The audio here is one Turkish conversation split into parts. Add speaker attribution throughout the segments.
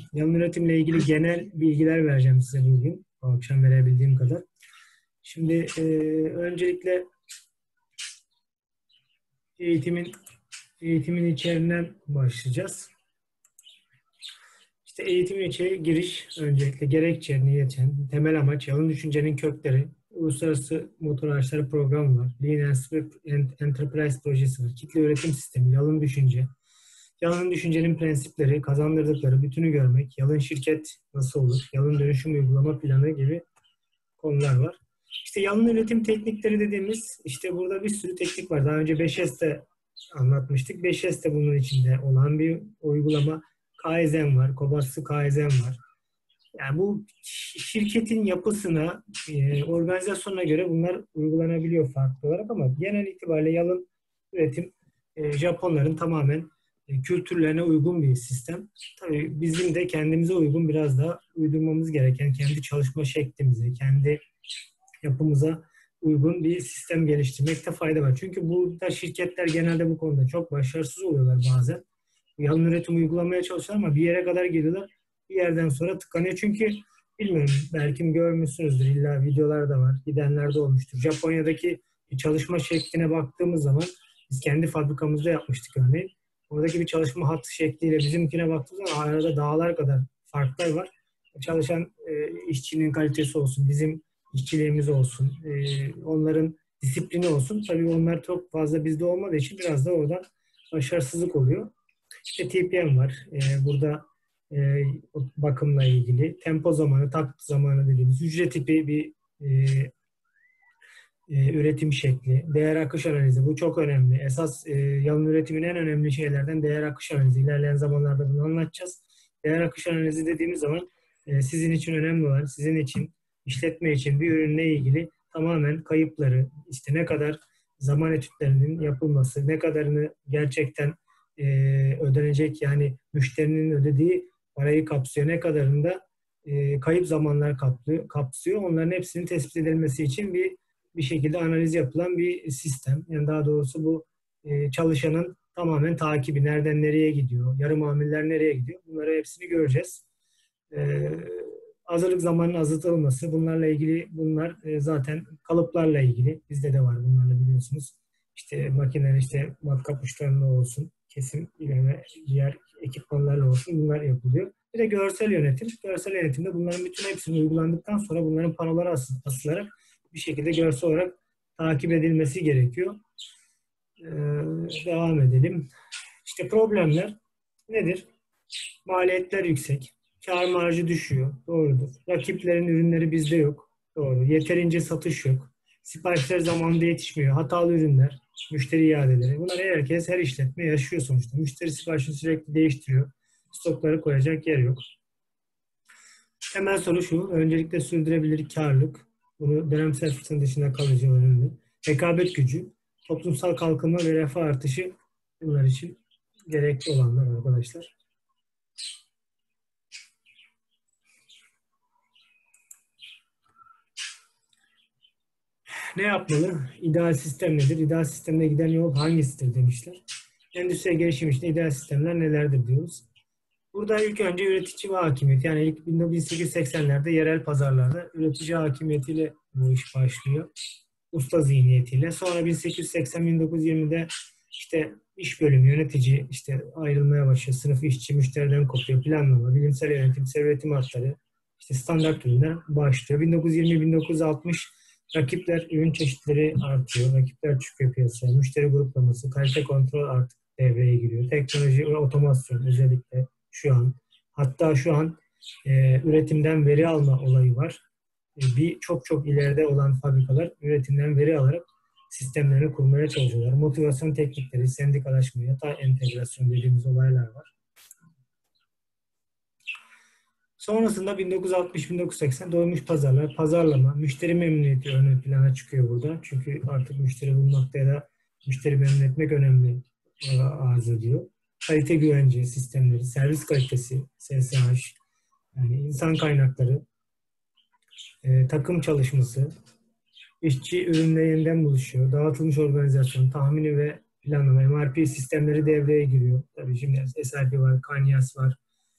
Speaker 1: Yalın üretimle ilgili genel bilgiler vereceğim size bugün. Bu akşam verebildiğim kadar. Şimdi öncelikle eğitimin içeriğinden başlayacağız. İşte eğitimin içeriği giriş, öncelikle gerekçe, niyeten, temel amaç, yalın düşüncenin kökleri, uluslararası motor araçları programı var, Lean Enterprise projesi var, kitle üretim sistemi, yalın düşünce, yalın düşüncenin prensipleri, kazandırdıkları, bütünü görmek, yalın şirket nasıl olur, yalın dönüşüm uygulama planı gibi konular var. İşte yalın üretim teknikleri dediğimiz, işte burada bir sürü teknik var. Daha önce 5S'te anlatmıştık. 5S de bunun içinde olan bir uygulama. Kaizen var, Kobatsu Kaizen var. Yani bu şirketin yapısına, organizasyonuna göre bunlar uygulanabiliyor farklı olarak ama genel itibariyle yalın üretim Japonların tamamen kültürlerine uygun bir sistem. Tabii bizim de kendimize uygun biraz daha uydurmamız gereken kendi çalışma şeklimize, kendi yapımıza uygun bir sistem geliştirmekte fayda var. Çünkü burada şirketler genelde bu konuda çok başarısız oluyorlar bazen. Yalın üretim uygulamaya çalışıyorlar ama bir yere kadar geliyorlar. Bir yerden sonra tıkanıyor. Çünkü bilmiyorum belki görmüşsünüzdür. İlla videolar da var. Gidenler de olmuştur. Japonya'daki çalışma şekline baktığımız zaman biz kendi fabrikamızda yapmıştık örneğin. Oradaki bir çalışma hattı şekliyle bizimkine baktığımız zaman arada dağlar kadar farklar var. Çalışan işçinin kalitesi olsun, bizim işçiliğimiz olsun, onların disiplini olsun. Tabii onlar çok fazla bizde olmadığı için biraz da oradan başarısızlık oluyor. İşte TPM var. Burada bakımla ilgili. Tempo zamanı, takt zamanı dediğimiz hücre tipi bir üretim şekli. Değer akış analizi. Bu çok önemli. Esas yalın üretimin en önemli şeylerden değer akış analizi. İlerleyen zamanlarda bunu anlatacağız. Değer akış analizi dediğimiz zaman sizin için önemli olan, sizin için, işletme için bir ürünle ilgili tamamen kayıpları, işte ne kadar zaman etütlerinin yapılması, ne kadarını gerçekten ödenecek yani müşterinin ödediği parayı kapsıyor, ne kadarını da kayıp zamanlar kapsıyor. Onların hepsinin tespit edilmesi için bir şekilde analiz yapılan bir sistem. Yani daha doğrusu bu çalışanın tamamen takibi, nereden nereye gidiyor, yarı mamuller nereye gidiyor, bunları hepsini göreceğiz. Hazırlık zamanının azaltılması, bunlarla ilgili bunlar zaten kalıplarla ilgili. Bizde de var bunlarla biliyorsunuz. İşte makineler, işte matkap uçlarında olsun, kesim ve diğer ekipmanlarla olsun bunlar yapılıyor. Bir de görsel yönetim. Görsel yönetimde bunların bütün hepsini uygulandıktan sonra bunların panolara asılarak bir şekilde görsel olarak takip edilmesi gerekiyor. Devam edelim. İşte problemler nedir? Maliyetler yüksek. Kâr marjı düşüyor. Doğrudur. Rakiplerin ürünleri bizde yok. Doğru. Yeterince satış yok. Siparişler zamanında yetişmiyor. Hatalı ürünler, müşteri iadeleri. Bunları herkes, her işletme yaşıyor sonuçta. Müşteri siparişini sürekli değiştiriyor. Stokları koyacak yer yok. Temel soru şu. Öncelikle sürdürülebilir karlılık. Bunu dönemsel fırsatın dışında kalıcı önemli. Rekabet gücü, toplumsal kalkınma ve refah artışı bunlar için gerekli olanlar arkadaşlar. Ne yapmalı? İdeal sistem nedir? İdeal sistemde giden yol hangisidir demişler. Endüstriye gelişim için ideal sistemler nelerdir diyoruz. Burada ilk önce üretici ve hakimiyet. Yani ilk 1880'lerde yerel pazarlarda üretici hakimiyetiyle bu iş başlıyor. Usta zihniyetiyle. Sonra 1880-1920'de işte iş bölümü, yönetici işte ayrılmaya başlıyor. Sınıf işçi, müşteriden kopuyor. Planlama, bilimsel yönetim, üretim hatları, işte standart ürünler başlıyor. 1920-1960 rakipler, ürün çeşitleri artıyor. Rakipler çıkıyor piyasaya. Müşteri gruplaması, kalite kontrol artık devreye giriyor. Teknoloji ve otomasyon özellikle şu an. Hatta şu an üretimden veri alma olayı var. Bir çok ileride olan fabrikalar üretimden veri alarak sistemlerini kurmaya çalışıyorlar. Motivasyon teknikleri, sendikalaşma, yatay entegrasyon dediğimiz olaylar var. Sonrasında 1960-1980 doymuş pazarlar, pazarlama, müşteri memnuniyeti ön plana çıkıyor burada. Çünkü artık müşteri bulmakta ya da müşteri memnun etmek önemli arz ediyor. Kalite güvence sistemleri, servis kalitesi, SSH, yani insan kaynakları, takım çalışması, işçi ürünle yeniden buluşuyor. Dağıtılmış organizasyon, tahmini ve planlama, MRP sistemleri devreye giriyor. Tabii şimdi SRP var, Kanyas var,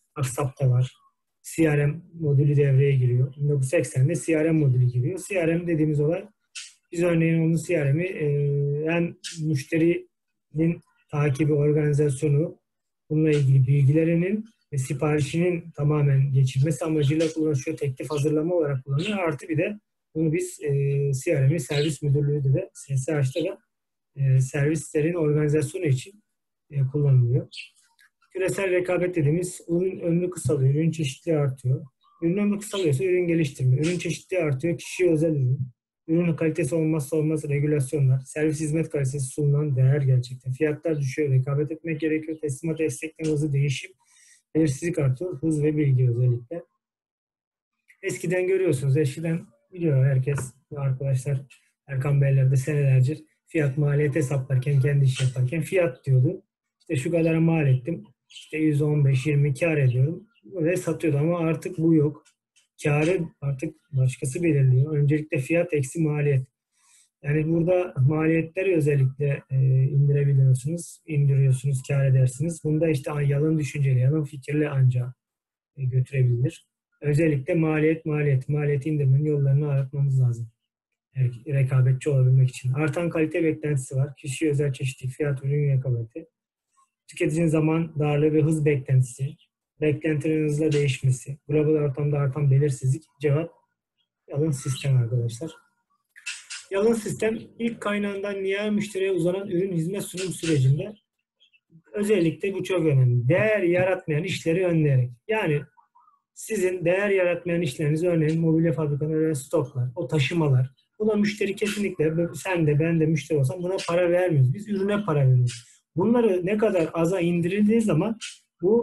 Speaker 1: Aksap'ta var. CRM modülü devreye giriyor. 1980'de CRM modülü giriyor. CRM dediğimiz olay, biz örneğin onun CRM'i hem müşterinin takibi, organizasyonu, bununla ilgili bilgilerinin ve siparişinin tamamen geçilmesi amacıyla kullanılıyor. Teklif hazırlama olarak kullanılıyor. Artı bir de bunu biz CRM'i servis müdürlüğü de SSH'da da servislerin organizasyonu için kullanılıyor. Küresel rekabet dediğimiz ürün ömrü kısalıyor, ürün çeşitliliği artıyor. Ürün ömrü kısalıyorsa ürün geliştirme, ürün çeşitliliği artıyor, kişiye özel ürün. Ürünün kalitesi olmazsa olmaz regülasyonlar, servis hizmet kalitesi sunulan değer gerçekten. Fiyatlar düşüyor, rekabet etmek gerekiyor, teslimat esnekliği, hızlı değişim, belirsizlik artıyor, hız ve bilgi özellikle. Eskiden görüyorsunuz, eskiden biliyor herkes, arkadaşlar, Erkan Beyler de senelerce fiyat maliyet hesaplarken, kendi iş yaparken fiyat diyordu. İşte şu kadar mal ettim, işte %15-20 kar ediyorum ve satıyordu ama artık bu yok. Karı artık başkası belirliyor. Öncelikle fiyat eksi maliyet. Yani burada maliyetleri özellikle indirebiliyorsunuz, indiriyorsunuz, kar edersiniz. Bunda işte yalın düşünceli, yalın fikirli ancak götürebilir. Özellikle maliyeti indirmenin yollarını aratmamız lazım. Rekabetçi olabilmek için. Artan kalite beklentisi var. Kişi özel çeşitlilik, fiyat, ürün rekabeti. Tüketicinin zaman darlığı ve hız beklentisi. Beklentilerin hızla değişmesi. Global ortamda artan belirsizlik. Cevap yalın sistem arkadaşlar. Yalın sistem ilk kaynağından nihai müşteriye uzanan ürün hizmet sunum sürecinde özellikle bu çok önemli. Değer yaratmayan işleri önleyerek. Yani sizin değer yaratmayan işleriniz, örneğin mobilya fabrikaları, stoklar, o taşımalar. Buna müşteri kesinlikle, sen de ben de müşteri olsam buna para vermiyoruz. Biz ürüne para veriyoruz. Bunları ne kadar aza indirildiği zaman bu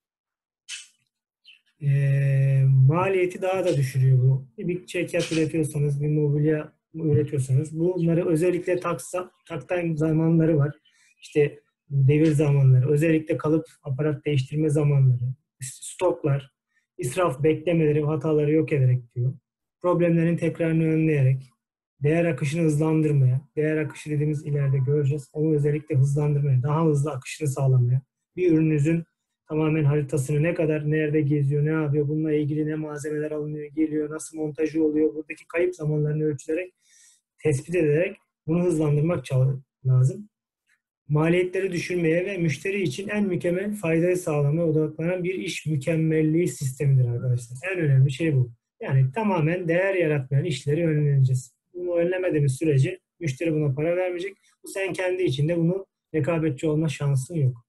Speaker 1: maliyeti daha da düşürüyor bu. Bir çekyat üretiyorsanız, bir mobilya üretiyorsanız bunları özellikle taktime zamanları var. İşte devir zamanları, özellikle kalıp aparat değiştirme zamanları, stoklar, israf beklemeleri, hataları yok ederek diyor. Problemlerin tekrarını önleyerek, değer akışını hızlandırmaya, değer akışı dediğimiz ileride göreceğiz. Onu özellikle hızlandırmaya, daha hızlı akışını sağlamaya, bir ürününüzün tamamen haritasını ne kadar nerede geziyor, ne yapıyor, bununla ilgili ne malzemeler alınıyor, geliyor, nasıl montajı oluyor, buradaki kayıp zamanlarını ölçülerek, tespit ederek bunu hızlandırmak lazım. Maliyetleri düşürmeye ve müşteri için en mükemmel faydayı sağlamaya odaklanan bir iş mükemmelliği sistemidir arkadaşlar. En önemli şey bu. Yani tamamen değer yaratmayan işleri önleneceğiz. Bunu önlemediğimiz sürece müşteri buna para vermeyecek. Bu sen kendi içinde bunu rekabetçi olma şansın yok.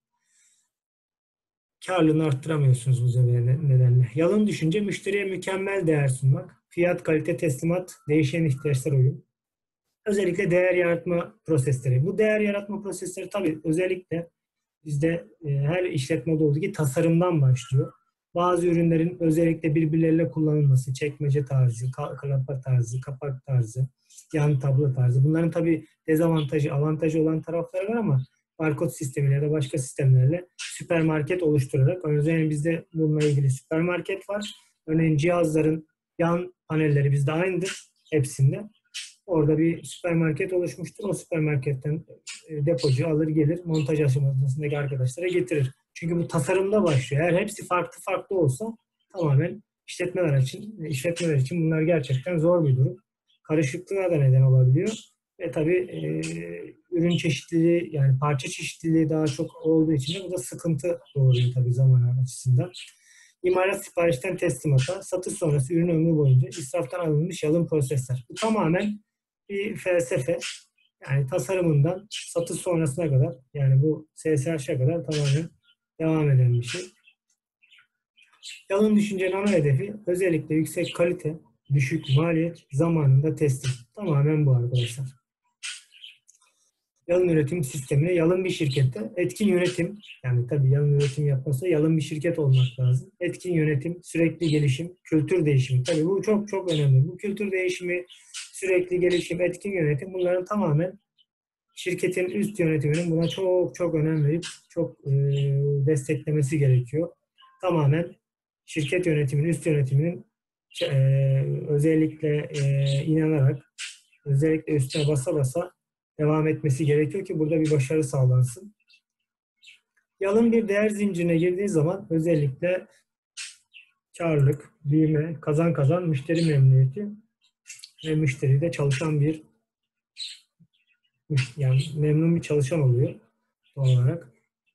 Speaker 1: Karlılığını arttıramıyorsunuz bu nedenle. Yalın düşünce müşteriye mükemmel değer sunmak. Fiyat, kalite, teslimat, değişen ihtiyaçlar uyum. Özellikle değer yaratma prosesleri. Bu değer yaratma prosesleri tabii özellikle bizde her işletmede olduğu gibi tasarımdan başlıyor. Bazı ürünlerin özellikle birbirleriyle kullanılması, çekmece tarzı, klapa tarzı, kapak tarzı, yan tablo tarzı. Bunların tabii dezavantajı, avantajı olan tarafları var ama barkod sistemiyle ya da başka sistemlerle süpermarket oluşturarak, örneğin bizde bununla ilgili süpermarket var. Örneğin cihazların yan panelleri bizde aynıdır hepsinde. Orada bir süpermarket oluşmuştur. O süpermarketten depocu alır gelir montaj aşamasındaki arkadaşlara getirir. Çünkü bu tasarımda başlıyor. Eğer hepsi farklı farklı olsa tamamen işletmeler için bunlar gerçekten zor bir durum. Karışıklığa da neden olabiliyor. Ve tabii ürün çeşitliliği, yani parça çeşitliliği daha çok olduğu için de bu da sıkıntı doğuruyor tabii zaman açısından. İmalat siparişten teslimata, satış sonrası ürün ömrü boyunca israftan alınmış yalın prosesler. Bu tamamen bir felsefe. Yani tasarımından satış sonrasına kadar, yani bu SSH'a kadar tamamen devam eden bir şey. Yalın düşüncenin ana hedefi özellikle yüksek kalite, düşük maliyet, zamanında teslim. Tamamen bu arkadaşlar. Yalın üretim sistemine yalın bir şirkette etkin yönetim, yani tabii yalın üretim yapmasa yalın bir şirket olmak lazım. Etkin yönetim, sürekli gelişim, kültür değişimi. Tabii bu çok çok önemli. Bu kültür değişimi, sürekli gelişim, etkin yönetim, bunların tamamen şirketin üst yönetiminin buna çok çok önem verip çok desteklemesi gerekiyor. Tamamen şirket yönetiminin, üst yönetiminin özellikle inanarak, özellikle üstüne basa basa devam etmesi gerekiyor ki burada bir başarı sağlansın. Yalın bir değer zincirine girdiği zaman özellikle karlılık, büyüme, kazan kazan, müşteri memnuniyeti ve müşteride çalışan bir, yani memnun bir çalışan oluyor doğal olarak.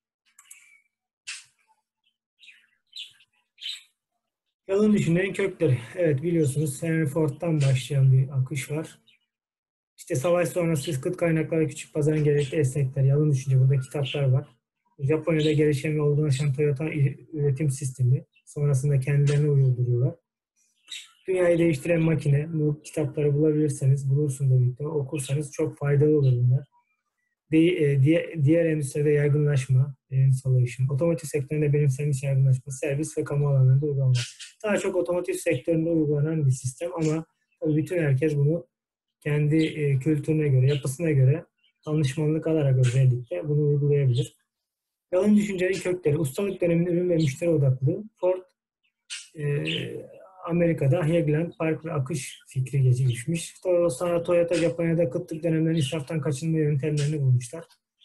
Speaker 1: Yalın düşüncenin kökleri. Evet, biliyorsunuz Henry Ford'dan başlayan bir akış var. İşte savaş sonrası kıt kaynaklar ve küçük pazarın gerekli esnekler, yalın düşünce, burada kitaplar var. Japonya'da gelişen ve olgunlaşan Toyota üretim sistemi. Sonrasında kendilerine uyduruyorlar. Dünyayı değiştiren makine. Bu kitapları bulabilirseniz, bulursunuz birlikte. Okursanız çok faydalı olur bunlar. Diğer endüstride yaygınlaşma, installation, otomotiv sektöründe benimsenmiş yaygınlaşma, servis ve kamu alanlarında uygulama. Daha çok otomotiv sektöründe uygulanan bir sistem ama tabii bütün herkes bunu kendi kültürüne göre, yapısına göre danışmanlık alarak özellikle bunu uygulayabilir. Yalın düşüncenin kökleri, ustalık döneminin ürün ve müşteri odaklı. Ford, e, Amerika'da Hageland Park ve akış fikri gelişmiş. Sonra Toyota Japonya'da kıtlık dönemlerinin israftan kaçınma yöntemlerini bulmuşlar.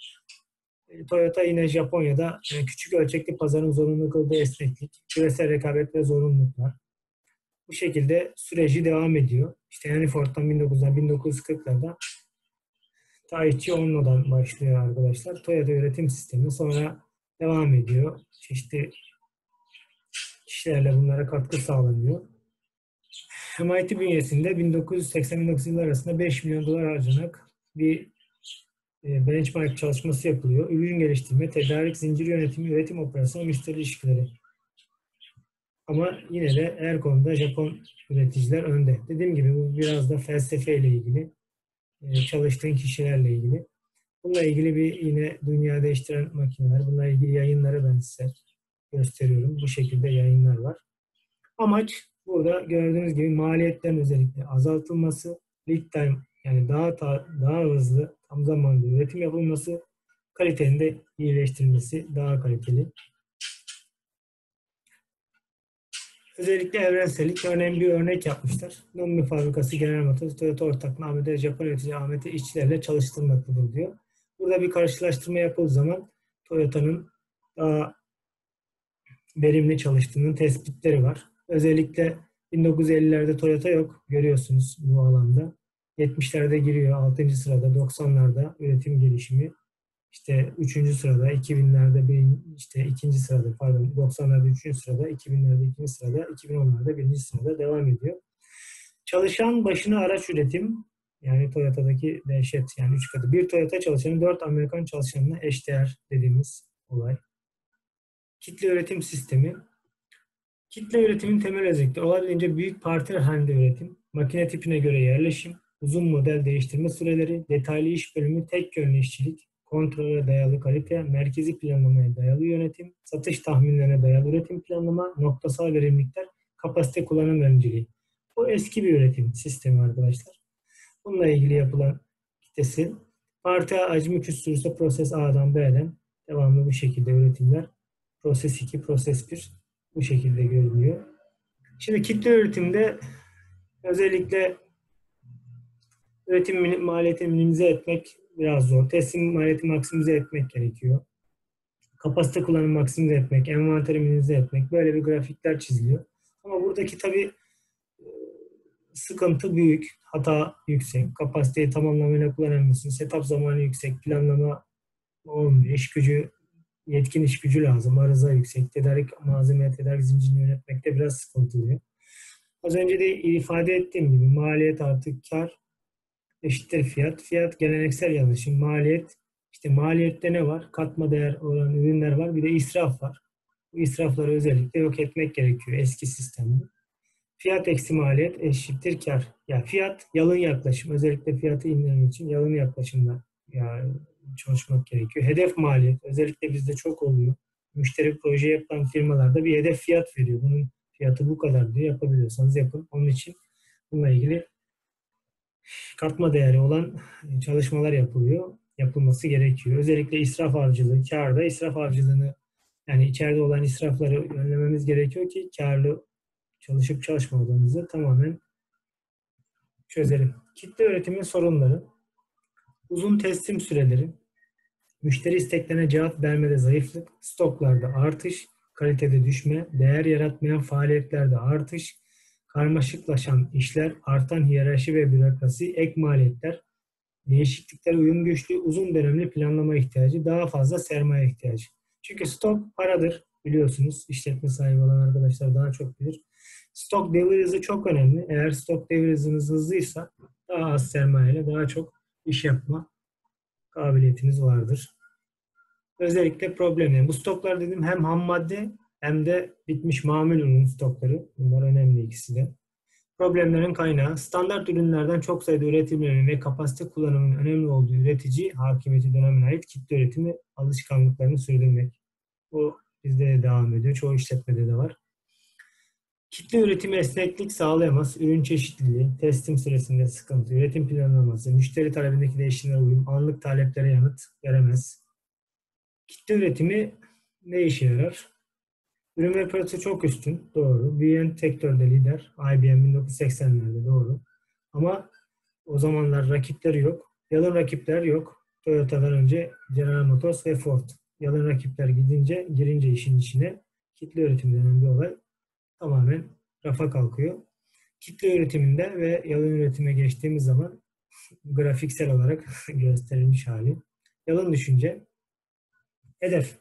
Speaker 1: Toyota yine Japonya'da küçük ölçekli pazarın zorunlu kıldığı esneklik, küresel rekabet ve zorunluluklar. Bu şekilde süreci devam ediyor. İşte Henry Ford'dan 1940'larda Taiichi Ohno'dan başlıyor arkadaşlar. Toyota üretim sistemi sonra devam ediyor. Çeşitli kişilerle bunlara katkı sağlanıyor. MIT bünyesinde 1980-1900 yılları arasında 5 milyon dolar harcanarak bir benchmark çalışması yapılıyor. Ürün geliştirme, tedarik zinciri yönetimi, üretim operasyonu, müşteri ilişkileri. Ama yine de her konuda Japon üreticiler önde. Dediğim gibi bu biraz da felsefeyle ilgili, çalıştığın kişilerle ilgili. Bununla ilgili bir yine dünya değiştiren makineler, bununla ilgili yayınları ben size gösteriyorum. Bu şekilde yayınlar var. Amaç burada gördüğünüz gibi maliyetlerin özellikle azaltılması, lead time yani daha hızlı, tam zamanlı üretim yapılması, kalitenin de iyileştirilmesi, daha kaliteli. Özellikle evrensellik önemli bir örnek yapmışlar. Lummi fabrikası General Motors, Toyota ortaklığı Ahmet'e Japon üretici Ahmet'e işçilerle çalıştırmaktadır diyor. Burada bir karşılaştırma yapıldığı zaman Toyota'nın daha verimli çalıştığının tespitleri var. Özellikle 1950'lerde Toyota yok. Görüyorsunuz bu alanda. 70'lerde giriyor 6. sırada, 90'larda üretim gelişimi. İşte 3. sırada, 2000'lerde işte 2. sırada, pardon 90'larda 3. sırada, 2000'lerde 2. sırada, 2010'larda 1. sırada devam ediyor. Çalışan başına araç üretim, yani Toyota'daki dehşet, yani 3 katı. Bir Toyota çalışanı 4 Amerikan çalışanına eşdeğer dediğimiz olay. Kitle üretim sistemi. Kitle üretimin temel özellikleri olabildiğince büyük partiler halinde üretim, makine tipine göre yerleşim, uzun model değiştirme süreleri, detaylı iş bölümü, tek yönlü işçilik, kontrole dayalı kalite, merkezi planlamaya dayalı yönetim, satış tahminlerine dayalı üretim planlama, noktasal verimlilikler, kapasite kullanım önceliği. Bu eski bir üretim sistemi arkadaşlar. Bununla ilgili yapılan kitlesi, parti hacmi küçülürse proses A'dan B'den devamlı bu şekilde üretimler. Proses 2, proses 1 bu şekilde görünüyor. Şimdi kitle üretimde özellikle üretim maliyetini minimize etmek biraz zor. Teslim maliyeti maksimize etmek gerekiyor. Kapasite kullanımı maksimize etmek, envanteri minimize etmek, böyle bir grafikler çiziliyor. Ama buradaki tabii sıkıntı büyük, hata yüksek, kapasiteyi tamamlamayla kullanamıyorsun, setup zamanı yüksek, planlama olmuyor, iş gücü, yetkin iş gücü lazım, arıza yüksek, tedarik zincirini yönetmekte biraz sıkıntılı. Az önce de ifade ettiğim gibi maliyet artı kar eşittir fiyat. Fiyat geleneksel yanlışım. Maliyet, işte maliyette ne var? Katma değer olan ürünler var. Bir de israf var. Bu israfları özellikle yok etmek gerekiyor eski sistemde. Fiyat eksi maliyet eşittir kar. Yani fiyat yalın yaklaşım. Özellikle fiyatı indirmek için yalın yaklaşımla yani çalışmak gerekiyor. Hedef maliyet özellikle bizde çok oluyor. Müşteri proje yapan firmalarda bir hedef fiyat veriyor. Bunun fiyatı bu kadar diyor. Yapabiliyorsanız yapın. Onun için bununla ilgili katma değeri olan çalışmalar yapılıyor. Yapılması gerekiyor. Özellikle israf avcılığı, kârda israf avcılığını, yani içeride olan israfları önlememiz gerekiyor ki kârlı çalışıp çalışmadığımızı tamamen çözelim. Kitle üretimin sorunları, uzun teslim süreleri, müşteri isteklerine cevap vermede zayıflık, stoklarda artış, kalitede düşme, değer yaratmayan faaliyetlerde artış, karmaşıklaşan işler, artan hiyerarşi ve bürokrasi, ek maliyetler, değişikliklere uyum güçlüğü, uzun dönemli planlama ihtiyacı, daha fazla sermaye ihtiyacı. Çünkü stok paradır biliyorsunuz. İşletme sahibi olan arkadaşlar daha çok bilir. Stok devir hızı çok önemli. Eğer stok devir hızınız hızlıysa daha az sermayeyle daha çok iş yapma kabiliyetiniz vardır. Özellikle problem. Yani bu stoklar dedim hem ham madde hem de bitmiş mamul ürün stokları. Bunlar önemli ikisi de. Problemlerin kaynağı standart ürünlerden çok sayıda üretilmenin ve kapasite kullanımının önemli olduğu üretici hakimiyeti dönemine ait kitle üretimi alışkanlıklarını sürdürmek. Bu bizde de devam ediyor. Çoğu işletmede de var. Kitle üretimi esneklik sağlayamaz. Ürün çeşitliliği, teslim süresinde sıkıntı, üretim planlaması, müşteri talebindeki değişimlere uyum, anlık taleplere yanıt veremez. Kitle üretimi ne işe yarar? Ürün ve parası çok üstün, doğru. Büyüyen sektörde lider, IBM 1980'lerde doğru. Ama o zamanlar rakipleri yok. Yalın rakipler yok. Toyota'dan önce General Motors ve Ford. Yalın rakipler girince işin içine kitle üretimi denen bir olay tamamen rafa kalkıyor. Kitle üretiminde ve yalın üretime geçtiğimiz zaman grafiksel olarak gösterilmiş hali. Yalın düşünce, hedef.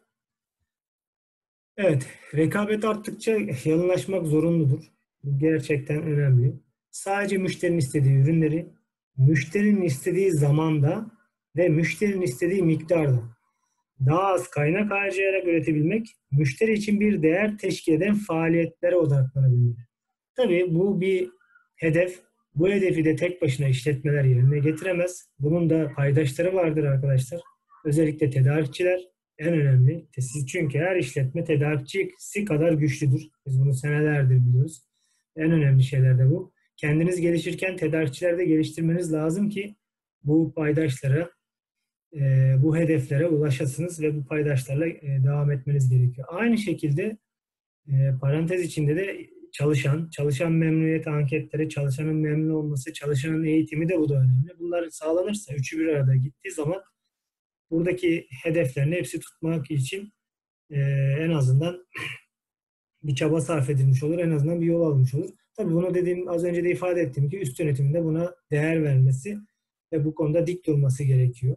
Speaker 1: Evet, rekabet arttıkça yalınlaşmak zorunludur. Bu gerçekten önemli. Sadece müşterinin istediği ürünleri, müşterinin istediği zamanda ve müşterinin istediği miktarda daha az kaynak harcayarak üretebilmek, müşteri için bir değer teşkil eden faaliyetlere odaklanabilmek. Tabii bu bir hedef. Bu hedefi de tek başına işletmeler yerine getiremez. Bunun da paydaşları vardır arkadaşlar. Özellikle tedarikçiler en önemli. Siz çünkü her işletme tedarikçisi kadar güçlüdür. Biz bunu senelerdir biliyoruz. En önemli şeyler de bu. Kendiniz gelişirken tedarikçileri de geliştirmeniz lazım ki bu paydaşlara, bu hedeflere ulaşasınız ve bu paydaşlarla devam etmeniz gerekiyor. Aynı şekilde parantez içinde de çalışan memnuniyet anketleri, çalışanın memnun olması, çalışanın eğitimi de bu da önemli. Bunlar sağlanırsa, üçü bir arada gittiği zaman buradaki hedeflerin hepsi tutmak için en azından bir çaba sarf edilmiş olur, en azından bir yol almış olur. Tabii bunu az önce de ifade ettiğim ki üst yönetimin de buna değer vermesi ve bu konuda dik durması gerekiyor.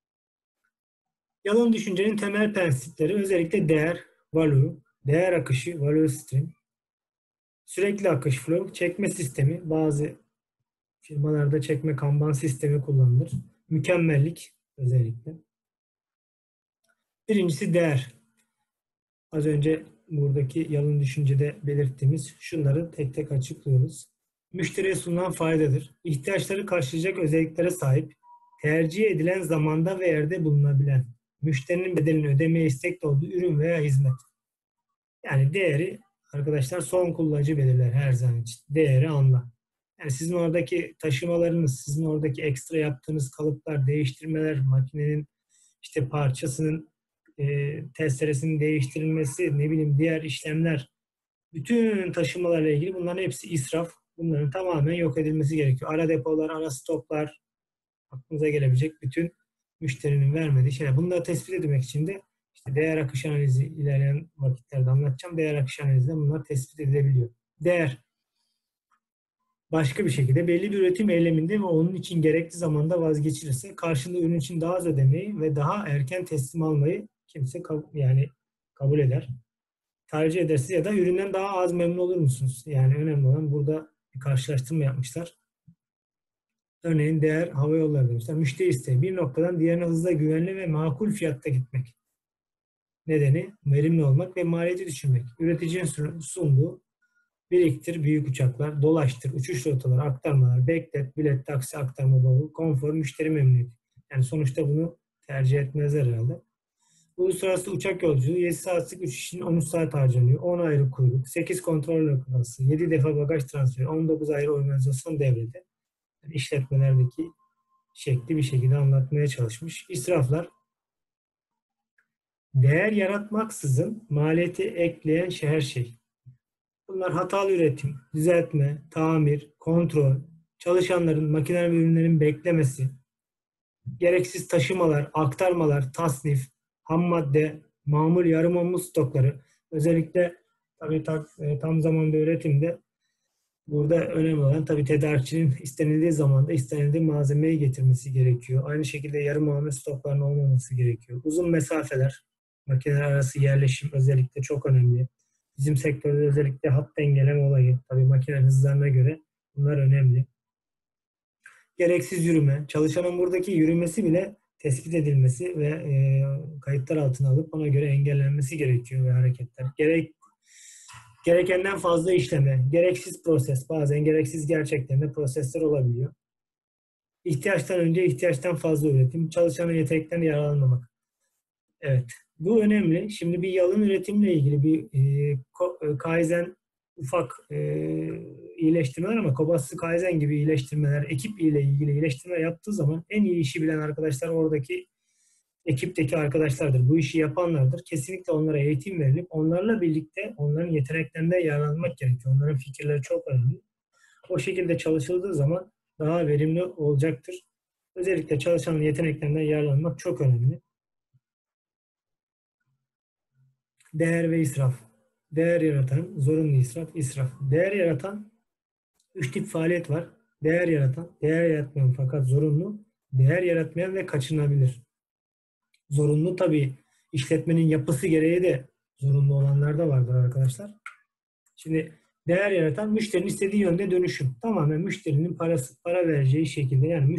Speaker 1: Yalın düşüncenin temel prensipleri özellikle değer, value, değer akışı, value stream, sürekli akış flow, çekme sistemi, bazı firmalarda çekme kanban sistemi kullanılır. Mükemmellik özellikle. Birincisi değer. Az önce buradaki yalın düşüncede belirttiğimiz şunları tek tek açıklıyoruz. Müşteriye sunulan faydadır. İhtiyaçları karşılayacak özelliklere sahip, tercih edilen zamanda ve yerde bulunabilen, müşterinin bedelini ödemeye istekli olduğu ürün veya hizmet. Yani değeri arkadaşlar son kullanıcı belirler her zaman için. Değeri anla. Yani sizin oradaki taşımalarınız, sizin oradaki ekstra yaptığınız kalıplar, değiştirmeler, makinenin işte parçasının testeresinin değiştirilmesi, ne bileyim diğer işlemler, bütün taşımalarla ilgili bunların hepsi israf. Bunların tamamen yok edilmesi gerekiyor. Ara depolar, ara stoklar, aklınıza gelebilecek bütün müşterinin vermediği şeyler. Bunları tespit etmek için de işte değer akış analizi ilerleyen vakitlerde anlatacağım. Değer akış analizinde bunlar tespit edilebiliyor. Değer başka bir şekilde belli bir üretim eyleminde ve onun için gerekli zamanda vazgeçilirse karşılığı ürün için daha az ödemeyi ve daha erken teslim almayı kimse kabul eder. Tercih edersiniz ya da üründen daha az memnun olur musunuz? Yani önemli olan burada bir karşılaştırma yapmışlar. Örneğin değer hava yolları demişler. Müşteri isteği bir noktadan diğerine hızla, güvenli ve makul fiyatta gitmek. Nedeni verimli olmak ve maliyeti düşürmek. Üreticinin sunduğu biriktir büyük uçaklar, dolaştır, uçuş rotaları, aktarmalar, beklet, bilet, taksi, aktarma, bavul, konfor, müşteri memnuniyeti. Yani sonuçta bunu tercih etmezler herhalde. Uluslararası uçak yolculuğu 7 saatlik uçuş için 13 saat harcanıyor. 10 ayrı kuyruk, 8 kontrol lokantası, 7 defa bagaj transferi, 19 ayrı organizasyon devrede. Yani işletmelerdeki şekli bir şekilde anlatmaya çalışmış. İsraflar, değer yaratmaksızın maliyeti ekleyen her şey. Bunlar hatalı üretim, düzeltme, tamir, kontrol, çalışanların, makine ve ürünlerin beklemesi, Gereksiz taşımalar, aktarmalar, tasnif, ham madde, mamul yarım mamul stokları, özellikle tabii tam zamanlı üretimde burada önemli olan tabii tedarikçinin istenildiği zamanda istenildiği malzemeyi getirmesi gerekiyor. Aynı şekilde yarım mamul stokların olmaması gerekiyor. Uzun mesafeler, makineler arası yerleşim özellikle çok önemli. Bizim sektörde özellikle hat dengeleme olayı, tabii makinenin hızlarına göre bunlar önemli. Gereksiz yürüme, çalışanın buradaki yürümesi bile tespit edilmesi ve kayıtlar altına alıp ona göre engellenmesi gerekiyor ve hareketler. Gerekenden fazla işleme, gereksiz proses, bazen gereksiz gerçekten de prosesler olabiliyor. İhtiyaçtan önce ihtiyaçtan fazla üretim, çalışanın yeteneklerinden yararlanmamak. Evet, bu önemli. Şimdi bir yalın üretimle ilgili bir Kaizen ufak iyileştirmeler ama Kobatsu Kaizen gibi iyileştirmeler, ekip ile ilgili iyileştirme yaptığı zaman en iyi işi bilen arkadaşlar oradaki ekipteki arkadaşlardır. Bu işi yapanlardır. Kesinlikle onlara eğitim verilip onlarla birlikte onların yeteneklerinden yararlanmak gerekiyor. Onların fikirleri çok önemli. O şekilde çalışıldığı zaman daha verimli olacaktır. Özellikle çalışanın yeteneklerinden yararlanmak çok önemli. Değer ve israf. Değer yaratan, zorunlu israf, israf. Değer yaratan 3 tip faaliyet var. Değer yaratan, değer yaratmayan fakat zorunlu, değer yaratmayan ve kaçınılabilir. Zorunlu tabii işletmenin yapısı gereği de zorunlu olanlar da vardır arkadaşlar. Şimdi değer yaratan müşterinin istediği yönde dönüşüm. Tamamen müşterinin para vereceği şekilde, yani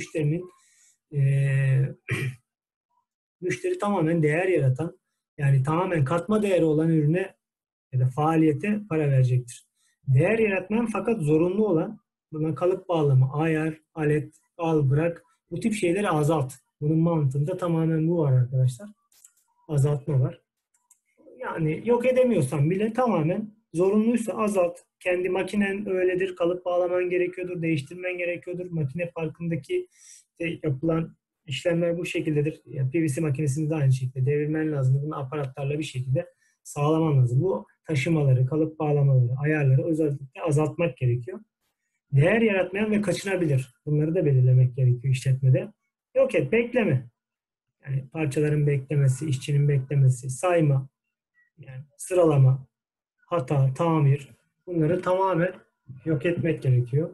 Speaker 1: müşteri tamamen değer yaratan, yani tamamen katma değeri olan ürüne ya da faaliyete para verecektir. Değer yaratmayan fakat zorunlu olan, buna kalıp bağlama, ayar, alet, al, bırak, bu tip şeyleri azalt. Bunun mantığında tamamen bu var arkadaşlar. Azaltma var. Yani yok edemiyorsan bile tamamen zorunluysa azalt. Kendi makinen öyledir, kalıp bağlaman gerekiyordur, değiştirmen gerekiyordur. Makine parkındaki yapılan işlemler bu şekildedir. Yani PVC makinesini de aynı şekilde devirmen lazım. Bunu aparatlarla bir şekilde sağlaman lazım. Bu taşımaları, kalıp bağlamaları, ayarları özellikle azaltmak gerekiyor. Değer yaratmayan ve kaçınabilir. Bunları da belirlemek gerekiyor işletmede. Yok et, bekleme. Yani parçaların beklemesi, işçinin beklemesi, sayma, yani sıralama, hata, tamir, bunları tamamen yok etmek gerekiyor.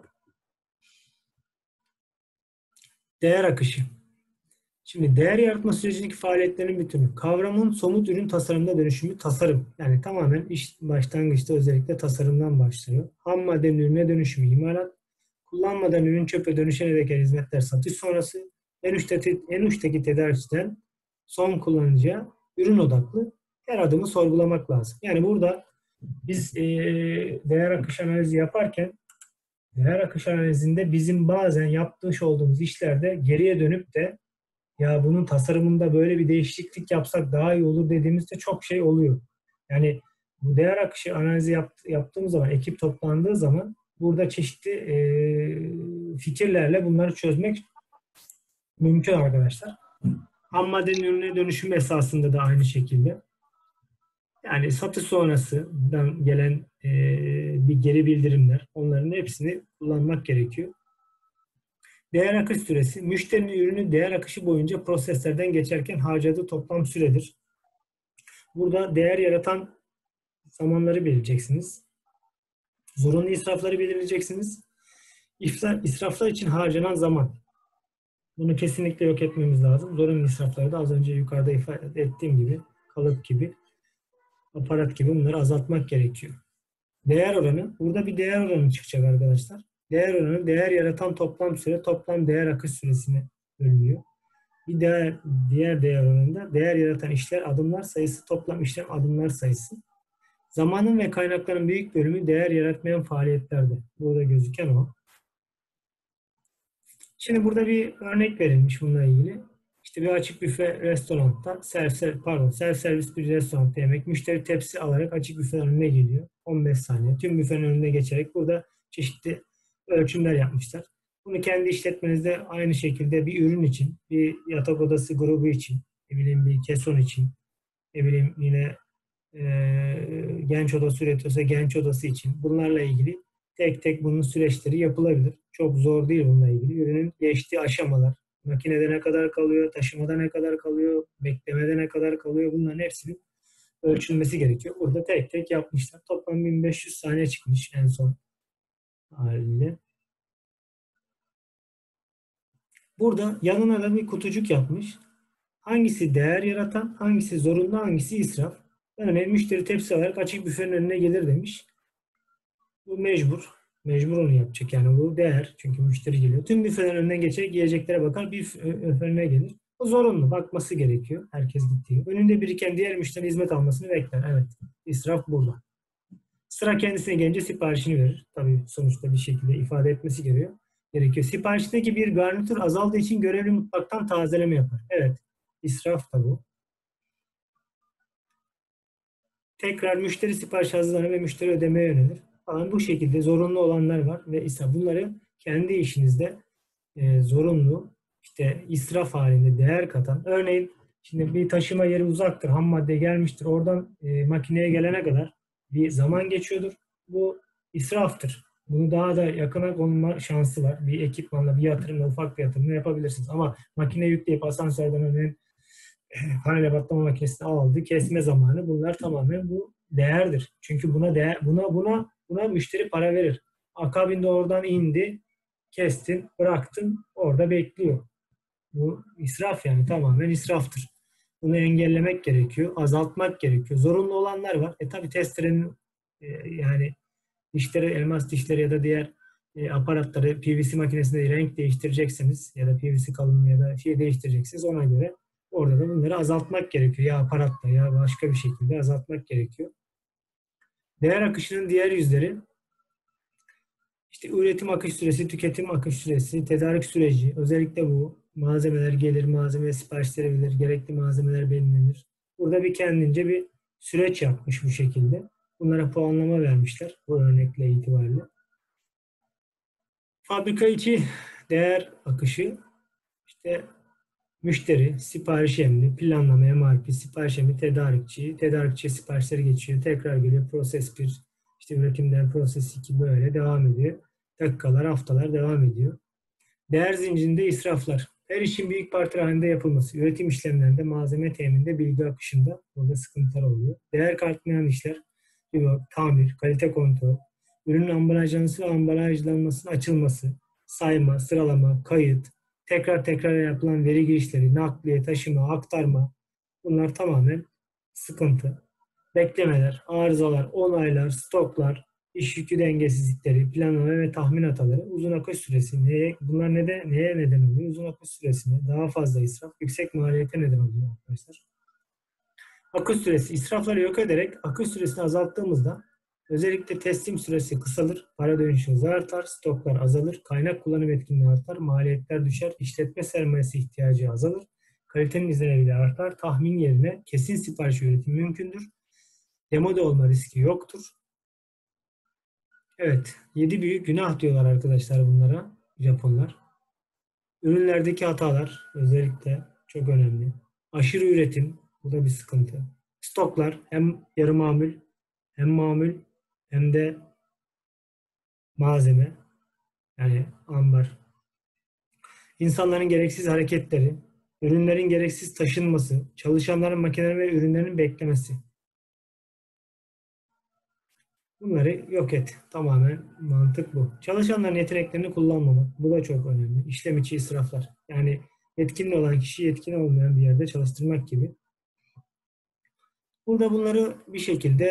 Speaker 1: Değer akışı. Şimdi değer yaratma sürecindeki faaliyetlerin bütünü. Kavramın somut ürün tasarımda dönüşümü tasarım. Yani tamamen iş başlangıçta özellikle tasarımdan başlıyor. Ham maddenin ürüne dönüşümü imalat. Kullanmadan ürün çöpe dönüşene dek hizmetler satış sonrası. En uçtaki tedarikçiden son kullanıcıya ürün odaklı her adımı sorgulamak lazım. Yani burada biz değer akış analizi yaparken değer akış analizinde bizim bazen yapmış olduğumuz işlerde geriye dönüp de ya bunun tasarımında böyle bir değişiklik yapsak daha iyi olur dediğimizde çok şey oluyor. Yani bu değer akışı analizi yaptığımız zaman, ekip toplandığı zaman burada çeşitli fikirlerle bunları çözmek mümkün arkadaşlar. Ham maddenin ürüne dönüşüm esasında da aynı şekilde. Yani satış sonrasından gelen bir geri bildirimler, onların hepsini kullanmak gerekiyor. Değer akış süresi, müşterinin ürünü değer akışı boyunca proseslerden geçerken harcadığı toplam süredir. Burada değer yaratan zamanları belirleyeceksiniz. Zorunlu israfları belirleyeceksiniz. İsraflar için harcanan zaman. Bunu kesinlikle yok etmemiz lazım. Zorunlu israfları da az önce yukarıda ifade ettiğim gibi, kalıp gibi, aparat gibi bunları azaltmak gerekiyor. Değer oranı. Burada bir değer oranı çıkacak arkadaşlar. Değer oranı, değer yaratan toplam süre, toplam değer akış süresine bölünüyor. Diğer değer oranında değer yaratan işler adımlar sayısı, toplam işlem adımlar sayısı. Zamanın ve kaynakların büyük bölümü değer yaratmayan faaliyetlerde. Burada gözüken o. Şimdi burada bir örnek verilmiş bununla ilgili. İşte bir açık büfe restoranda, self servis bir restoranda yemek. Müşteri tepsi alarak açık büfenin önüne geliyor. 15 saniye. Tüm büfenin önüne geçerek burada çeşitli ölçümler yapmışlar. Bunu kendi işletmenizde aynı şekilde bir ürün için, bir yatak odası grubu için, ne bileyim bir keson için, ne bileyim yine genç odası üretiyorsa genç odası için bunlarla ilgili tek tek bunun süreçleri yapılabilir. Çok zor değil bununla ilgili. Ürünün geçtiği aşamalar, Makinede ne kadar kalıyor, taşımada ne kadar kalıyor, beklemede ne kadar kalıyor, bunların hepsinin ölçülmesi gerekiyor. Burada tek tek yapmışlar. Toplam 1500 saniye çıkmış en son haliyle. Burada yanına da bir kutucuk yapmış. Hangisi değer yaratan, hangisi zorunlu, hangisi israf. Örneğin müşteri tepsi alarak açık büfenin önüne gelir demiş. Bu mecbur. Mecbur onu yapacak yani bu değer. Çünkü müşteri geliyor. Tüm büfelerin önüne geçer, yiyeceklere bakar, bir önüne gelir. O zorunlu. Bakması gerekiyor. Herkes gittiği. Önünde biriken diğer müşteri hizmet almasını bekler. Evet. İsraf burada. Sıra kendisine gelince siparişini verir. Tabii sonuçta bir şekilde ifade etmesi gerekiyor. Siparişteki bir garnitür azaldığı için görevli mutfaktan tazeleme yapar. Evet. İsraf da bu. Tekrar müşteri sipariş hazırlanır ve müşteri ödemeye yönelir. Falan bu şekilde zorunlu olanlar var ve ise bunları kendi işinizde zorunlu, işte israf halinde değer katan. Örneğin şimdi bir taşıma yeri uzaktır, ham madde gelmiştir. Oradan makineye gelene kadar bir zaman geçiyordur. Bu israftır. Bunu daha da yakına konma şansı var. Bir ekipmanla, bir yatırımla, ufak bir yatırımla yapabilirsiniz. Ama makine yükleyip asansörden örneğin panele batlama makinesini aldı, kesme zamanı. Bunlar tamamen bu değerdir. Çünkü buna değer, buna müşteri para verir. Akabinde oradan indi, kestin, bıraktın, orada bekliyor. Bu israf yani tamamen israftır. Bunu engellemek gerekiyor, azaltmak gerekiyor. Zorunlu olanlar var. Tabii testerenin yani dişleri, elmas dişleri ya da diğer aparatları PVC makinesinde renk değiştireceksiniz ya da PVC kalınlığı ya da şey değiştireceksiniz ona göre orada da bunları azaltmak gerekiyor. Ya aparatta ya başka bir şekilde azaltmak gerekiyor. Değer akışının diğer yüzleri işte üretim akış süresi, tüketim akış süresi, tedarik süreci, özellikle bu malzemeler gelir, malzeme siparişleri verilir, gerekli malzemeler belirlenir. Burada bir kendince bir süreç yapmış bu şekilde. Bunlara puanlama vermişler bu örnekle itibariyle. Fabrika içi değer akışı işte müşteri, sipariş emri, planlama, MRP, sipariş emri, tedarikçi siparişleri geçiyor. Tekrar geliyor. Proses 1, işte üretimden proses 2 böyle devam ediyor. Dakikalar, haftalar devam ediyor. Değer zincirinde israflar. Her işin büyük parti halinde yapılması. Üretim işlemlerinde, malzeme temininde, bilgi akışında burada sıkıntılar oluyor. Değer katlayan işler, tamir, kalite kontrol, ürünün ambalajlanması ve ambalajlanmasının açılması, sayma, sıralama, kayıt, tekrar yapılan veri girişleri, nakliye, taşıma, aktarma bunlar tamamen sıkıntı. Beklemeler, arızalar, onaylar, stoklar, iş yükü dengesizlikleri, planlama ve tahmin hataları, uzun akış süresi. Neye neden oluyor? Uzun akış süresine, daha fazla israf, yüksek maliyete neden oluyor arkadaşlar. Akış süresi. İsrafları yok ederek akış süresini azalttığımızda özellikle teslim süresi kısalır, para dönüşü hızı artar, stoklar azalır, kaynak kullanım etkinliği artar, maliyetler düşer, işletme sermayesi ihtiyacı azalır, kalitenin izlenebilirliği artar, tahmin yerine kesin sipariş üretimi mümkündür, demode olma riski yoktur. Evet, 7 büyük günah diyorlar arkadaşlar bunlara, Japonlar. Ürünlerdeki hatalar özellikle çok önemli. Aşırı üretim, bu da bir sıkıntı. Stoklar hem yarı mamul hem mamul hem de malzeme yani ambar. İnsanların gereksiz hareketleri, ürünlerin gereksiz taşınması, çalışanların makinelerin ve ürünlerin beklemesi. Bunları yok et. Tamamen mantık bu. Çalışanların yeteneklerini kullanmamak. Bu da çok önemli. İşlem içi israflar. Yani yetkin olan kişi yetkin olmayan bir yerde çalıştırmak gibi. Burada bunları bir şekilde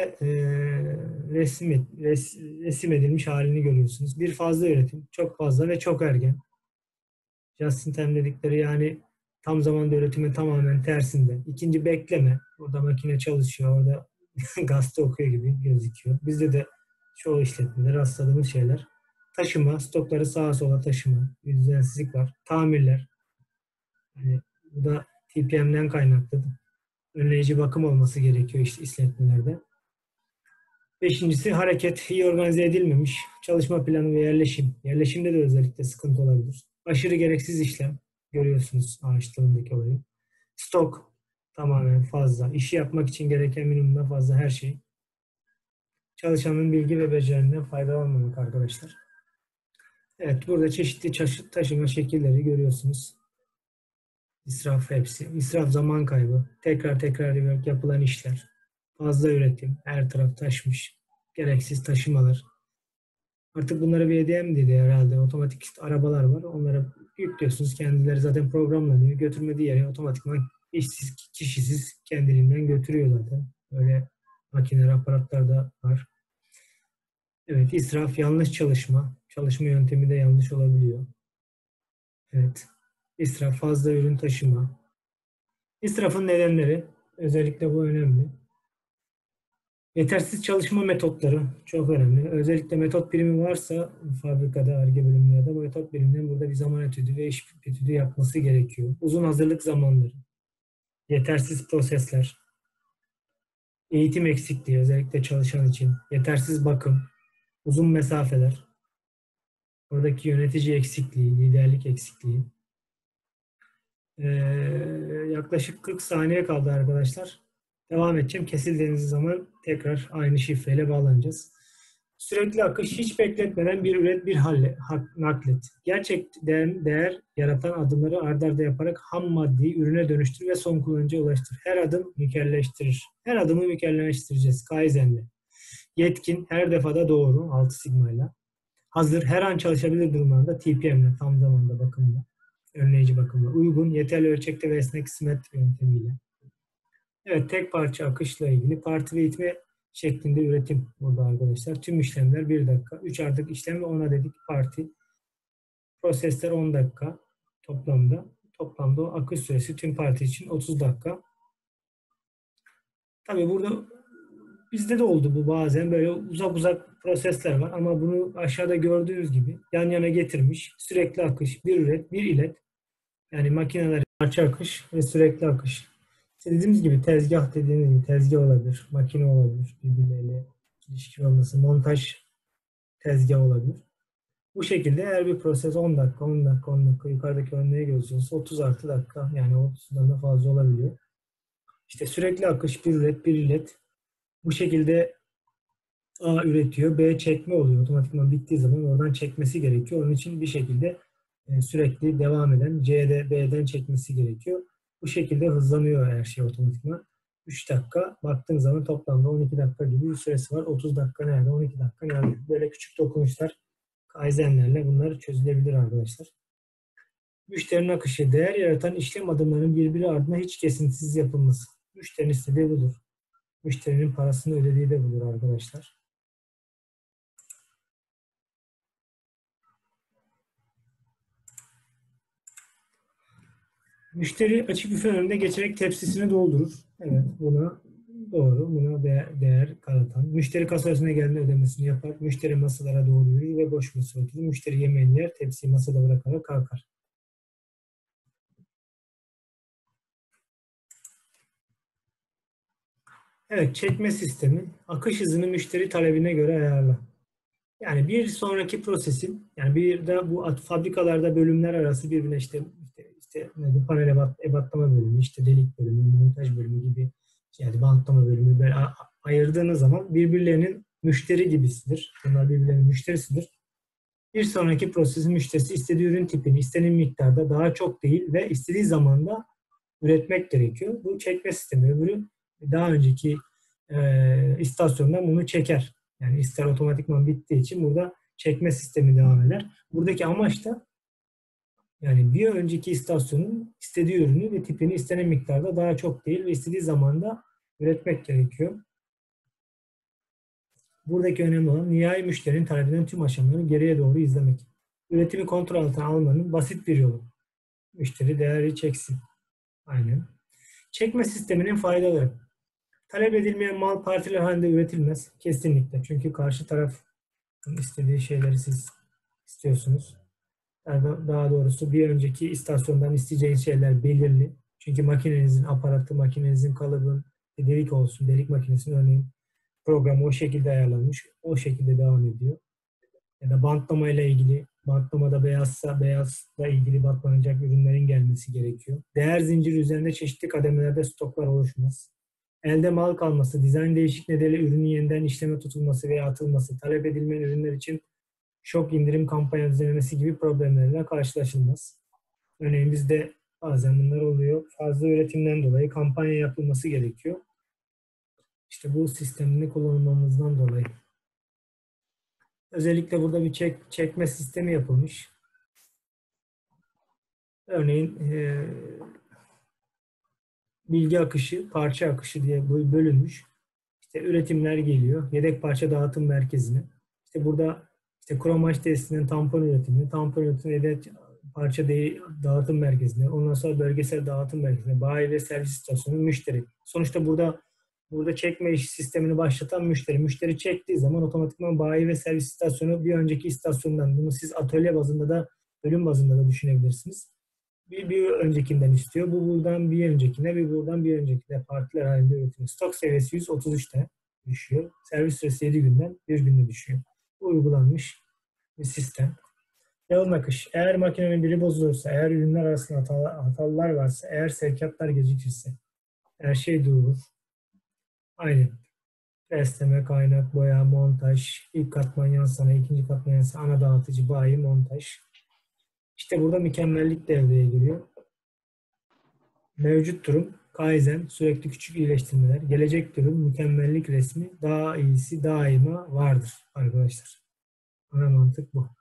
Speaker 1: resim edilmiş halini görüyorsunuz. Bir fazla üretim, çok fazla ve çok erken. Just in time dedikleri yani tam zamanda üretime tamamen tersinde. İkinci bekleme. Orada makine çalışıyor, orada gazete okuyor gibi gözüküyor. Bizde de çoğu işletmede rastladığımız şeyler. Taşıma, stokları sağa sola taşıma, bir düzensizlik var. Tamirler. Yani bu da TPM'den kaynaklı. Önleyici bakım olması gerekiyor işte işletmelerde. Beşincisi hareket iyi organize edilmemiş. Çalışma planı ve yerleşim. Yerleşimde de özellikle sıkıntı olabilir. Aşırı gereksiz işlem. Görüyorsunuz ağaçlarındaki olayı. Stok tamamen fazla. İşi yapmak için gereken minimumda fazla her şey. Çalışanın bilgi ve becerilerinden faydalanmamak arkadaşlar. Evet burada çeşitli taşıma şekilleri görüyorsunuz. İsraf hepsi. İsraf zaman kaybı. Tekrar tekrar yapılan işler. Fazla üretim. Her taraf taşmış. Gereksiz taşımalar. Artık bunlara bir hediye mi dedi herhalde. Otomatik arabalar var. Onlara yüklüyorsunuz. Kendileri zaten programlanıyor. Götürmediği yere otomatikman işsiz, kişisiz kendiliğinden götürüyor zaten. Böyle makineler, aparatlar da var. Evet, israf, yanlış çalışma. Çalışma yöntemi de yanlış olabiliyor. Evet. İsraf, fazla ürün taşıma. İsrafın nedenleri, özellikle bu önemli. Yetersiz çalışma metotları çok önemli. Özellikle metot birimi varsa fabrikada, Ar-Ge bölümünde ya da bu metot biriminin burada bir zaman etüdü ve iş etüdü yapması gerekiyor. Uzun hazırlık zamanları, yetersiz prosesler, eğitim eksikliği özellikle çalışan için, yetersiz bakım, uzun mesafeler, oradaki yönetici eksikliği, liderlik eksikliği. Ee, Yaklaşık 40 saniye kaldı arkadaşlar. Devam edeceğim. Kesildiğiniz zaman tekrar aynı şifreyle bağlanacağız. Sürekli akış, hiç bekletmeden bir üret, bir naklet. Gerçekten değer yaratan adımları ard arda yaparak ham maddeyi ürüne dönüştür ve son kullanıcıya ulaştır. Her adım mükemmelleştirir. Her adımı mükemmelleştireceğiz. Kaizen'le. Yetkin, her defada doğru, 6 sigmayla. Hazır, her an çalışabilir durumlarda TPM'le, tam zamanda bakımla. Önleyici bakımla. Uygun, yeterli ölçekte ve esnek simetri yöntemiyle. Evet, tek parça akışla ilgili parti ve itme şeklinde üretim burada arkadaşlar. Tüm işlemler 1 dakika. 3 artık işlem ve 10 adet parti. Prosesler 10 dakika toplamda. Toplamda o akış süresi tüm parti için 30 dakika. Tabii burada bizde de oldu bu bazen. Böyle uzak uzak prosesler var ama bunu aşağıda gördüğünüz gibi yan yana getirmiş. Sürekli akış, bir üret, bir ilet. Yani makineler parça akış ve sürekli akış. İşte dediğimiz gibi tezgah dediğimiz gibi tezgah olabilir, makine olabilir, birbirleriyle ilişki olması, montaj tezgah olabilir. Bu şekilde her bir proses 10 dakika, 10 dakika, 10 dakika yukarıdaki örneğe gözüyoruz. 30 artı dakika yani 30'dan da fazla olabiliyor. İşte sürekli akış, bir üret, bir ilet. Bu şekilde A üretiyor, B çekme oluyor. Otomatikman bittiği zaman oradan çekmesi gerekiyor. Onun için bir şekilde sürekli devam eden C'de B'den çekmesi gerekiyor. Bu şekilde hızlanıyor her şey otomatikman. 3 dakika baktığın zaman toplamda 12 dakika gibi bir süresi var. 30 dakika nerede? 12 dakika nerede? Böyle küçük dokunuşlar Kaizen'lerle bunlar çözülebilir arkadaşlar. Müşterinin akışı, değer yaratan işlem adımlarının birbiri ardına hiç kesintisiz yapılması. Müşterinin istediği budur. Müşterinin parasını ödediği de budur arkadaşlar. Müşteri açık büfe önünde geçerek tepsisini doldurur. Evet, buna doğru. Buna değer kanıtan. Müşteri kasa önüne geldiğinde ödemesini yapar. Müşteri masalara doğru yürür ve boş masa oturur. Müşteri yemeğini yer, tepsiyi masada bırakarak kalkar. Evet, çekme sistemi. Akış hızını müşteri talebine göre ayarla. Yani bir sonraki prosesin, yani bir de bu fabrikalarda bölümler arası birbirine işte panel ebatlama bölümü, işte delik bölümü, montaj bölümü gibi yani bantlama bölümü böyle ayırdığınız zaman birbirlerinin müşteri gibisidir. Bunlar birbirlerinin müşterisidir. Bir sonraki prosesin müşterisi istediği ürün tipini istediği miktarda daha çok değil ve istediği zamanda üretmek gerekiyor. Bu çekme sistemi öbürü daha önceki istasyondan bunu çeker. Yani ister otomatikman bittiği için burada çekme sistemi devam eder. Buradaki amaç da yani bir önceki istasyonun istediği ürünü ve tipini istenen miktarda daha çok değil ve istediği zamanda üretmek gerekiyor. Buradaki önemli olan nihai müşterinin talebinden tüm aşamaları geriye doğru izlemek. Üretimi kontrol altına almanın basit bir yolu. Müşteri değeri çeksin. Aynen. Çekme sisteminin faydaları. Talep edilmeyen mal partiler halinde üretilmez. Kesinlikle. Çünkü karşı taraf istediği şeyleri siz istiyorsunuz. Daha doğrusu bir önceki istasyondan isteyeceğiniz şeyler belirli. Çünkü makinenizin aparatı, makinenizin kalıbın delik olsun, delik makinesinin örneğin programı o şekilde ayarlanmış. O şekilde devam ediyor. Ya da bantlama ile ilgili, bantlamada beyazsa beyazla ilgili bantlanacak ürünlerin gelmesi gerekiyor. Değer zinciri üzerinde çeşitli kademelerde stoklar oluşmaz. Elde mal kalması, dizayn değişik nedeniyle ürünün yeniden işleme tutulması veya atılması, talep edilmeyen ürünler için şok indirim kampanya düzenlemesi gibi problemlerle karşılaşılmaz. Örneğin bizde Bazen bunlar oluyor. Fazla üretimden dolayı kampanya yapılması gerekiyor. İşte bu sistemini kullanmamızdan dolayı. Özellikle burada bir çekme sistemi yapılmış. Örneğin bilgi akışı, parça akışı diye bölünmüş. İşte üretimler geliyor. Yedek parça dağıtım merkezine. İşte burada işte kromaj testinden tampon üretimi, tampon üretimi yedek parça dağıtım merkezine, ondan sonra bölgesel dağıtım merkezine, bayi ve servis istasyonu, müşteri. Sonuçta burada çekme iş sistemini başlatan müşteri. Müşteri çektiği zaman otomatikman bayi ve servis istasyonu bir önceki istasyondan, bunu siz atölye bazında da bölüm bazında da düşünebilirsiniz. Bir öncekinden istiyor. Bu buradan bir öncekine, bir buradan bir öncekine partiler halinde üretiyor. Stok seviyesi 133'te düşüyor. Servis süresi 7 günden 1 günde düşüyor. Bu uygulanmış bir sistem. Yalın akış. Eğer makinenin biri bozulursa, eğer ürünler arasında hatalar varsa, eğer sevkiyatlar gecikirse her şey durur. Aynı. Besleme, kaynak, boya, montaj, ilk katman yan sanayi, ikinci katman yan sanayi, ana dağıtıcı, bayi, montaj. İşte burada mükemmellik devreye giriyor. Mevcut durum, Kaizen, sürekli küçük iyileştirmeler, gelecek durum, mükemmellik resmi, daha iyisi daima vardır arkadaşlar. Ana mantık bu.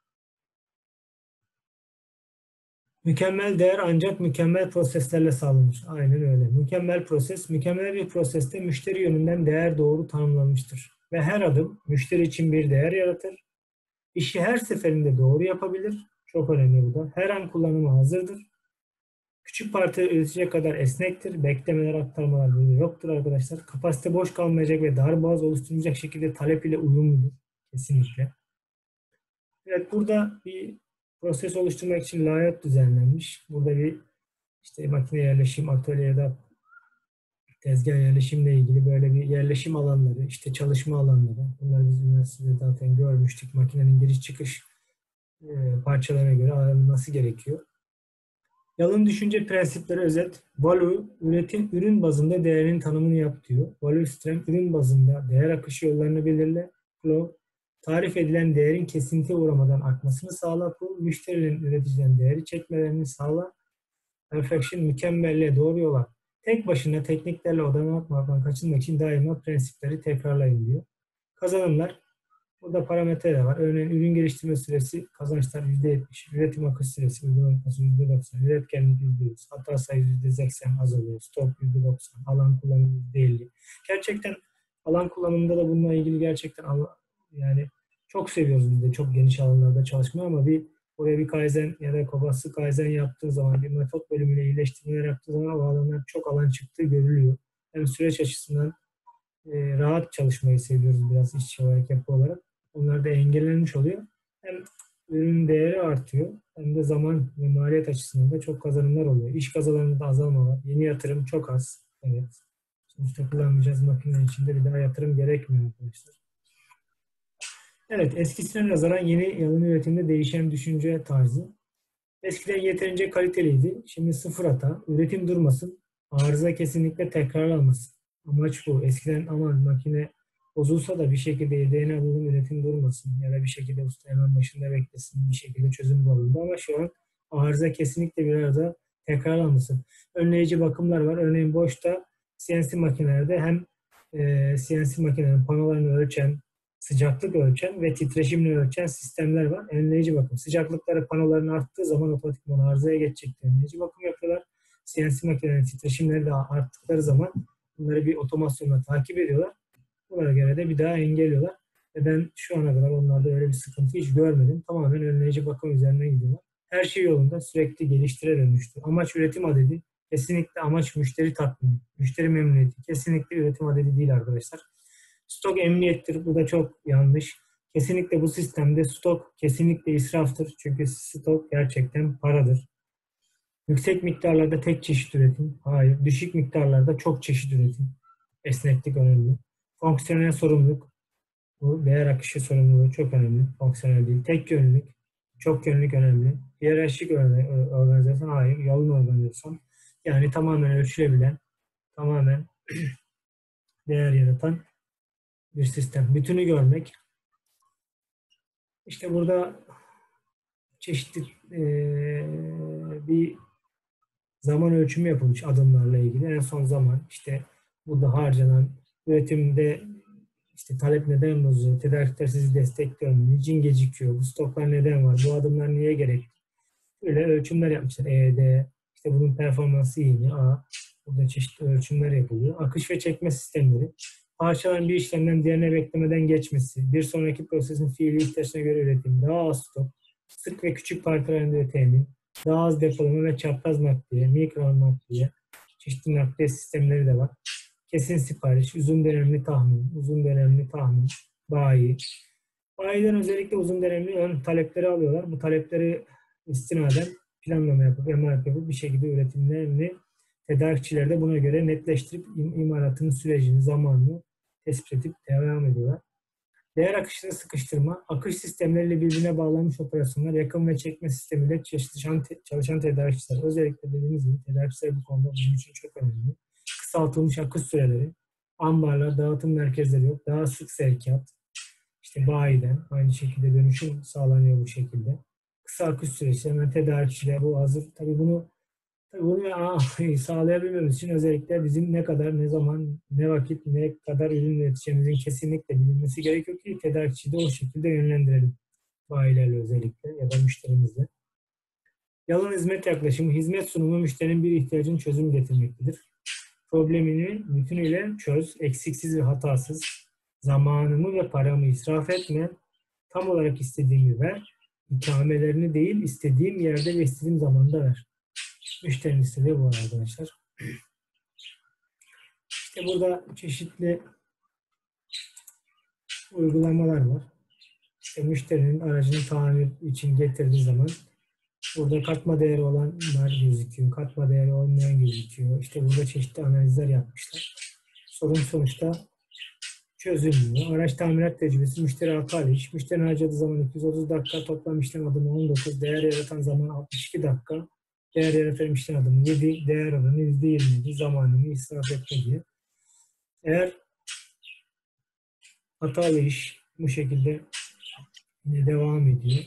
Speaker 1: Mükemmel değer ancak mükemmel proseslerle sağlanır. Aynen öyle. Mükemmel proses, mükemmel bir proseste müşteri yönünden değer doğru tanımlanmıştır. Ve her adım müşteri için bir değer yaratır. İşi her seferinde doğru yapabilir. Çok önemli bu da. Her an kullanıma hazırdır. Küçük parça üretecek kadar esnektir. Beklemeler, aktarmalar böyle yoktur arkadaşlar. Kapasite boş kalmayacak ve darboğaz oluşturmayacak şekilde talep ile uyumludur. Kesinlikle. Evet, burada bir proses oluşturmak için layout düzenlenmiş. Burada bir işte makine yerleşim, atölye ya da tezgah yerleşimle ilgili böyle bir yerleşim alanları, işte çalışma alanları. Bunları biz üniversitede zaten görmüştük. Makinenin giriş çıkış parçalarına göre ayrılması gerekiyor. Yalın düşünce prensipleri özet. Value, ürün bazında değerin tanımını yap diyor. Value stream, ürün bazında değer akışı yollarını belirle. Flow, tarif edilen değerin kesintiye uğramadan artmasını sağla. Pull, müşterilerin üreticiden değeri çekmelerini sağla. Perfection, mükemmelliğe doğru yola. Tek başına tekniklerle odaklanmaktan kaçınmak için daima prensipleri tekrarlayın diyor. Kazanımlar, burada parametreler var. Örneğin ürün geliştirme süresi, kazançlar %70, üretim akış süresi, uygulaması %90, üretkenlik %100, hata sayısı %80 azalıyor, stok %90, alan kullanımı %50. Gerçekten alan kullanımında da bununla ilgili gerçekten yani çok seviyoruz biz de çok geniş alanlarda çalışmayı ama oraya bir Kaizen ya da Kobatsu Kaizen yaptığı zaman, bir metot bölümüyle iyileştirmeler yaptığı zaman o alanlar çok alan çıktığı görülüyor. Hem süreç açısından rahat çalışmayı seviyoruz biraz işçi olarak, yapı olarak. Onlar da engellenmiş oluyor. Hem ürün değeri artıyor hem de zaman ve maliyet açısından da çok kazanımlar oluyor. İş kazalarında azalma var. Yeni yatırım çok az. Evet. Sonuçta kullanmayacağız makinenin içinde bir daha yatırım gerekmiyor arkadaşlar. Evet, eskisine nazaran yeni yalın üretimde değişen düşünce tarzı. Eskiden yeterince kaliteliydi. Şimdi sıfır hata. Üretim durmasın. Arıza kesinlikle tekrarlanmasın. Amaç bu. Eskiden aman makine bozulsa da bir şekilde yedeğine alalım, üretim durmasın. Ya da bir şekilde usta hemen başında beklesin. Bir şekilde çözüm bulundu. Ama şu an arıza kesinlikle bir arada tekrarlanmasın. Önleyici bakımlar var. Örneğin boşta CNC makinelerde hem CNC makinenin panolarını ölçen, sıcaklık ölçen ve titreşimini ölçen sistemler var. Önleyici bakım. Sıcaklıkları panoların arttığı zaman otomatikman arızaya geçecektir. Önleyici bakım yapıyorlar. CNC makinenin titreşimleri de arttıkları zaman bunları bir otomasyonla takip ediyorlar. Buna göre de bir daha engelliyorlar. Ve ben şu ana kadar onlarda öyle bir sıkıntı hiç görmedim. Tamamen önleyici bakım üzerine gidiyorlar. Her şey yolunda, sürekli geliştire dönüştü. Amaç üretim adedi. Kesinlikle amaç müşteri tatmini, müşteri memnuniyeti. Kesinlikle üretim adedi değil arkadaşlar. Stok emniyettir. Bu da çok yanlış. Kesinlikle bu sistemde stok kesinlikle israftır. Çünkü stok gerçekten paradır. Yüksek miktarlarda tek çeşit üretim. Hayır. Düşük miktarlarda çok çeşit üretim. Esneklik önemli. Fonksiyonel sorumluluk. Bu değer akışı sorumluluğu çok önemli. Fonksiyonel değil. Tek yönlülük. Çok yönlülük önemli. Hiyerarşik organizasyon. Hayır. Yalın organizasyon. Yani tamamen ölçülebilen, tamamen değer yaratan bir sistem. Bütünü görmek. İşte burada çeşitli bir zaman ölçümü yapılmış adımlarla ilgili. En son zaman, işte burada harcanan, üretimde işte talep neden bozuyor, tedarikler sizi destekliyor mu, niçin gecikiyor, bu stoklar neden var, bu adımlar niye gerekli? Böyle ölçümler yapmışlar. EYD, işte bunun performansı iyi mi? Burada çeşitli ölçümler yapılıyor. Akış ve çekme sistemleri. Parçaların bir işlemden diğerine beklemeden geçmesi, bir sonraki prosesin fiili ihtiyaçına göre üretim, daha az stok, sık ve küçük parçaların temin, daha az depolama ve çapraz nakliye, mikro nakliye, çeşitli nakliye sistemleri de var. Kesin sipariş, uzun dönemli tahmin, bayi. Bayiden özellikle uzun dönemli ön talepleri alıyorlar. Bu talepleri istinaden planlama yapıp, emanet yapıp bir şekilde üretimlerini tedarikçiler de buna göre netleştirip imalatının sürecini, zamanını tespit edip devam ediyorlar. Değer akışını sıkıştırma, akış sistemleriyle birbirine bağlanmış operasyonlar, yakım ve çekme sistemiyle çalışan tedarikçiler. Özellikle dediğimiz gibi tedarikçiler bu konuda bizim için çok önemli. Kısaltılmış akış süreleri, ambarlar, dağıtım merkezleri yok, daha sık sevkiyat, işte bayiden aynı şekilde dönüşüm sağlanıyor bu şekilde. Kısa akış süresi, hemen tedarikçiler bu hazır. Bunu sağlayabilmemiz için özellikle bizim ne kadar, ne zaman, ne vakit, ne kadar ürün üreteceğimizin kesinlikle bilinmesi gerekiyor ki tedarikçiyi de o şekilde yönlendirelim. Bayilerle özellikle ya da müşterimizle. Yalın hizmet yaklaşımı, hizmet sunumu müşterinin bir ihtiyacın çözüm getirmektedir. Problemini bütünüyle çöz, eksiksiz ve hatasız. Zamanımı ve paramı israf etme. Tam olarak istediğimi ver. İkamelerini değil, istediğim yerde ve istediğim zamanda ver. Müşterinin istediği bu arkadaşlar. İşte burada çeşitli uygulamalar var. İşte müşterinin aracını tamir için getirdiği zaman burada katma değeri olanlar gözüküyor. Katma değeri olmayan gözüküyor. İşte burada çeşitli analizler yapmışlar. Sorun sonuçta çözülmüyor. Araç tamirat tecrübesi, müşteri hatalı iş. Müşterinin harcadığı zaman 230 dakika, toplam işlem adımı 19, değer yaratan zaman 62 dakika, değer yaratan işlem adımı 7, değer oranı %27, zamanını israf etme diye. Eğer hatalı iş bu şekilde devam ediyor.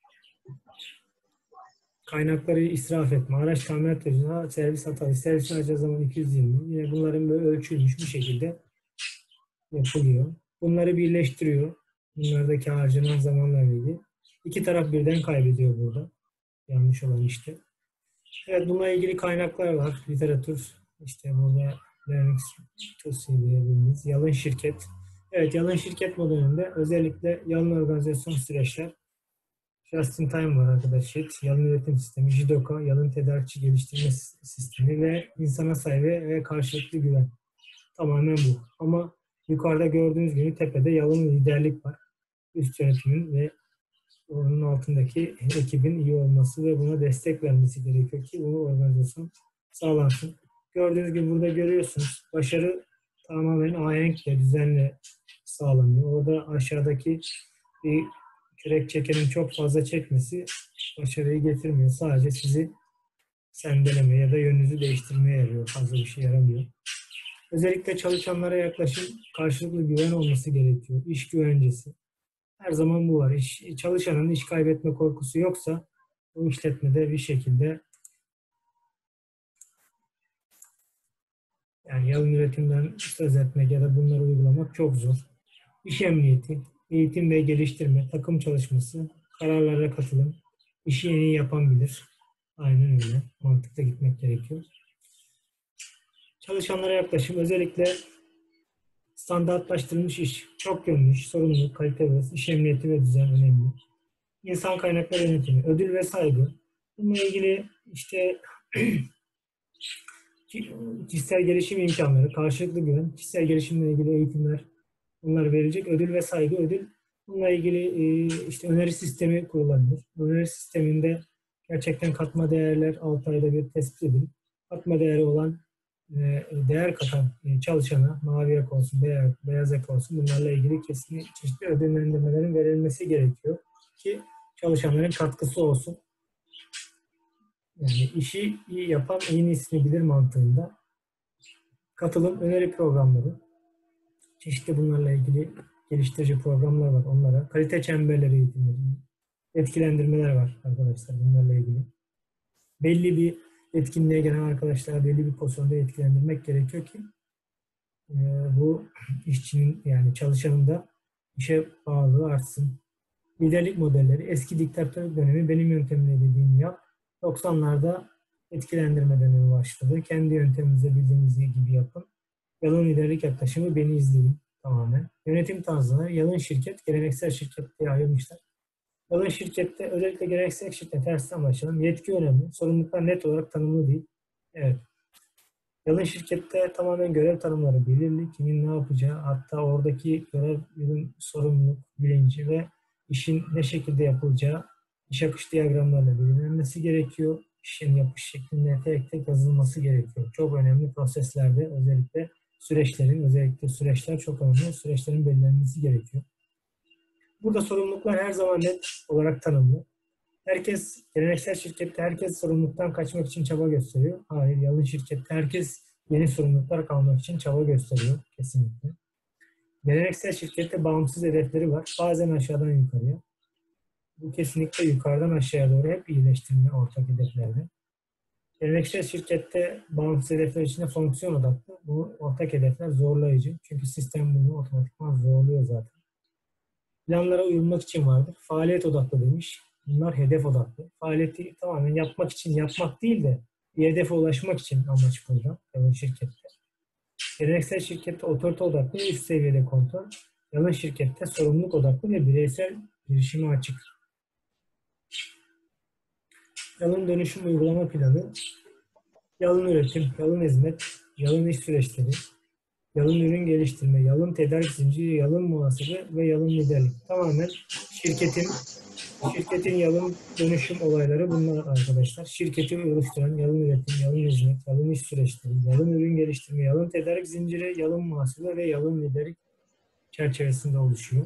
Speaker 1: Kaynakları israf etme, araç tamirat tecrübesi, servis hatalı, servisin harcadığı zaman 220. Yine bunların böyle ölçülmüş bir şekilde yapılıyor. Bunları birleştiriyor. Bunlardaki harcanan zamanla ilgili. İki taraf birden kaybediyor burada. Yanlış olan işte. Evet, bununla ilgili kaynaklar var. Literatür, işte burada Linux diyebiliriz. Yalın şirket. Evet, yalın şirket modelinde özellikle yalın organizasyon süreçler. Just in time var arkadaşlar. Yalın üretim sistemi, JIDOKA, yalın tedarikçi geliştirme sistemi ve insana saygı ve karşılıklı güven. Tamamen bu. Ama yukarıda gördüğünüz gibi tepede yalın liderlik var. Üst yönetimin ve onun altındaki ekibin iyi olması ve buna destek vermesi gerekiyor ki bu organizasyon sağlansın. Gördüğünüz gibi burada görüyorsunuz. Başarı tamamen ahenkle, düzenle sağlanıyor. Orada aşağıdaki bir kürek çekenin çok fazla çekmesi başarıyı getirmiyor. Sadece sizi sendeleme ya da yönünüzü değiştirmeye yarıyor. Fazla bir şey yaramıyor. Özellikle çalışanlara yaklaşım, karşılıklı güven olması gerekiyor. İş güvencesi. Her zaman bu var. Çalışanın iş kaybetme korkusu yoksa o işletmede bir şekilde yani yalın üretimden söz etmek ya da bunları uygulamak çok zor. İş emniyeti, eğitim ve geliştirme, takım çalışması, kararlara katılım, işi en iyi yapan bilir. Aynen öyle. Mantıkla gitmek gerekiyor. Çalışanlara yaklaşım, özellikle standartlaştırılmış iş, çok yönlü iş, sorumluluk, kalite ve iş emniyeti ve düzen önemli. İnsan kaynakları yönetimi, ödül ve saygı. Bununla ilgili işte kişisel gelişim imkanları, karşılıklı güven, kişisel gelişimle ilgili eğitimler, bunlar verilecek. Ödül ve saygı, ödül. Bununla ilgili işte öneri sistemi kurulabilir. Öneri sisteminde gerçekten katma değerler 6 ayda bir tespit edilip katma değeri olan değer katan çalışana, mavi yak olsun, beyaz yak olsun, bunlarla ilgili kesin çeşitli ödüllendirmelerin verilmesi gerekiyor ki çalışanların katkısı olsun. Yani işi iyi yapan en iyisini bilir mantığında. Katılım, öneri programları. Çeşitli bunlarla ilgili geliştirici programlar var onlara. Kalite çemberleri eğitimleri. Etkilendirmeler var arkadaşlar bunlarla ilgili. Belli bir Etkinliğe gelen arkadaşlar belli bir pozisyonda etkilendirmek gerekiyor ki bu işçinin yani çalışanın da işe bağlılığı artsın. Liderlik modelleri, eski diktatörlük dönemi benim yöntemimle dediğimi yap. 90'larda etkilendirme dönemi başladı. Kendi yönteminizde bildiğiniz gibi yapın. Yalın liderlik yaklaşımı beni izleyin tamamen. Yönetim tarzını yalın şirket, geleneksel şirket diye ayırmışlar. Yalın şirkette özellikle geleneksel şirkette tersten başlayalım. Yetki önemli. Sorumluluklar net olarak tanımlı değil. Evet. Yalın şirkette tamamen görev tanımları belirli. Kimin ne yapacağı, hatta oradaki görevlerin sorumluluk, bilinci ve işin ne şekilde yapılacağı iş akış diyagramlarla belirlenmesi gerekiyor. İşin yapış şeklinde tek tek yazılması gerekiyor. Çok önemli proseslerde özellikle süreçler çok önemli. Süreçlerin belirlenmesi gerekiyor. Burada sorumluluklar her zaman net olarak tanımlı. Geleneksel şirkette herkes sorumluluktan kaçmak için çaba gösteriyor. Hayır, yalın şirkette herkes yeni sorumluluklar kalmak için çaba gösteriyor kesinlikle. Geleneksel şirkette bağımsız hedefleri var. Bazen aşağıdan yukarıya. Bu kesinlikle yukarıdan aşağıya doğru hep iyileştirme ortak hedeflerde. Geleneksel şirkette bağımsız hedefler içinde fonksiyon odaklı. Bu ortak hedefler zorlayıcı. Çünkü sistem bunu otomatikman zorluyor zaten. Planlara uyulmak için vardır. Faaliyet odaklı demiş. Bunlar hedef odaklı. Faaliyeti tamamen yapmak için yapmak değil de bir hedefe ulaşmak için amaç burada. Yalın şirkette. Geleneksel şirkette otorite odaklı ve üst seviyede kontrol. Yalın şirkette sorumluluk odaklı ve bireysel girişime açık. Yalın dönüşüm uygulama planı, yalın üretim, yalın hizmet, yalın iş süreçleri, yalın ürün geliştirme, yalın tedarik zinciri, yalın muhasebe ve yalın liderlik. Tamamen şirketin yalın dönüşüm olayları bunlar arkadaşlar. Şirketi oluşturan yalın üretim, yalın hizmet, yalın iş süreçleri, yalın ürün geliştirme, yalın tedarik zinciri, yalın muhasebe ve yalın liderlik çerçevesinde oluşuyor.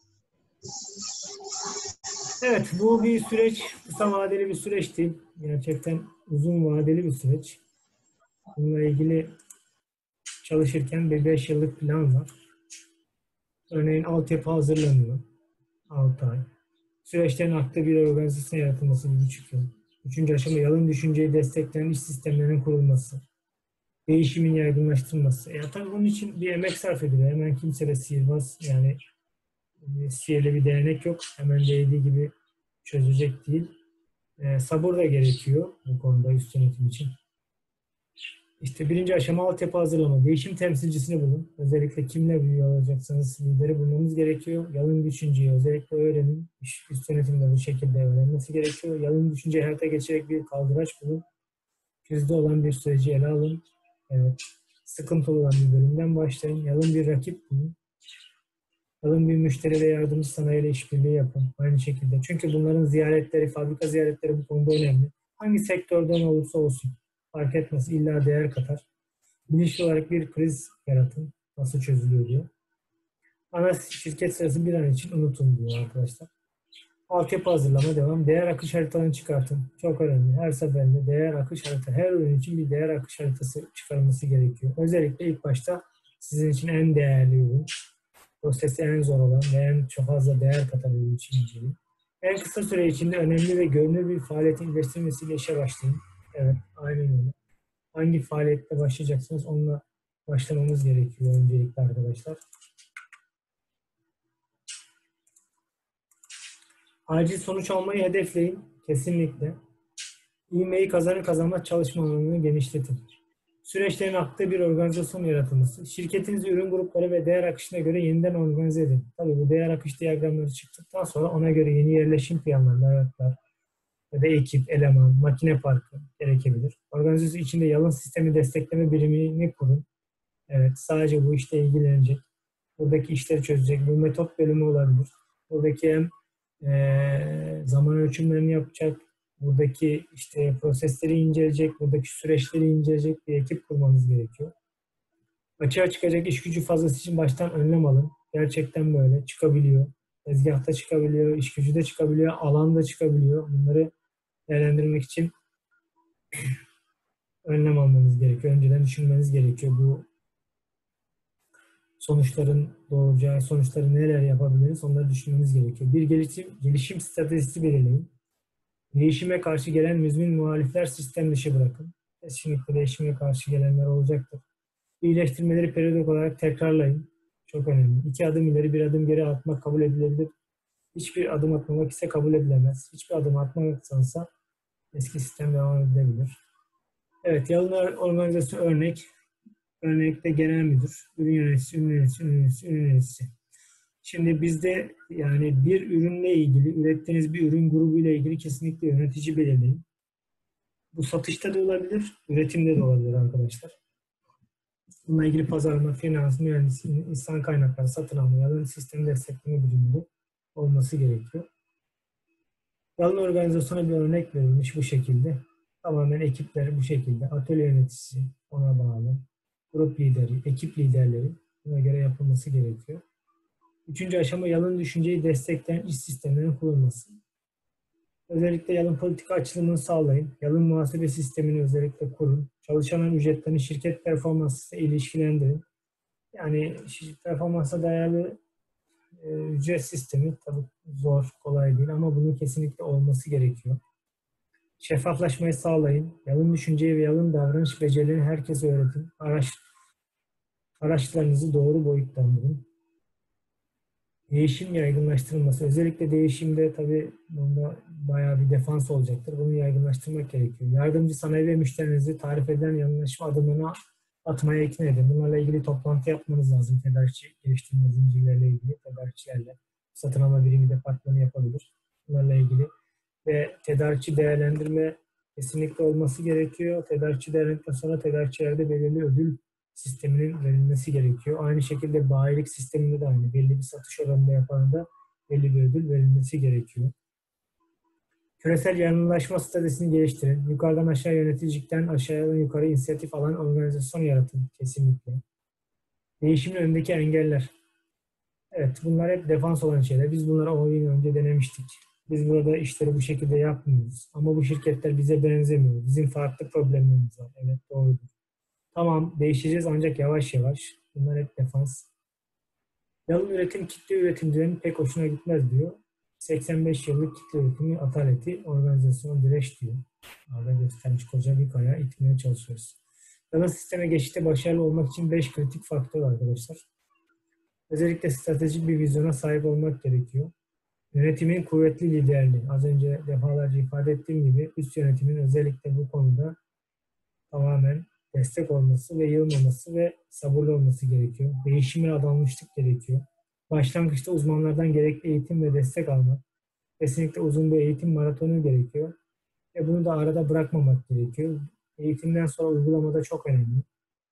Speaker 1: Evet, bu bir süreç, kısa vadeli bir süreç değil. Gerçekten uzun vadeli bir süreç. Bununla ilgili çalışırken bir 5 yıllık plan var. Örneğin altyapı hazırlanıyor. 6 ay. Süreçlerin aktif bir organizasyon yaratılması 1,5 yıl. Üçüncü aşama yalın düşünceyi destekleyen iş sistemlerinin kurulması. Değişimin yaygınlaştırılması. Tabii bunun için bir emek sarf ediliyor. Hemen kimse de sihirbaz yani sihirli bir değnek yok. Hemen değdiği gibi çözecek değil. Sabır da gerekiyor bu konuda üst yönetim için. İşte birinci aşama altyapı hazırlama. Değişim temsilcisini bulun. Özellikle kimle büyüyor olacaksanız lideri bulmamız gerekiyor. Yalın düşünceyi özellikle öğrenin. Üst yönetimde bu şekilde öğrenmesi gerekiyor. Yalın düşünceyi hayata geçerek bir kaldıraç bulun. Yüzde olan bir süreci ele alın. Evet. Sıkıntılı olan bir bölümden başlayın. Yalın bir rakip bulun. Yalın bir müşteri ve yardımcı sanayiyle işbirliği yapın. Aynı şekilde. Çünkü bunların ziyaretleri, fabrika ziyaretleri bu konuda önemli. Hangi sektörden olursa olsun. Fark etmez. İlla değer katar. Bilinçli olarak bir kriz yaratın. Nasıl çözülüyor diyor. Ana şirket sırası bir an için unutun diyor arkadaşlar. Altyapı hazırlama devam. Değer akış haritalarını çıkartın. Çok önemli. Her seferinde değer akış harita. Her ürün için bir değer akış haritası çıkarılması gerekiyor. Özellikle ilk başta sizin için en değerli ürün, prosesi en zor olan ve en çok fazla değer katan ürün için inceleyin. En kısa süre içinde önemli ve görünür bir faaliyetin iyileştirilmesiyle işe başlayın. Evet, aynen öyle. Hangi faaliyette başlayacaksınız onunla başlamamız gerekiyor öncelikle arkadaşlar. Acil sonuç almayı hedefleyin. Kesinlikle. İğmeyi kazanır kazanmaz çalışma alanını genişletin. Süreçlerin aktığı bir organizasyon yaratılması. Şirketinizi ürün grupları ve değer akışına göre yeniden organize edin. Tabii bu değer akış diyagramları çıktıktan sonra ona göre yeni yerleşim planları ya da ekip, eleman, makine parkı gerekebilir. Organizasyon içinde yalın sistemi destekleme birimini kurun. Evet, sadece bu işte ilgilenecek. Buradaki işleri çözecek. Bu metot bölümü olabilir. Buradaki hem zaman ölçümlerini yapacak, buradaki işte prosesleri inceleyecek, buradaki süreçleri inceleyecek bir ekip kurmanız gerekiyor. Açığa çıkacak iş gücü fazlası için baştan önlem alın. Gerçekten böyle çıkabiliyor. Tezgahta çıkabiliyor, iş gücü de çıkabiliyor, alanda çıkabiliyor. Bunları değerlendirmek için önlem almanız gerekiyor. Önceden düşünmeniz gerekiyor. Bu sonuçların doğuracağı, sonuçları neler yapabiliriz onları düşünmemiz gerekiyor. Bir gelişim stratejisi belirleyin. Değişime karşı gelen müzmin muhalifler sistem dışı bırakın. Kesinlikle değişime karşı gelenler olacaktır. İyileştirmeleri periyodik olarak tekrarlayın. Çok önemli. 2 adım ileri, 1 adım geri atmak kabul edilebilir. Hiçbir adım atmamak ise kabul edilemez. Hiçbir adım atmaksansa eski sistem devam edilebilir. Evet, yalın organizasyon örnek. Örnekte genel müdür, ürün yöneticisi, ürün yöneticisi, ürün yöneticisi, ürün yöneticisi. Şimdi bizde yani bir ürünle ilgili, ürettiğiniz bir ürün grubu ile ilgili kesinlikle yönetici belirleyin. Bu satışta da olabilir, üretimde de olabilir arkadaşlar. Bununla ilgili pazarlama, finans, mühendisliği, insan kaynakları, satın alma, yalın sistem destekleme birimleri olması gerekiyor. Yalın organizasyona bir örnek verilmiş bu şekilde. Tamamen ekipler bu şekilde. Atölye yöneticisi ona bağlı. Grup lideri, ekip liderleri buna göre yapılması gerekiyor. 3. aşama yalın düşünceyi destekleyen iş sistemlerinin kurulması. Özellikle yalın politika açılımını sağlayın. Yalın muhasebe sistemini özellikle kurun. Çalışanların ücretlerini şirket performansıyla ilişkilendirin. Yani performansa dayalı ücret sistemi tabii zor, kolay değil ama bunun kesinlikle olması gerekiyor. Şeffaflaşmayı sağlayın. Yalın düşünceyi ve yalın davranış becerilerini herkese öğretin. Araçlarınızı doğru boyutlandırın. Değişim yaygınlaştırılması. Özellikle değişimde tabii bunda bayağı bir defans olacaktır. Bunu yaygınlaştırmak gerekiyor. Yardımcı sanayi ve müşterinizi tarif edilen yanılışma adımlarını atmaya ikna edin. Bunlarla ilgili toplantı yapmanız lazım. Tedarikçi geliştirme zincirlerle ilgili tedarikçilerle. Satın alma birimi departmanı yapabilir. Bunlarla ilgili ve tedarikçi değerlendirme kesinlikle olması gerekiyor. Tedarikçi değerlendirdikten sonra tedarikçilerde belirli ödül sisteminin verilmesi gerekiyor. Aynı şekilde bayilik sisteminde de aynı. Belli bir satış oranında yapanında belli bir ödül verilmesi gerekiyor. Küresel yardımlaşma stratejisini geliştirin. Yukarıdan aşağı yöneticilikten aşağıdan yukarı inisiyatif alan organizasyon yaratın kesinlikle. Değişimin önündeki engeller. Evet, bunlar hep defans olan şeyler. Biz bunları 10 yıl önce denemiştik. Biz burada işleri bu şekilde yapmıyoruz. Ama bu şirketler bize benzemiyor. Bizim farklı problemlerimiz var. Evet, doğrudur. Tamam, değişeceğiz ancak yavaş yavaş. Bunlar hep defans. Yalın üretim kitle üretimcilerin pek hoşuna gitmez diyor. 85 yıllık kitle üretimi ataleti organizasyon direş diyor. Arada göstermiş koca bir kaya itmeye çalışıyoruz. Yalın sisteme geçişte başarılı olmak için 5 kritik faktör var arkadaşlar. Özellikle stratejik bir vizyona sahip olmak gerekiyor. Yönetimin kuvvetli liderliği. Az önce defalarca ifade ettiğim gibi üst yönetimin özellikle bu konuda tamamen destek olması ve yılmaması ve sabırlı olması gerekiyor. Değişime adanmışlık gerekiyor. Başlangıçta uzmanlardan gerekli eğitim ve destek almak. Kesinlikle uzun bir eğitim maratonu gerekiyor. Ve bunu da arada bırakmamak gerekiyor. Eğitimden sonra uygulamada çok önemli.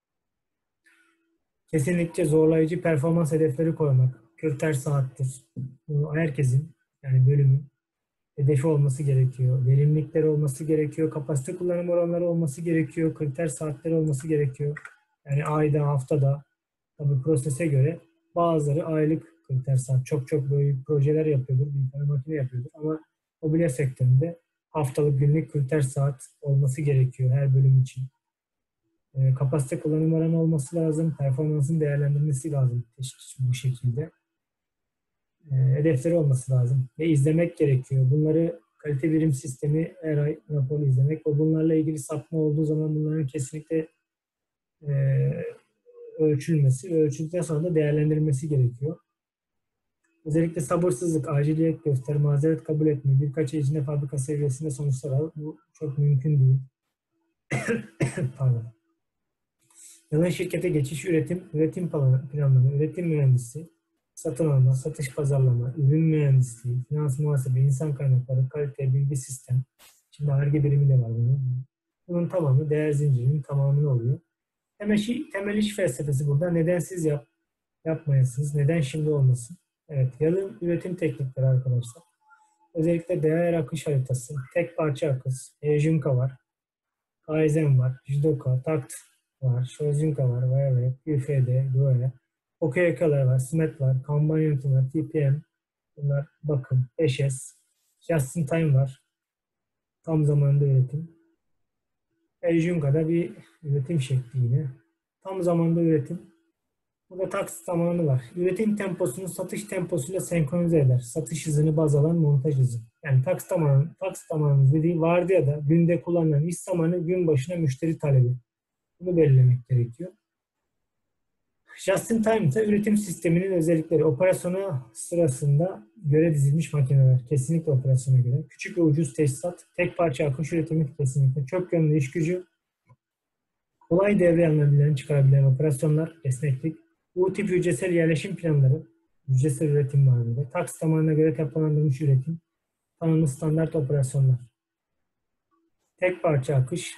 Speaker 1: Kesinlikle zorlayıcı performans hedefleri koymak. Kriter saattir. Bu herkesin yani bölümün hedefi olması gerekiyor. Verimlilikleri olması gerekiyor. Kapasite kullanım oranları olması gerekiyor. Kriter saatleri olması gerekiyor. Yani ayda, haftada tabii prosese göre bazıları aylık kriter saat. Çok çok büyük projeler yapıyordur. Bir tane makine yapıyordur. Ama mobilya sektöründe haftalık günlük kriter saat olması gerekiyor her bölüm için. Kapasite kullanım oranı olması lazım. Performansın değerlendirmesi lazım bu şekilde. Hedefleri olması lazım. Ve izlemek gerekiyor. Bunları kalite birim sistemi her ay raporu izlemek ve bunlarla ilgili sapma olduğu zaman bunların kesinlikle e, ölçülmesi ve ölçüldükten sonra da değerlendirilmesi gerekiyor. Özellikle sabırsızlık, aciliyet göster, mazeret kabul etme, birkaç ay içinde fabrika seviyesinde sonuçlar al. Bu çok mümkün değil. Pardon. Yalan şirkete geçiş, üretim planlama, üretim mühendisi, satın alma, satış pazarlama, ürün mühendisliği, finans muhasebe, insan kaynakları, kalite, bilgi sistem. Şimdi Ar-Ge birimi de var bunun. Bunun tamamı değer zincirinin tamamını oluyor. Temel iş felsefesi burada. Neden siz yapmayasınız? Neden şimdi olmasın? Evet, yalın üretim teknikleri arkadaşlar. Özellikle değer akış haritası, tek parça akış, Ejunka var, Kaizen var, Jidoka, Takt var, Shojinka var, Wave, UFD, Goe, OKK'lar var, SMET var, Kanban yönetimi var, TPM, bunlar bakım, 5S, Just in Time var, tam zamanlı üretim. Ejunka da bir üretim şekli yine. Tam zamanlı üretim, Burada taksit zamanı var. Üretim temposunu satış temposuyla senkronize eder. Satış hızını baz alan montaj hızı. Yani taksit zamanı dediği vardiyada günde kullanılan iş zamanı gün başına müşteri talebi. Bunu belirlemek gerekiyor. Just in time ise üretim sisteminin özellikleri. Operasyona sırasında göre dizilmiş makineler. Kesinlikle operasyona göre. Küçük ve ucuz teçhizat. Tek parça akış üretimi kesinlikle. Çok yönlü iş gücü. Kolay devreye alınabilen, çıkarabilen operasyonlar. Esneklik. Bu tip hücresel yerleşim planları. Hücresel üretim var burada. Taksit zamanına göre depolandırılmış üretim. Tanımlı standart operasyonlar. Tek parça akış.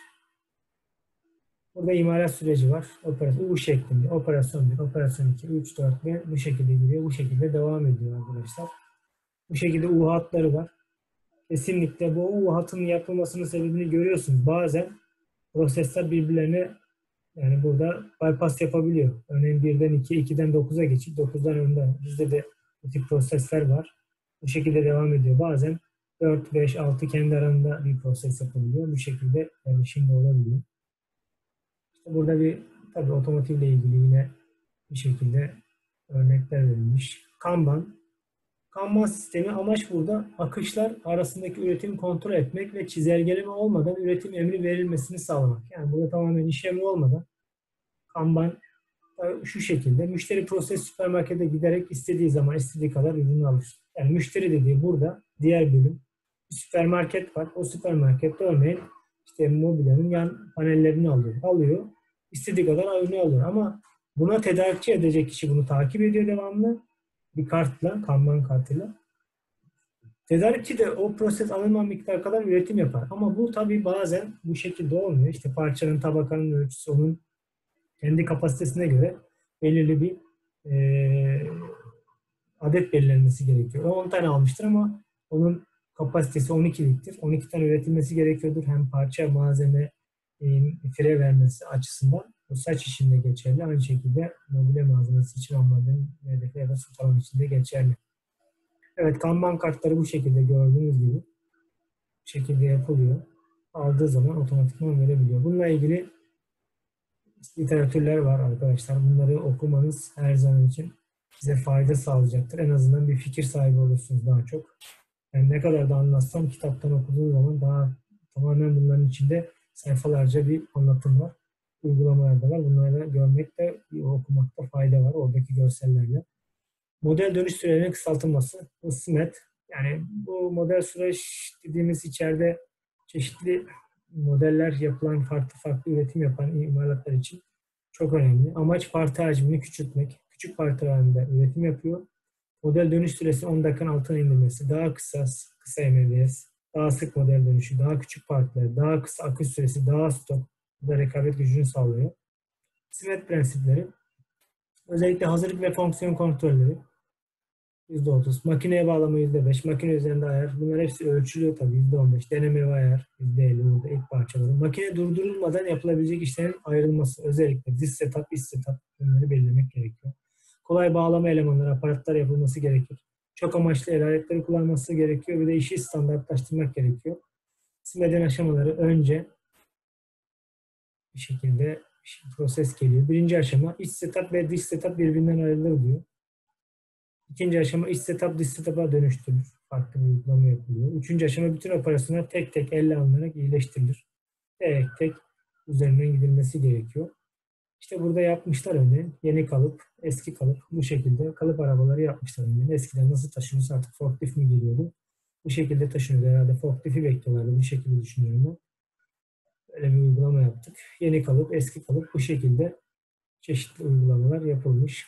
Speaker 1: Burada imalat süreci var. Operasyon U şeklinde. Operasyon 1, operasyon 2, 3, 4 ve bu şekilde gidiyor. Bu şekilde devam ediyor arkadaşlar. Bu şekilde U hatları var. Kesinlikle bu U hatının yapılmasının sebebini görüyorsunuz. Bazen prosesler birbirlerine yani burada bypass yapabiliyor. Örneğin 1'den 2'ye, 2'den 9'a geçip 9'dan önden. Bizde de bu tip prosesler var. Bu şekilde devam ediyor. Bazen 4, 5, 6 kendi arasında bir proses yapabiliyor. Bu şekilde yani şimdi olabiliyor. Burada bir tabii otomotivle ilgili yine bir şekilde örnekler verilmiş. Kanban. Kanban sistemi amaç burada akışlar arasındaki üretimi kontrol etmek ve çizelgeleme olmadan üretim emri verilmesini sağlamak. Yani burada tamamen iş emri olmadan Kanban şu şekilde müşteri proses süpermarkete giderek istediği zaman istediği kadar ürünü alır. Yani müşteri dediği burada diğer bölüm bir süpermarket var. O süpermarkette örneğin işte mobilyanın yan panellerini alıyor. İstediği kadar ürünü alıyor. Ama buna tedarikçi edecek kişi bunu takip ediyor devamlı. Bir kartla, Kanban kartıyla. Tedarikçi de o proses alınan miktar kadar üretim yapar. Ama bu tabii bazen bu şekilde olmuyor. İşte parçanın, tabakanın ölçüsü onun kendi kapasitesine göre belirli bir adet belirlenmesi gerekiyor. O 10 tane almıştır ama onun kapasitesi 12'liktir. 12 tane üretilmesi gerekiyordur. Hem parça, malzeme, fire vermesi açısından. Bu saç için de geçerli. Aynı şekilde mobilya malzemesi için almadığım hedef ya da su falan için de geçerli. Evet, Kanban kartları bu şekilde gördüğünüz gibi bu şekilde yapılıyor. Aldığı zaman otomatikman verebiliyor. Bununla ilgili literatürler var arkadaşlar. Bunları okumanız her zaman için size fayda sağlayacaktır. En azından bir fikir sahibi olursunuz daha çok. Yani ne kadar da anlatsam kitaptan okuduğum zaman daha tamamen bunların içinde sayfalarca bir anlatım var. Uygulamalar da var. Bunları görmekte, okumakta fayda var oradaki görsellerle. Model dönüş sürelerinin kısaltılması. Bu SMET. Yani bu model süreç dediğimiz içeride çeşitli modeller yapılan, farklı üretim yapan imalatlar için çok önemli. Amaç parti hacmini küçültmek. Küçük parti halinde üretim yapıyor. Model dönüş süresi 10 dakikanın altına indirmesi. Daha kısa MVS, daha sık model dönüşü, daha küçük partiler, daha kısa akış süresi, daha stok, bu da rekabet gücünü sağlıyor. SMET prensipleri. Özellikle hazırlık ve fonksiyon kontrolleri. %30. Makineye bağlama %5. Makine üzerinde ayar. Bunlar hepsi ölçülüyor tabii. %15. Deneme ve ayar. %50 burada ilk parçaları. Makine durdurulmadan yapılabilecek işlerin ayrılması. Özellikle disk setup, iş setup bunları belirlemek gerekiyor. Kolay bağlama elemanları, aparatlar yapılması gerekir. Çok amaçlı el aletleri kullanması gerekiyor. Bir de işi standartlaştırmak gerekiyor. SMED'in aşamaları önce bir şekilde proses geliyor. Birinci aşama iç setup ve dış setup birbirinden ayrılır diyor. İkinci aşama iç setup dış setup'a dönüştürülür. Farklı bir uygulama yapılıyor. Üçüncü aşama bütün operasyonlar tek tek elle alınarak iyileştirilir. Tek tek üzerinden gidilmesi gerekiyor. İşte burada yapmışlar örneğin. Yeni kalıp, eski kalıp. Bu şekilde kalıp arabaları yapmışlar örneğin. Eskiden nasıl taşınıyorsa artık forklift mi geliyordu? Bu şekilde taşınıyordu herhalde. Forklifti bekliyorlardı. Bu şekilde düşünüyorum ben. Böyle bir uygulama yaptık. Yeni kalıp, eski kalıp bu şekilde çeşitli uygulamalar yapılmış.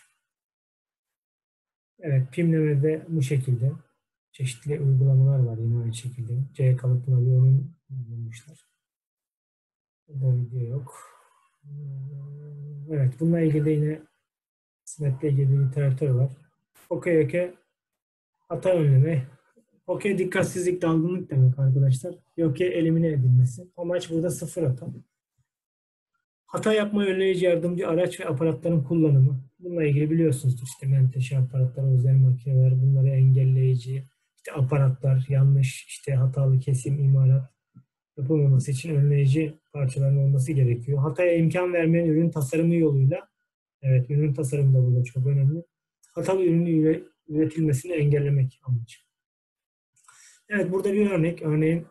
Speaker 1: Evet, PIM'lemede bu şekilde çeşitli uygulamalar var yine aynı şekilde. C kalıbına bir onun bulmuşlar. Burada video yok. Evet, bununla ilgili de yine SMET'le ilgili bir literatür var. OKYK hata önleme. OK dikkatsizlik, dalgınlık demek arkadaşlar. YOK elimine edilmesi. Amaç burada sıfır hata. Hata yapma önleyici yardımcı araç ve aparatların kullanımı. Bununla ilgili biliyorsunuzdur işte menteşe aparatlar, özel makineler, bunları engelleyici, işte aparatlar, yanlış, işte hatalı kesim, imalat yapılmaması için önleyici parçaların olması gerekiyor. Hataya imkan vermeyen ürün tasarımı yoluyla Evet, ürün tasarımı da burada çok önemli. Hatalı ürünün üretilmesini engellemek amacı. Evet, burada bir örnek. Örneğin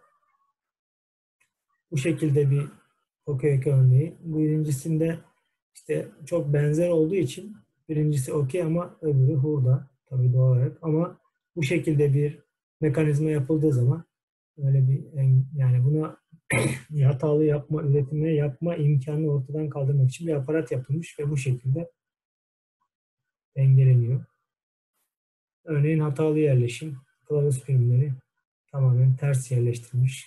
Speaker 1: bu şekilde bir okey örneği. Birincisinde işte çok benzer olduğu için birincisi okey ama öbürü hurda tabii doğal olarak. Ama bu şekilde bir mekanizma yapıldığı zaman öyle bir yani buna hatalı yapma, üretime yapma imkanını ortadan kaldırmak için bir aparat yapılmış ve bu şekilde dengeleniyor. Örneğin hatalı yerleşim, kılavuz birimleri tamamen ters yerleştirilmiş.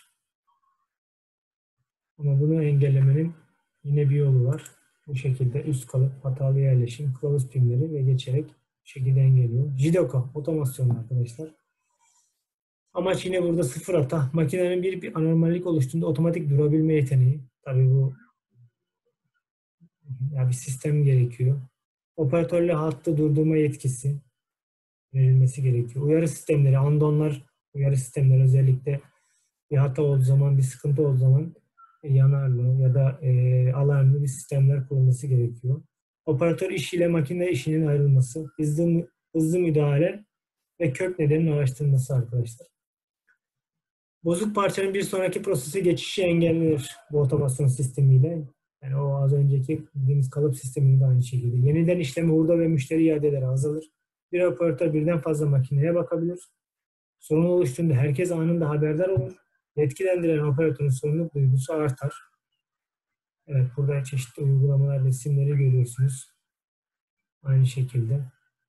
Speaker 1: Ama bunu engellemenin yine bir yolu var. Bu şekilde üst kalıp, hatalı yerleşim, kılavuz birimleri ve geçerek bu şekilde engelliyor. Jidoka, otomasyon arkadaşlar. Amaç yine burada sıfır hata. Makinenin bir anormallik oluştuğunda otomatik durabilme yeteneği. Tabii bu yani bir sistem gerekiyor. Operatörle hattı durdurma yetkisi verilmesi gerekiyor. Uyarı sistemleri, andonlar, uyarı sistemleri özellikle bir hata olduğu zaman, bir sıkıntı olduğu zaman yanarlı ya da alarmlı bir sistemler kurulması gerekiyor. Operatör işi ile makine işinin ayrılması, hızlı müdahale ve kök nedenin araştırılması arkadaşlar. Bozuk parçanın bir sonraki prosese geçişi engellenir bu otomasyon sistemiyle. Yani o az önceki bildiğimiz kalıp sisteminde aynı şekilde. Yeniden işleme, hurda ve müşteri iadeleri azalır. Bir operatör birden fazla makineye bakabilir. Sorun oluştuğunda herkes anında haberdar olur. Etkilendiren operatörün sorumluluk duygusu artar. Evet, burada çeşitli uygulamalar, resimleri görüyorsunuz. Aynı şekilde.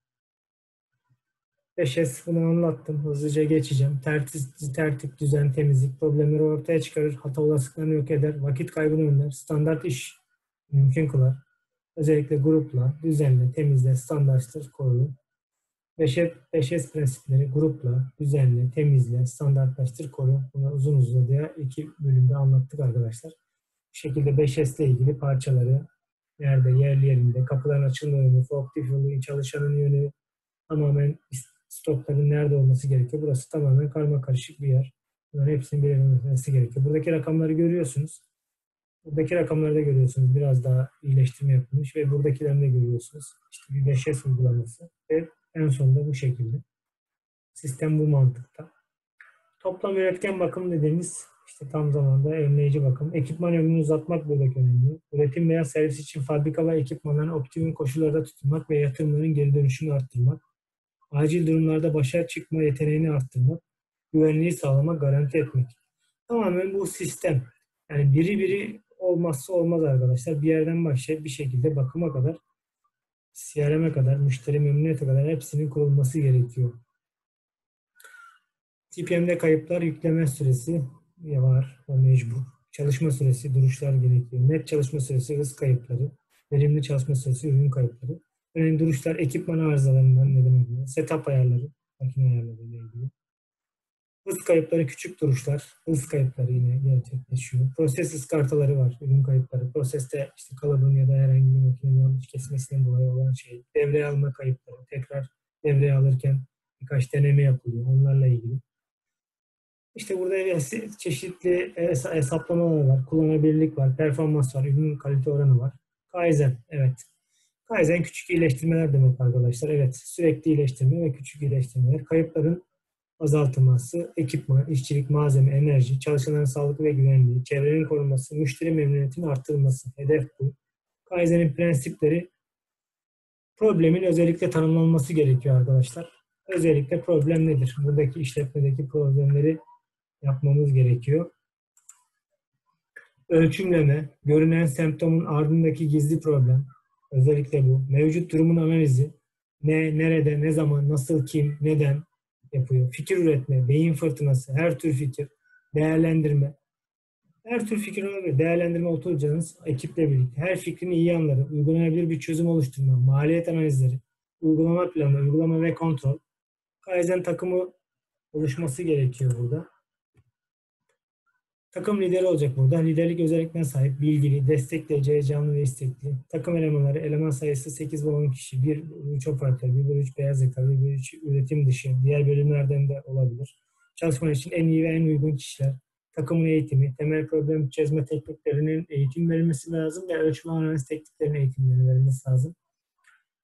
Speaker 1: 5S bunu anlattım. Hızlıca geçeceğim. Tertip, düzen, temizlik problemleri ortaya çıkarır. Hata olasılıklarını yok eder. Vakit kaybını önler. Standart iş mümkün kılar. Özellikle grupla, düzenle, temizle, standartlaştır, korur. 5S prensipleri grupla, düzenle, temizle, standartlaştır, koru. Bunu uzun uzadıya 2 bölümde anlattık arkadaşlar. Bu şekilde 5S ile ilgili parçaları nerede, yerli yerinde, kapıların açılma yönü, forklift yolu, çalışanın yönü, tamamen stokların nerede olması gerekiyor. Burası tamamen karmakarışık bir yer. Bunların hepsinin belirlenmesi gerekiyor. Buradaki rakamları görüyorsunuz. Buradaki rakamları da görüyorsunuz. Biraz daha iyileştirme yapılmış ve buradakilerini de görüyorsunuz. İşte bir 5S uygulaması ve en sonunda bu şekilde. Sistem bu mantıkta. Toplam üretken bakım dediğimiz işte tam zamanda önleyici bakım. Ekipman ömrünü uzatmak buradaki önemli. Üretim veya servis için fabrika ve ekipmanların optimum koşullarda tutulmak ve yatırımların geri dönüşünü arttırmak. Acil durumlarda başa çıkma yeteneğini arttırmak. Güvenliği sağlamak, garanti etmek. Tamamen bu sistem. Yani biri olmazsa olmaz arkadaşlar. Bir yerden başlayıp bir şekilde bakıma kadar, CRM'e kadar, müşteri memnuniyete kadar hepsinin kurulması gerekiyor. TPM'de kayıplar yükleme süresi var. O mecbur. Çalışma süresi, duruşlar gerekiyor. Net çalışma süresi, hız kayıpları. Verimli çalışma süresi, ürün kayıpları. Örneğin duruşlar ekipman arızalarından neden oluyor. Setup ayarları, makine ayarları ile ilgili. Hız kayıpları küçük duruşlar. Hız kayıpları yine gerçekleşiyor. Proses ıskartaları var. Ürün kayıpları. Proseste işte kalıbın ya da herhangi bir makinenin yanlış kesmesinden dolayı olan şey. Devreye alma kayıpları. Tekrar devreye alırken birkaç deneme yapılıyor. Onlarla ilgili. İşte burada çeşitli hesaplamalar var. Kullanılabilirlik var. Performans var. Ürün kalite oranı var. Kaizen. Evet. Kaizen küçük iyileştirmeler demek arkadaşlar. Evet. Sürekli iyileştirme ve küçük iyileştirmeler. Kayıpların azaltılması, ekipman, işçilik, malzeme, enerji, çalışanların sağlık ve güvenliği, çevrenin korunması, müşteri memnuniyetinin arttırılması. Hedef bu. Kaizen'in prensipleri problemin özellikle tanımlanması gerekiyor arkadaşlar. Özellikle problem nedir? Buradaki işletmedeki problemleri yapmamız gerekiyor. Ölçümleme, görünen semptomun ardındaki gizli problem, özellikle bu. Mevcut durumun analizi, ne, nerede, ne zaman, nasıl, kim, neden yapıyor. Fikir üretme, beyin fırtınası, her tür fikir, değerlendirme. Her tür fikir olabilir. Değerlendirme oturacağınız ekiple birlikte. Her fikrin iyi yanları, uygulanabilir bir çözüm oluşturma, maliyet analizleri, uygulama planı, uygulama ve kontrol. Kaizen takımı oluşması gerekiyor burada. Takım lideri olacak burada. Liderlik özelliklerine sahip, bilgili, destekleyici, heyecanlı ve istekli. Takım elemanları, eleman sayısı 8 ve 10 kişi. 1-3 operatör, 1-3 beyaz yakalı, 1-3 üretim dışı. Diğer bölümlerden de olabilir. Çalışma için en iyi ve en uygun kişiler. Takımın eğitimi, temel problem çözme tekniklerinin eğitim verilmesi lazım ve ölçme analiz tekniklerinin eğitimleri verilmesi lazım.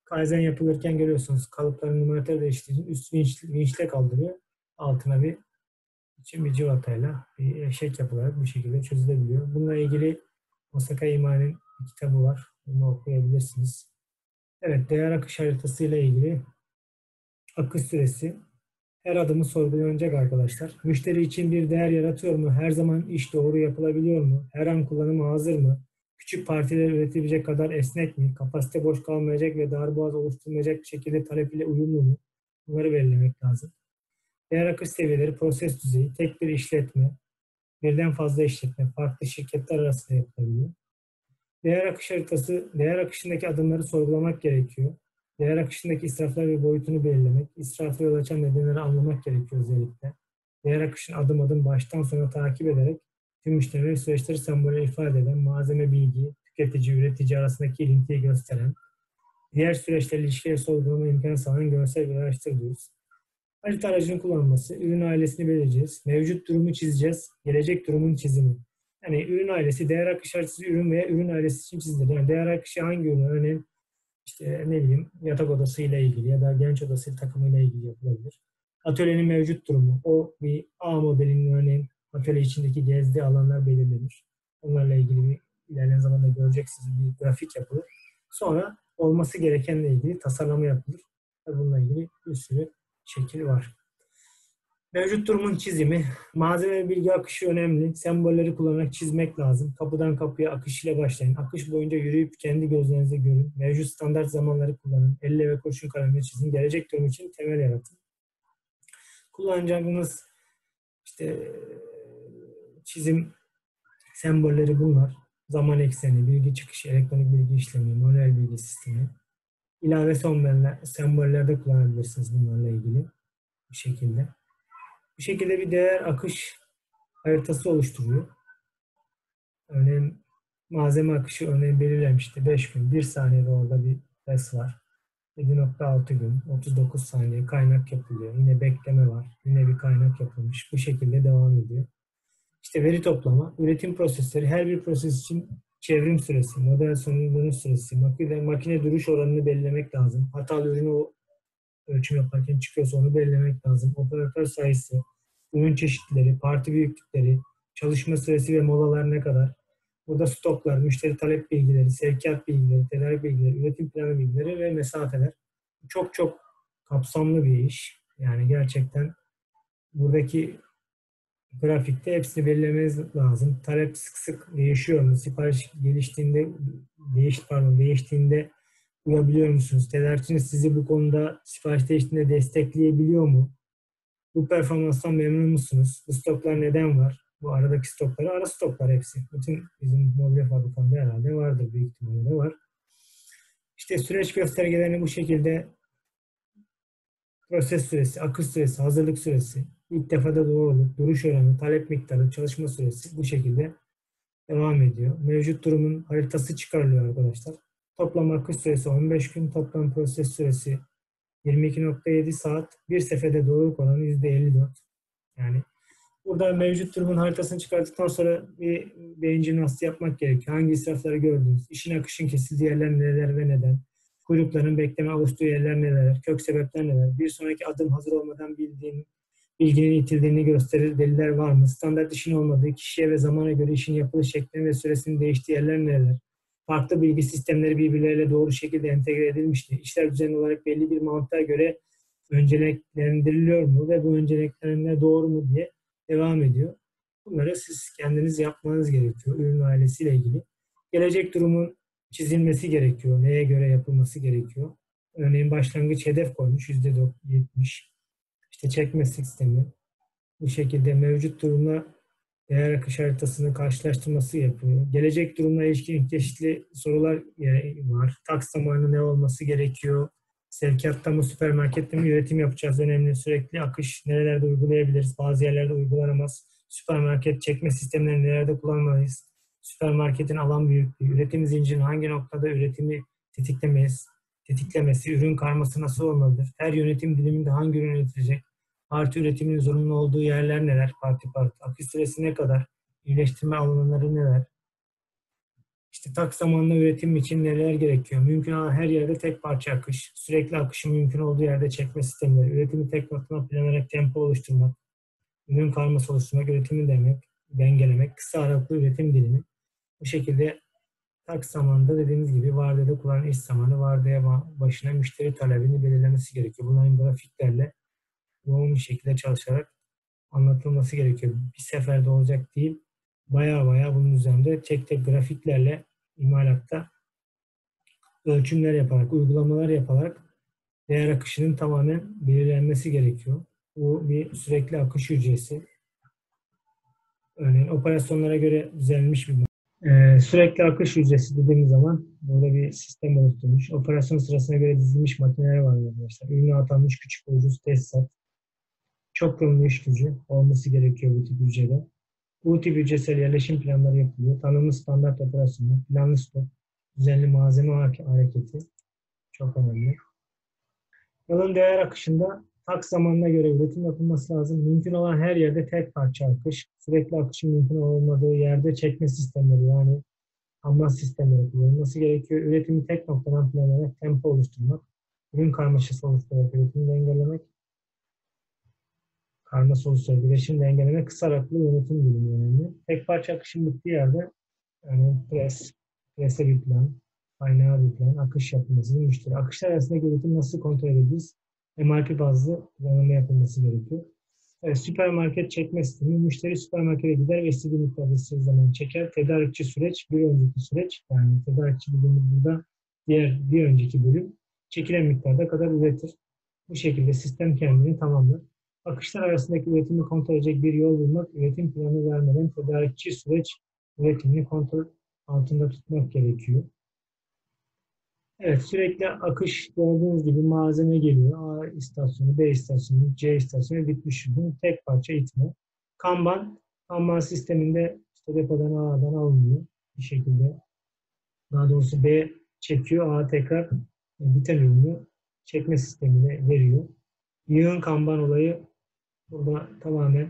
Speaker 1: Kaizen yapılırken görüyorsunuz kalıpların numaratörü değiştiği üst vinçle kaldırıyor. Altına bir civatayla bir eşek yapılarak bu şekilde çözülebiliyor. Bununla ilgili Osaka İma'nın bir kitabı var. Bunu okuyabilirsiniz. Evet, değer akış haritası ile ilgili akış süresi her adımı sorgulanacak arkadaşlar. Müşteri için bir değer yaratıyor mu? Her zaman iş doğru yapılabiliyor mu? Her an kullanıma hazır mı? Küçük partiler üretilecek kadar esnek mi? Kapasite boş kalmayacak ve darboğaz oluşturmayacak şekilde talep ile uyumlu mu? Bunları belirlemek lazım. Değer akış seviyeleri, proses düzeyi, tek bir işletme, birden fazla işletme, farklı şirketler arasında yapılabiliyor. Değer akış haritası, değer akışındaki adımları sorgulamak gerekiyor. Değer akışındaki israflar ve boyutunu belirlemek, israfa yol açan nedenleri anlamak gerekiyor özellikle. Değer akışını adım adım baştan sona takip ederek tüm işlemi ve süreçleri sembolle ifade eden, malzeme bilgi, tüketici, üretici arasındaki ilintiyi gösteren, diğer süreçlerle ilişkileri sorgulama imkanı sağlayan görsel bir araçtır diyoruz. Harita aracının kullanılması, ürün ailesini belirleyeceğiz, mevcut durumu çizeceğiz, gelecek durumun çizimi. Yani ürün ailesi, değer akışı haritası ürün veya ürün ailesi için çizilir. Yani değer akışı hangi ürün? Örneğin işte ne bileyim yatak odası ile ilgili ya da genç odası takımıyla ilgili yapılabilir. Atölyenin mevcut durumu, o bir A modelinin örneğin atölye içindeki gezdiği alanlar belirlenir. Onlarla ilgili bir ilerleyen zamanda göreceksiniz bir grafik yapılır. Sonra olması gerekenle ilgili tasarlama yapılır. Bununla ilgili bir sürü şekil var. Mevcut durumun çizimi, malzeme ve bilgi akışı önemli. Sembolleri kullanarak çizmek lazım. Kapıdan kapıya akış ile başlayın. Akış boyunca yürüyüp kendi gözlerinizle görün. Mevcut standart zamanları kullanın. Elle ve kurşun kalemle çizin. Gelecek durum için temel yaratın. Kullanacağınız işte çizim sembolleri bunlar. Zaman ekseni, bilgi çıkışı, elektronik bilgi işlemi, manuel bilgi sistemi. İlave semboller de kullanabilirsiniz bunlarla ilgili. Bu şekilde. Bu şekilde bir değer akış haritası oluşturuyor. Örneğin malzeme akışı örneğin belirlenmişti. 5 gün, 1 saniyede orada bir res var. 7,6 gün, 39 saniye kaynak yapılıyor. Yine bekleme var. Yine bir kaynak yapılmış. Bu şekilde devam ediyor. İşte veri toplama, üretim prosesleri, her bir proses için çevrim süresi, model sonu dönüş süresi, makine duruş oranını belirlemek lazım. Hatalı ürünü o ölçüm yaparken çıkıyorsa onu belirlemek lazım. Operatör sayısı, ürün çeşitleri, parti büyüklükleri, çalışma süresi ve molalar ne kadar? Burada stoklar, müşteri talep bilgileri, sevkiyat bilgileri, tedarik bilgileri, üretim planı bilgileri ve mesafeler. Çok çok kapsamlı bir iş. Yani gerçekten buradaki grafikte hepsini belirlemeniz lazım. Talep sık sık değişiyor mu? Sipariş değiştiğinde uyabiliyor musunuz? Tedarikçiniz sizi bu konuda sipariş değiştiğinde destekleyebiliyor mu? Bu performanstan memnun musunuz? Bu stoklar neden var? Bu aradaki stokları, ara stoklar hepsi. Bütün bizim mobilya fabrikamda herhalde vardır. Büyük ihtimalle de var. İşte süreç göstergelerini bu şekilde proses süresi, akış süresi, hazırlık süresi, ilk defada doğruluk, duruş oranı, talep miktarı, çalışma süresi bu şekilde devam ediyor. Mevcut durumun haritası çıkarılıyor arkadaşlar. Toplam akış süresi 15 gün, toplam proses süresi 22,7 saat, bir seferde doğruluk oranı %54. Yani burada mevcut durumun haritasını çıkarttıktan sonra bir beyin jimnastiği yapmak gerekiyor. Hangi israfları gördünüz? İşin akışın kesildiği yerler neler ve neden? Kuyrukların bekleme oluştuğu yerler neler? Kök sebepler neler? Bir sonraki adım hazır olmadan bilginin itildiğini gösterir deliller var mı? Standart işin olmadığı, kişiye ve zamana göre işin yapılış şeklinin ve süresinin değiştiği yerler neler? Farklı bilgi sistemleri birbirleriyle doğru şekilde entegre edilmiştir. İşler düzenli olarak belli bir mantığa göre önceliklendiriliyor mu ve bu önceliklenmeler doğru mu diye devam ediyor. Bunları siz kendiniz yapmanız gerekiyor ürün ailesiyle ilgili. Gelecek durumun çizilmesi gerekiyor. Neye göre yapılması gerekiyor? Örneğin başlangıç hedef koymuş %70. İşte çekme sistemi. Bu şekilde mevcut durumla değer akış haritasının karşılaştırması yapıyor. Gelecek durumla ilişkin çeşitli sorular var. Taks zamanı ne olması gerekiyor? Sevkiyatta mı, süpermarkette mi üretim yapacağız? Önemli. Sürekli akış nerelerde uygulayabiliriz? Bazı yerlerde uygulanamaz. Süpermarket çekme sistemlerini nerede kullanmalıyız? Süpermarketin alan büyüklüğü, üretim zincirinin hangi noktada üretimi tetiklemesi, ürün karması nasıl olmalıdır? Her yönetim diliminde hangi ürün üretilecek? Parti üretiminin zorunlu olduğu yerler neler? Parti. Akış süresi ne kadar? İyileştirme alanları neler? İşte tak zamanlı üretim için neler gerekiyor? Mümkün olan her yerde tek parça akış, sürekli akışı mümkün olduğu yerde çekme sistemleri, üretimi tek noktadan planlayarak tempo oluşturmak, ürün karması oluşturmak, üretimi dengelemek, kısa aralıklı üretim dilimi. Bu şekilde tak zamanında dediğimiz gibi vardiyada kullanılan iş zamanı, vardiya başına müşteri talebini belirlemesi gerekiyor. Bunların grafiklerle yoğun bir şekilde çalışarak anlatılması gerekiyor. Bir seferde olacak değil, baya baya bunun üzerinde tek tek grafiklerle imalatta ölçümler yaparak, uygulamalar yaparak değer akışının tamamen belirlenmesi gerekiyor. Bu bir sürekli akış hücresi. Örneğin operasyonlara göre düzenlenmiş bir sürekli akış hücresi dediğimiz zaman burada bir sistem oluşturmuş. Operasyon sırasına göre dizilmiş makineler var arkadaşlar. Ürüne atanmış küçük ucuz tesisat. Çok yönlü iş gücü olması gerekiyor bu tip hücrede. Bu tip hücresel yerleşim planları yapılıyor. Tanımlı standart operasyonlar, planlı stok, düzenli malzeme hareketi çok önemli. Yalın değer akışında tak zamanına göre üretim yapılması lazım. Mümkün olan her yerde tek parça akış, sürekli akışın mümkün olmadığı yerde çekme sistemleri yani ambulans sistemleri kullanılması gerekiyor. Üretimi tek noktadan planlayarak tempo oluşturmak, ürün karmaşası oluşturarak üretimi dengelemek, karması oluşturarak üretim dengelemek, kısa aralıklı yönetim bilimi önemli. Tek parça akışın bittiği yerde yani prese bir plan, kaynağı bir plan, akış yapılması, müşteri. Akışlar arasındaki üretim nasıl kontrol edeceğiz? MRP bazlı planlama yapılması gerekiyor. Evet, süpermarket çekme sistemi. Müşteri süpermarkete gider ve istediği miktarda istediği zaman çeker. Tedarikçi süreç, bir önceki süreç. Yani tedarikçi dediğimiz burada bir önceki bölüm çekilen miktarda kadar üretir. Bu şekilde sistem kendini tamamlar. Akışlar arasındaki üretimi kontrol edecek bir yol bulmak, üretim planı vermeden tedarikçi süreç üretimini kontrol altında tutmak gerekiyor. Evet, sürekli akış gördüğünüz gibi malzeme geliyor. A istasyonu, B istasyonu, C istasyonu bitmiş ürün. Tek parça itme. Kanban sisteminde işte depodan A'dan alınıyor bir şekilde. Daha doğrusu B çekiyor, A tekrar biten ürünü çekme sistemine veriyor. Yığın kanban olayı burada tamamen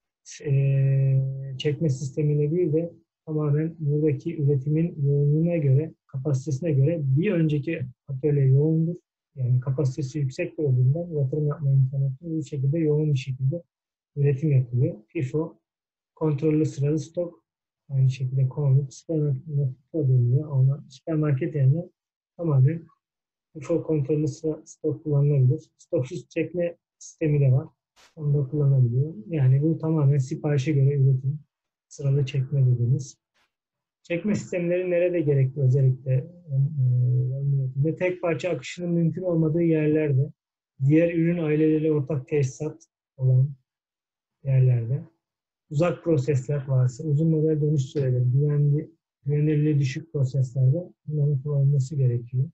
Speaker 1: çekme sistemiyle değil de tamamen buradaki üretimin yoğunluğuna göre, kapasitesine göre bir önceki atölye yoğundur. Yani kapasitesi yüksek olduğundan yatırım yapma imkanı yok. Bu şekilde yoğun bir şekilde üretim yapılıyor. FIFO, kontrollü sıralı stok, aynı şekilde konuluk, süpermarket deniyor. Ona süpermarket yerine tamamen FIFO kontrollü stok kullanılabilir. Stoksuz çekme sistemi de var. Onu da kullanabiliyor. Yani bu tamamen siparişe göre üretim. Sıralı çekme dediğimiz. Çekme sistemleri nerede gerekli özellikle üretimde? Tek parça akışının mümkün olmadığı yerlerde, diğer ürün aileleriyle ortak tesisat olan yerlerde, uzak prosesler varsa, uzun model dönüş süreleri, güvenilirliği düşük proseslerde bunların kullanılması gerekiyor.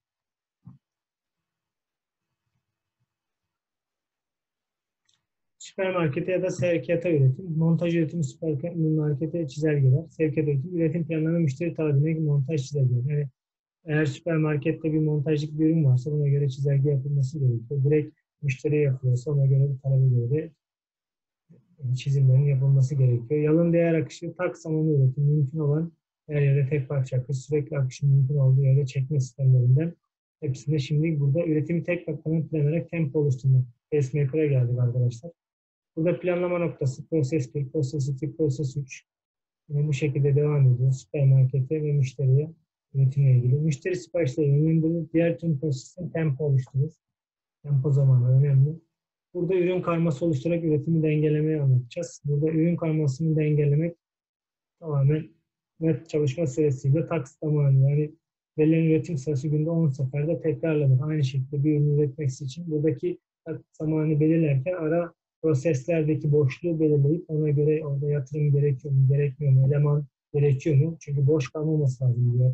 Speaker 1: Süpermarkete ya da sevkiyata üretim, montaj üretimi süpermarkete çizelgeler, sevkiyat üretim, üretim planlarına müşteri talebine montaj çizelgeler. Yani eğer süpermarkette bir montajlık bir ürün varsa buna göre çizelge yapılması gerekiyor. Direkt müşteriye yapılıyorsa ona göre bir talebe göre çizimlerin yapılması gerekiyor. Yalın değer akışı, tak zamanlı üretim mümkün olan her yerde tek parça akış, sürekli akışın mümkün olduğu yerde çekme sistemlerinden hepsinde şimdi burada üretimi tek noktadan planlayarak tempo oluşturmak. Pacemaker'a geldik arkadaşlar. Burada planlama noktası proses 1, proses 2, proses 3. Yine bu şekilde devam ediyor. Süpermarkete ve müşteriye üretimle ilgili. Müşteri siparişleri yönlendirir. Diğer tüm prosesin tempo oluşturur. Tempo zamanı önemli. Burada ürün karması oluşturarak üretimi dengelemeyi anlatacağız. Burada ürün karmasını dengelemek tamamen net çalışma süresiyle taks zamanı yani verilen üretim sırası günde 10 seferde tekrarlanır. Aynı şekilde bir ürün üretmek için buradaki taks zamanı belirlerken ara proseslerdeki boşluğu belirleyip ona göre orada yatırım gerekiyor mu, gerekmiyor mu, eleman gerekiyor mu? Çünkü boş kalmaması lazım diye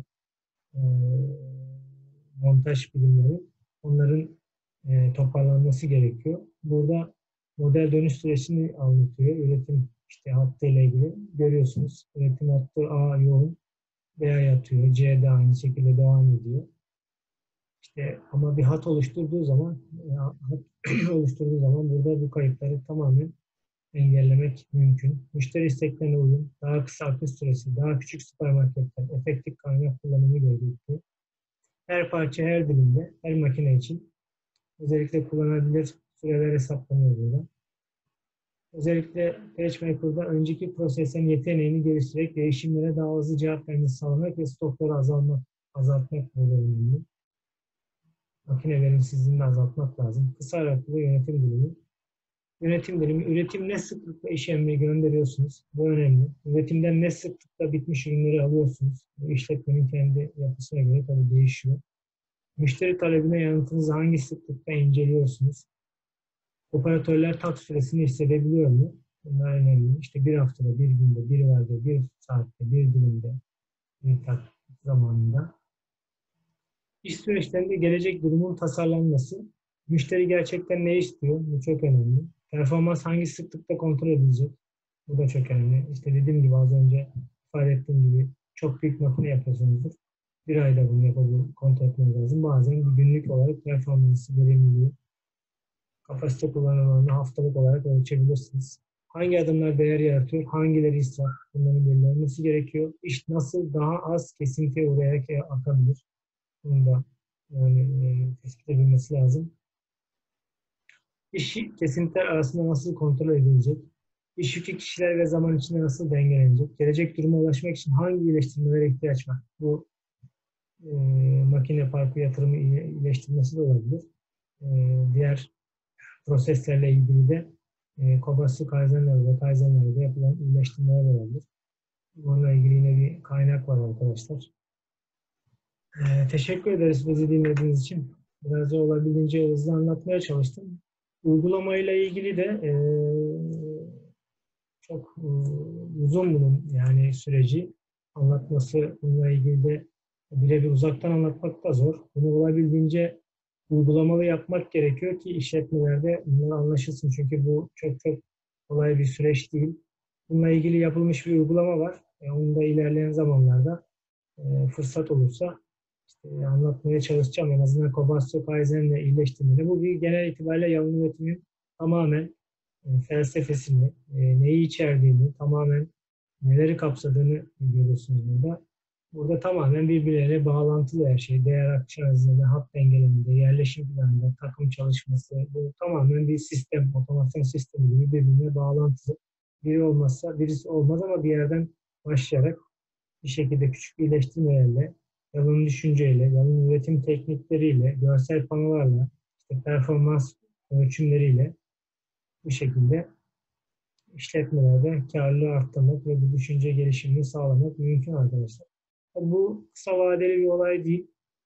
Speaker 1: montaj bilimleri. Onların toparlanması gerekiyor. Burada model dönüş sürecini anlatıyor. Üretim işte hattıyla ilgili görüyorsunuz. Üretim hattı A yoğun, B'ye yatıyor. C de aynı şekilde devam ediyor. İşte ama bir hat oluşturduğu zaman burada bu kayıpları tamamen engellemek mümkün. Müşteri isteklerine uyum, daha kısa akış süresi, daha küçük süpermarketler, efektif kaynak kullanımı gerekli. Her parça her dilimde, her makine için özellikle kullanılabilir süreler hesaplanıyor burada. Özellikle PageMaker'da önceki proseslerin yeteneğini geliştirerek değişimlere daha hızlı cevap vermesi sağlamak ve stokları azaltmak burada önemli. Makine verimsizliğini azaltmak lazım. Kısa aralıklı yönetim dilimi. Yönetim dilimi, üretim ne sıklıkla iş emri gönderiyorsunuz? Bu önemli. Üretimden ne sıklıkla bitmiş ürünleri alıyorsunuz? Bu işletmenin kendi yapısına göre tabii değişiyor. Müşteri talebine yanıtınızı hangi sıklıkta inceliyorsunuz? Operatörler tak süresini hissedebiliyor mu? Bunlar önemli. İşte bir haftada, bir günde, bir varda, bir saatte, bir dilimde, bir tak zamanında. İş süreçlerinde gelecek durumun tasarlanması. Müşteri gerçekten ne istiyor? Bu çok önemli. Performans hangi sıklıkta kontrol edilecek? Bu da çok önemli. İşte dediğim gibi az önce ifade ettiğim gibi çok büyük makine yapıyorsunuzdur. Bir ayda bunu kontrol etmeniz lazım. Bazen bir günlük olarak performansı, verimliliği, kapasite kullanımını haftalık olarak ölçebilirsiniz. Hangi adımlar değer yaratıyor, hangileri israf, bunların belirlenmesi gerekiyor. İş nasıl daha az kesintiye uğrayarak akabilir? Bunu da tespit edilmesi lazım. İş kesintiler arasında nasıl kontrol edilecek? İş yükü kişiler ve zaman içinde nasıl dengelenecek? Gelecek duruma ulaşmak için hangi iyileştirmelere ihtiyaç var? Bu makine parkı yatırımı iyileştirmesi de olabilir. Diğer proseslerle ilgili de Kobatsu Kaizenler'de yapılan iyileştirmeler olabilir. Bununla ilgili yine bir kaynak var arkadaşlar. Teşekkür ederiz bizi dinlediğiniz için. Biraz da olabildiğince hızlı anlatmaya çalıştım. Uygulamayla ilgili de çok uzun bunun yani süreci anlatması, bununla ilgili de birebir uzaktan anlatmak da zor. Bunu olabildiğince uygulamalı yapmak gerekiyor ki işletmelerde bunlar anlaşılsın. Çünkü bu çok çok kolay bir süreç değil. Bununla ilgili yapılmış bir uygulama var. Onu da ilerleyen zamanlarda fırsat olursa anlatmaya çalışacağım. En azından Kobatsu Kaizen'le iyileştirmeyle. Bu bir genel itibariyle yalın üretimin tamamen felsefesini, neyi içerdiğini, tamamen neleri kapsadığını görüyorsunuz burada. Burada tamamen birbirleriyle bağlantılı her şey. Değer akış arızında, hat dengeleminde, yerleşim planında, takım çalışması. Bu tamamen bir sistem, otomasyon sistemi gibi birbirine bağlantılı. Biri olmazsa birisi olmaz ama bir yerden başlayarak bir şekilde küçük iyileştirmelerle, yalın düşünceyle, yalın üretim teknikleriyle, görsel panolarla, işte performans ölçümleriyle bu şekilde işletmelerde karlılığı arttırmak ve bu düşünce gelişimini sağlamak mümkün arkadaşlar. Bu kısa vadeli bir olay değil.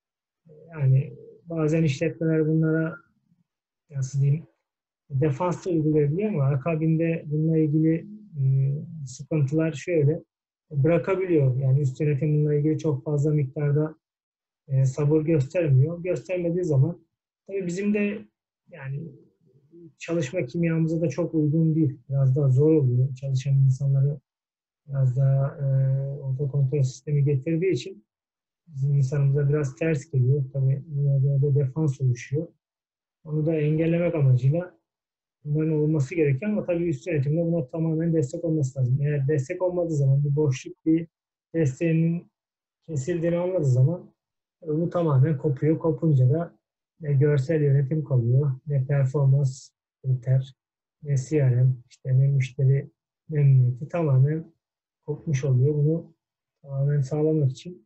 Speaker 1: Yani bazen işletmeler bunlara nasıl diyeyim defans da uygulayabiliyor ama akabinde bununla ilgili sıkıntılar şöyle bırakabiliyor. Yani üst yönetim bununla ilgili çok fazla miktarda sabır göstermiyor. Göstermediği zaman tabii bizim de yani çalışma kimyamıza da çok uygun değil. Biraz daha zor oluyor. Çalışan insanları biraz daha otokontrol sistemi getirdiği için bizim insanımıza biraz ters geliyor. Tabii buna göre de defans oluşuyor. Onu da engellemek amacıyla bunların olması gerekiyor ama tabii üst yönetimde buna tamamen destek olması lazım. Eğer destek olmadığı zaman bir boşluk, bir desteğinin kesildiğini anladığı zaman bu tamamen kopuyor. Kopunca da ne görsel yönetim kalıyor, ne performans kriter, ne CRM, işte ne müşteri memnuniyeti tamamen kopmuş oluyor. Bunu tamamen sağlamak için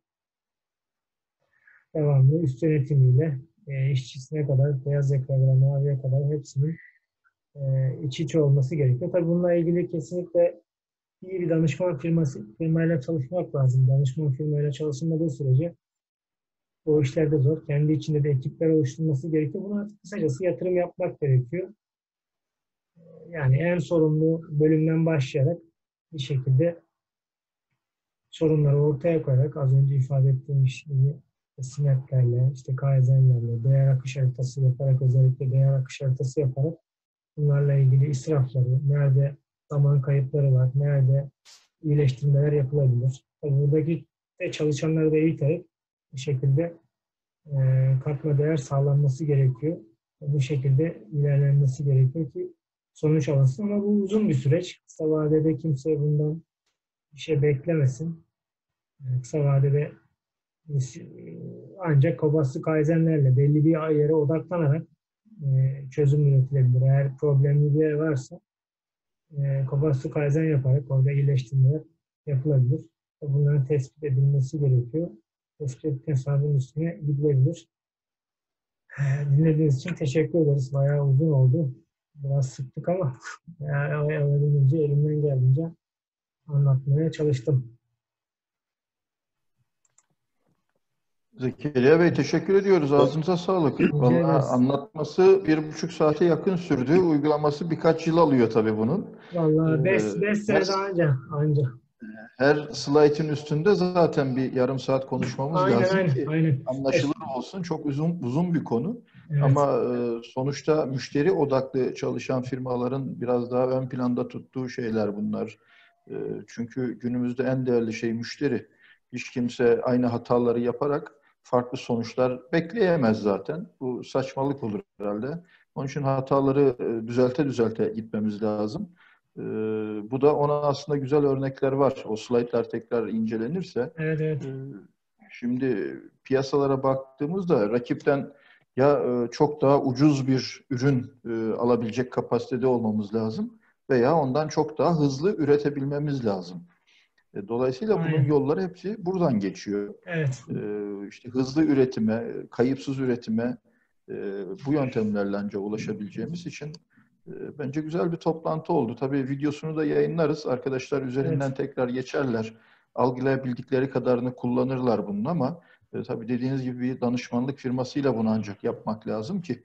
Speaker 1: devamlı üst yönetimiyle işçisine kadar, beyaz yakalara, maviye kadar hepsinin iç içe olması gerekiyor. Tabii bununla ilgili kesinlikle iyi bir danışman firmayla çalışmak lazım. Danışman firmayla çalışılmadığı sürece o işler de zor. Kendi içinde de ekipler oluşturması gerekiyor. Buna kısacası yatırım yapmak gerekiyor. Yani en sorumlu bölümden başlayarak bir şekilde sorunları ortaya koyarak az önce ifade ettiğim işleri sinetlerle, işte kaizenlerle, değer akış haritası yaparak özellikle değer akış haritası yaparak bunlarla ilgili israfları, nerede zaman kayıpları var, nerede iyileştirmeler yapılabilir. Tabii buradaki de çalışanları da iyi tanıyıp bu şekilde katma değer sağlanması gerekiyor. Bu şekilde ilerlenmesi gerekiyor ki sonuç alınsın. Ama bu uzun bir süreç. Kısa vadede kimse bundan bir şey beklemesin. Kısa vadede ancak Kobatsu Kaizen'lerle belli bir yere odaklanarak çözüm üretilebilir. Eğer problemli bir yer varsa Kobatsu Kaizen yaparak orada iyileştirmeler yapılabilir. Bunların tespit edilmesi gerekiyor. Tespit ettikten sonra bunun üstüne gidilebilir. Dinlediğiniz için teşekkür ederiz. Bayağı uzun oldu. Biraz sıktık ama olabildiğince elimden geldiğince anlatmaya çalıştım.
Speaker 2: Zekeriya Bey teşekkür ediyoruz. Ağzınıza sağlık. Vallahi anlatması 1,5 saate yakın sürdü. Uygulaması birkaç yıl alıyor tabii bunun.
Speaker 1: Vallahi 5 senede anca.
Speaker 2: Her slaytın üstünde zaten bir yarım saat konuşmamız lazım ki anlaşılır olsun. Çok uzun bir konu.
Speaker 1: Evet.
Speaker 2: Ama sonuçta müşteri odaklı çalışan firmaların biraz daha ön planda tuttuğu şeyler bunlar. Çünkü günümüzde en değerli şey müşteri. Hiç kimse aynı hataları yaparak farklı sonuçlar bekleyemez zaten. Bu saçmalık olur herhalde. Onun için hataları düzelte gitmemiz lazım. Bu da ona aslında güzel örnekler var. O slaytlar tekrar incelenirse.
Speaker 1: Evet.
Speaker 2: Şimdi piyasalara baktığımızda rakipten ya çok daha ucuz bir ürün alabilecek kapasitede olmamız lazım veya ondan çok daha hızlı üretebilmemiz lazım. Dolayısıyla bunun yolları hepsi buradan geçiyor.
Speaker 1: Evet.
Speaker 2: İşte hızlı üretime, kayıpsız üretime bu yöntemlerle ancak ulaşabileceğimiz için bence güzel bir toplantı oldu. Tabii videosunu da yayınlarız. Arkadaşlar üzerinden tekrar geçerler. Algılayabildikleri kadarını kullanırlar bunun ama tabii dediğiniz gibi bir danışmanlık firmasıyla bunu ancak yapmak lazım ki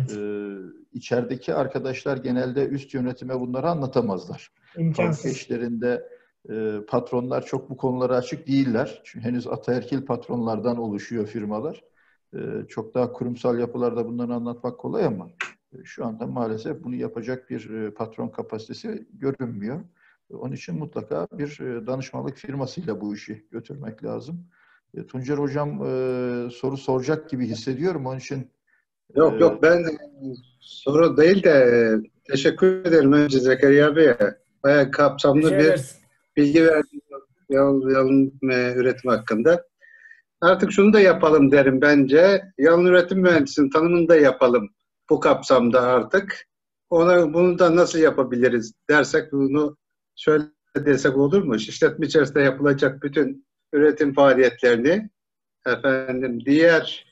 Speaker 2: içerideki arkadaşlar genelde üst yönetime bunları anlatamazlar.
Speaker 1: İmkansız.
Speaker 2: Fabrika işlerinde patronlar çok bu konulara açık değiller. Çünkü henüz ataerkil patronlardan oluşuyor firmalar. Çok daha kurumsal yapılarda bunları anlatmak kolay ama şu anda maalesef bunu yapacak bir patron kapasitesi görünmüyor. Onun için mutlaka bir danışmanlık firmasıyla bu işi götürmek lazım. Tuncer Hocam soru soracak gibi hissediyorum. Onun için
Speaker 3: Yok ben soru değil de teşekkür ederim önce Zekeriya Bey'e. Bayağı kapsamlı bir bilgi verdi yalın üretim hakkında. Artık şunu da yapalım derim bence. Yalın üretim mühendisinin tanımını da yapalım bu kapsamda artık. Bunu da nasıl yapabiliriz dersek bunu şöyle desek olur mu? İşletme içerisinde yapılacak bütün üretim faaliyetlerini diğer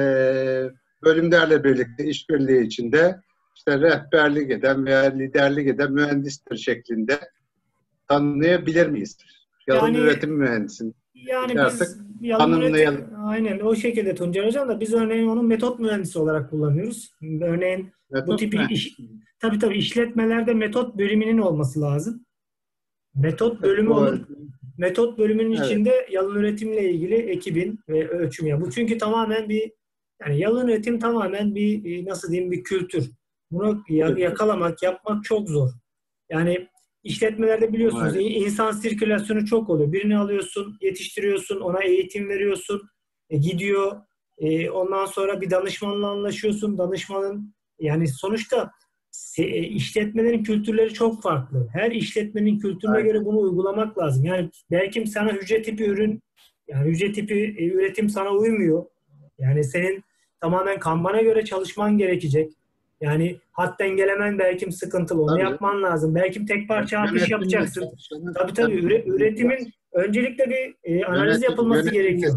Speaker 3: bölümlerle birlikte işbirliği içinde işte rehberlik eden veya liderlik eden mühendistir şeklinde tanımlayabilir miyiz? Yalın üretim mühendisini.
Speaker 1: Yani biz yalın üretim, aynen o şekilde Tuncer Hocam da biz örneğin onu metot mühendisi olarak kullanıyoruz. Örneğin bu tip tabii işletmelerde metot bölümünün olması lazım. Metot bölümü olur. Metot bölümünün içinde yalın üretimle ilgili ekibin ve ölçüm ya. Bu çünkü tamamen yalın üretim tamamen bir nasıl diyeyim bir kültür. Bunu yakalamak, yapmak çok zor. Yani işletmelerde biliyorsunuz insan sirkülasyonu çok oluyor. Birini alıyorsun, yetiştiriyorsun, ona eğitim veriyorsun, gidiyor. Ondan sonra bir danışmanla anlaşıyorsun. Danışmanın sonuçta işletmelerin kültürleri çok farklı. Her işletmenin kültürüne göre bunu uygulamak lazım. Yani belki sana hücre tipi ürün, hücre tipi üretim sana uymuyor. Yani senin tamamen kanbana göre çalışman gerekecek. Yani hat dengelemen belki sıkıntılı. Onu yapman lazım. Belki tek parça akış yapacaksın. Tabii üretimin öncelikle bir analiz yapılması gerekiyor.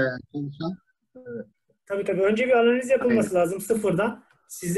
Speaker 1: Tabii önce bir analiz yapılması lazım sıfırdan. Size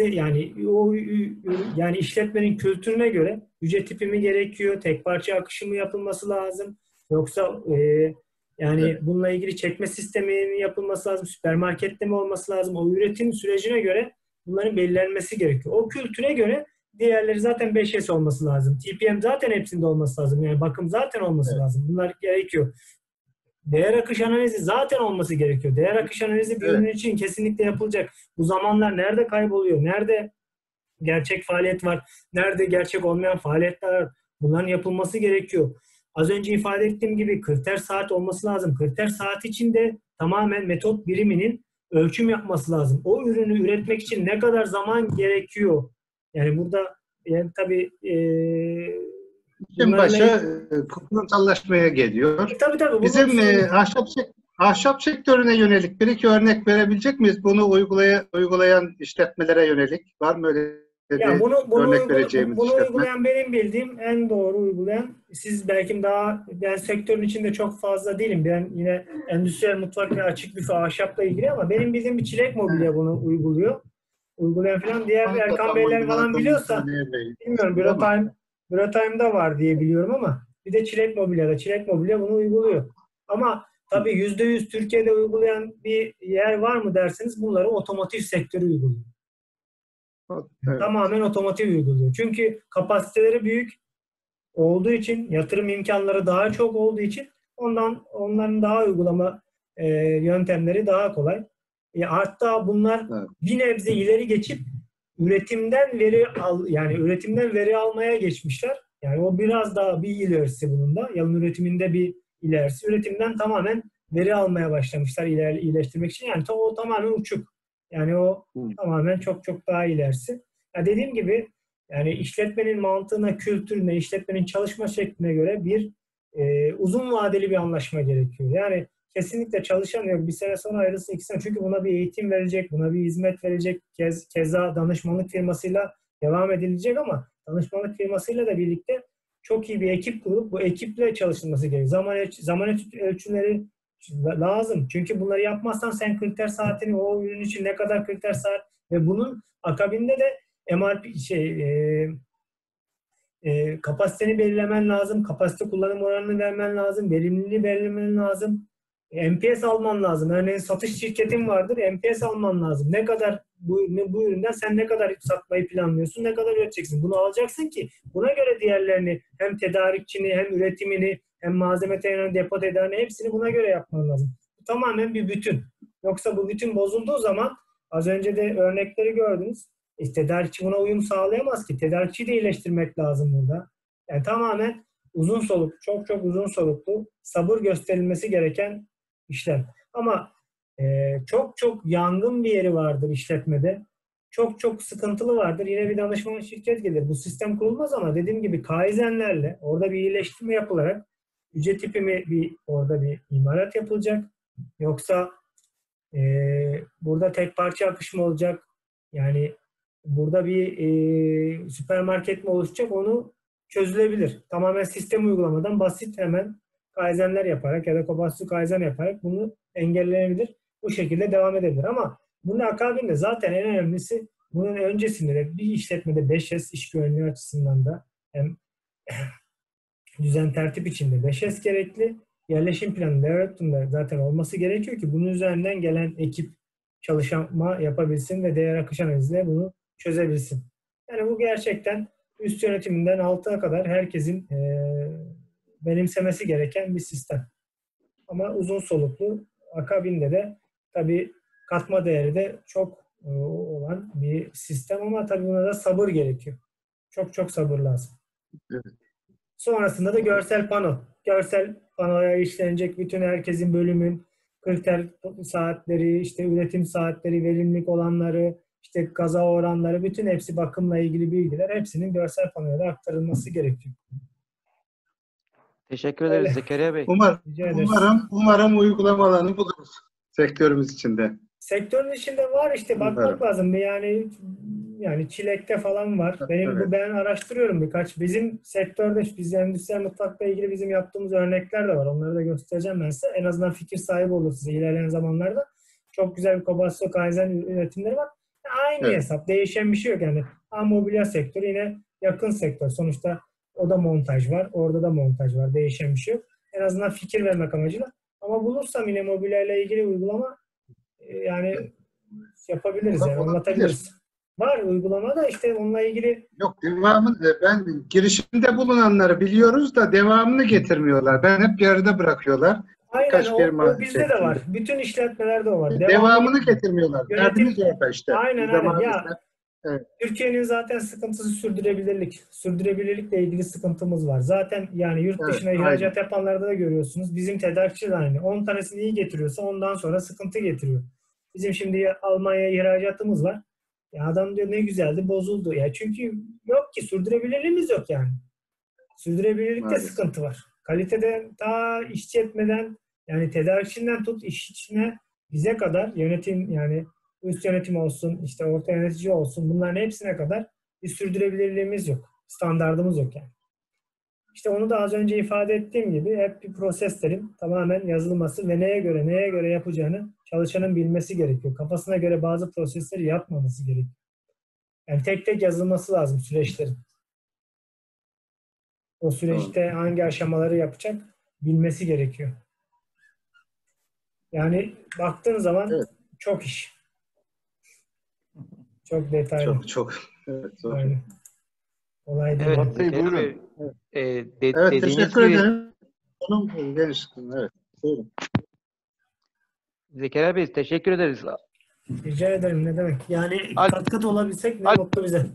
Speaker 1: işletmenin kültürüne göre hücre tipi mi gerekiyor, tek parça akışı mı yapılması lazım, yoksa bununla ilgili çekme sistemi mi yapılması lazım, süpermarkette mi olması lazım, o üretim sürecine göre bunların belirlenmesi gerekiyor. O kültüre göre diğerleri zaten 5S olması lazım. TPM zaten hepsinde olması lazım. Yani bakım zaten olması lazım. Bunlar gerekiyor. Değer akış analizi zaten olması gerekiyor. Değer akış analizi bir ürün için kesinlikle yapılacak. Bu zamanlar nerede kayboluyor? Nerede gerçek faaliyet var? Nerede gerçek olmayan faaliyetler var? Bunların yapılması gerekiyor. Az önce ifade ettiğim gibi kriter saat olması lazım. Kriter saat içinde tamamen metot biriminin ölçüm yapması lazım. O ürünü üretmek için ne kadar zaman gerekiyor? Yani burada Yani tabii
Speaker 3: İşin
Speaker 1: bunlarla
Speaker 3: başı kurumsallaşmaya geliyor.
Speaker 1: tabii
Speaker 3: Bizim
Speaker 1: bunun
Speaker 3: ahşap sektörüne yönelik bir iki örnek verebilecek miyiz? Bunu uygulayan işletmelere yönelik. Var mı öyle
Speaker 1: ya
Speaker 3: bir örnek vereceğimiz
Speaker 1: bunu
Speaker 3: işletme?
Speaker 1: uygulayan benim bildiğim en doğru uygulayan siz belki daha ben sektörün içinde çok fazla değilim. Ben yine endüstriyel mutfak ve açık büfe ahşapla ilgili ama benim bildiğim bir Çilek Mobilya bunu uyguluyor. Uygulayan falan diğer
Speaker 3: Onu da
Speaker 1: Erkan
Speaker 3: tam
Speaker 1: Beyler falan
Speaker 3: uyguladığını
Speaker 1: biliyorsa
Speaker 3: söyleyemeyiz
Speaker 1: bilmiyorum.
Speaker 3: ama
Speaker 1: Bürotime'da var diye biliyorum ama bir de Çilek Mobilya bunu uyguluyor. Ama tabii %100 Türkiye'de uygulayan bir yer var mı derseniz bunları otomotiv sektörü uyguluyor.
Speaker 3: evet.
Speaker 1: Tamamen otomotiv uyguluyor. Çünkü kapasiteleri büyük olduğu için, yatırım imkanları daha çok olduğu için onların daha uygulama yöntemleri daha kolay. Hatta bunlar
Speaker 3: Evet.
Speaker 1: bir nebze ileri geçip üretimden veri almaya geçmişler. Yani o biraz daha bir ilerisi bunun da. Yalın üretiminde bir ilerisi. Üretimden tamamen veri almaya başlamışlar iyileştirmek için. Yani o tamamen uçuk. Yani o tamamen çok çok daha ilerisi. Ya dediğim gibi yani işletmenin mantığına, kültürüne, işletmenin çalışma şekline göre bir uzun vadeli bir anlaşma gerekiyor. Yani kesinlikle çalışan yok. Bir sene sonra ayrılsın, 2 sene. Çünkü buna bir eğitim verecek, buna bir hizmet verecek. Keza danışmanlık firmasıyla devam edilecek ama danışmanlık firmasıyla da birlikte çok iyi bir ekip kurup bu ekiple çalışılması gerekiyor. Zaman ölçümleri lazım. Çünkü bunları yapmazsan sen kriter saatini o ürün için ne kadar kriter saat ve bunun akabinde de MRP kapasiteni belirlemen lazım. Kapasite kullanım oranını vermen lazım. Verimliliği belirlemen lazım. NPS alman lazım. Örneğin satış şirketin vardır. NPS alman lazım. Ne kadar bu üründen sen ne kadar satmayı planlıyorsun, ne kadar üreteceksin. Bunu alacaksın ki buna göre diğerlerini hem tedarikçini hem üretimini hem malzeme tedarini, depo tedarini hepsini buna göre yapman lazım. Bu tamamen bir bütün. Yoksa bu bütün bozulduğu zaman az önce de örnekleri gördünüz. Tedarikçi buna uyum sağlayamaz ki. Tedarikçiyi de iyileştirmek lazım burada. Yani tamamen uzun soluklu, çok çok uzun soluklu, sabır gösterilmesi gereken işlem. Ama çok çok yangın bir yeri vardır işletmede. Çok çok sıkıntılı vardır. Yine bir danışman şirket gelir. Bu sistem kurulmaz ama dediğim gibi kaizenlerle orada bir iyileştirme yapılarak ücret tipi mi orada bir imalat yapılacak. Yoksa burada tek parça akış mı olacak? Yani burada bir süpermarket mi oluşacak? Onu çözülebilir. Tamamen sistem uygulamadan basit hemen kaizenler yaparak ya da Kobatsu kaizen yaparak bunu engellenebilir. Bu şekilde devam edebilir. Ama bunun akabinde zaten en önemlisi bunun öncesinde de bir işletmede 5S iş güvenliği açısından da hem düzen tertip içinde 5S gerekli. Yerleşim planı devletinde zaten olması gerekiyor ki bunun üzerinden gelen ekip çalışma yapabilsin ve değer akış analiziyle bunu çözebilsin. Yani bu gerçekten üst yönetiminden altına kadar herkesin benimsemesi gereken bir sistem. Ama uzun soluklu, akabinde de tabii katma değeri de çok olan bir sistem ama tabii buna da sabır gerekiyor. Çok çok sabır lazım.
Speaker 3: Evet.
Speaker 1: Sonrasında da görsel pano. Görsel panoya işlenecek bütün herkesin bölümün kriter saatleri, işte üretim saatleri, verimlilik olanları, işte kaza oranları, bütün hepsi bakımla ilgili bilgiler hepsinin görsel panoya da aktarılması gerekiyor.
Speaker 4: Teşekkür ederiz Zekeriya Bey.
Speaker 1: Rica ederiz.
Speaker 3: Umarım uygulamalarını buluruz sektörümüz içinde.
Speaker 1: Sektörün içinde var işte bakmak lazım. Yani Çilek'te falan var. Ben araştırıyorum birkaç. Bizim sektörde biz endüstriyel mutfakla ilgili bizim yaptığımız örnekler de var. Onları da göstereceğim ben size. En azından fikir sahibi olursunuz ilerleyen zamanlarda. Çok güzel bir Kobatsu Kaizen üretimleri var. Aynı hesap. Değişen bir şey yok yani. Mobilya sektörü yine yakın sektör. Sonuçta o da montaj var. Orada da montaj var. Değişen bir şey yok. En azından fikir vermek amacıyla. Ama bulursam yine mobilya ile ilgili uygulama yani yapabiliriz yani anlatabiliriz. Var uygulama da işte onunla ilgili.
Speaker 3: Yok devamı ben girişimde bulunanları biliyoruz da devamını getirmiyorlar. Ben hep yarıda bırakıyorlar.
Speaker 1: Aynen o bizde de var. Bütün işletmelerde o var.
Speaker 3: Devamını getirmiyorlar. Derdimiz orada işte.
Speaker 1: Aynen. Ya, evet. Türkiye'nin zaten sıkıntısı sürdürülebilirlik. Sürdürülebilirlikle ilgili sıkıntımız var. Zaten yani yurt dışına ihracat yapanlarda da görüyorsunuz. Bizim tedarikçi de aynı. 10 tanesini iyi getiriyorsa ondan sonra sıkıntı getiriyor. Bizim şimdi Almanya'ya ihracatımız var. Ya adam diyor ne güzeldi, bozuldu. Ya çünkü yok ki, sürdürülebilirliğimiz yok yani. Sürdürülebilirlikte
Speaker 3: Maalesef.
Speaker 1: sıkıntı var. Kalitede ta işçi etmeden, yani tedarikçinden tut işçisine, bize kadar yönetim, yani üst yönetim olsun, işte orta yönetici olsun, bunların hepsine kadar bir sürdürülebilirliğimiz yok. Standardımız yok yani. İşte onu da az önce ifade ettiğim gibi hep bir proseslerin tamamen yazılması ve neye göre yapacağını çalışanın bilmesi gerekiyor. Kafasına göre bazı prosesleri yapmaması gerekiyor. Yani tek tek yazılması lazım süreçlerin. O
Speaker 3: Doğru.
Speaker 1: süreçte hangi aşamaları yapacak bilmesi gerekiyor. Yani baktığın zaman
Speaker 3: Evet.
Speaker 1: çok iş. Çok detaylı.
Speaker 3: Çok çok. Evet, doğru.
Speaker 1: Aynen. Kolay değil
Speaker 4: Evet
Speaker 1: yani.
Speaker 2: Murat Bey
Speaker 4: Zekeriya
Speaker 2: buyurun.
Speaker 4: Bey,
Speaker 3: Evet. Evet,
Speaker 4: dediğiniz
Speaker 3: teşekkür
Speaker 4: gibi
Speaker 3: ederim. Onun genişliğine, evet. Buyurun.
Speaker 4: Zekeriya Bey teşekkür ederiz.
Speaker 1: Rica ederim, ne demek. Yani
Speaker 4: Al,
Speaker 1: katkıda olabilsek ne
Speaker 4: al,
Speaker 1: mutlu bize.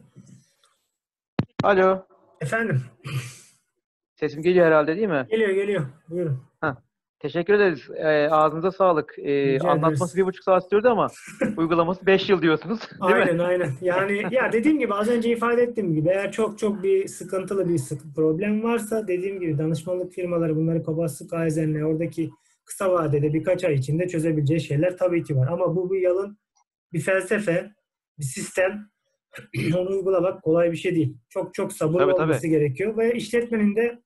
Speaker 4: alo.
Speaker 1: Efendim?
Speaker 4: Sesim geliyor herhalde değil mi?
Speaker 1: Geliyor. Buyurun.
Speaker 4: Heh, teşekkür ederiz. Ağzınıza sağlık.
Speaker 1: Rica
Speaker 4: Anlatması
Speaker 1: ederiz.
Speaker 4: 1,5 saat sürdü ama uygulaması 5 yıl diyorsunuz. Değil mi?
Speaker 1: Aynen. Yani ya dediğim gibi, az önce ifade ettiğim gibi, eğer çok bir sıkıntılı bir problem varsa, dediğim gibi danışmanlık firmaları bunları Kobatsu Kaizen'le oradaki kısa vadede birkaç ay içinde çözebileceği şeyler tabii ki var. Ama bu bir yalın bir felsefe, bir sistem. Onu uygulamak kolay bir şey değil. Çok sabırlı
Speaker 4: Tabii
Speaker 1: olması
Speaker 4: tabii.
Speaker 1: gerekiyor ve işletmenin de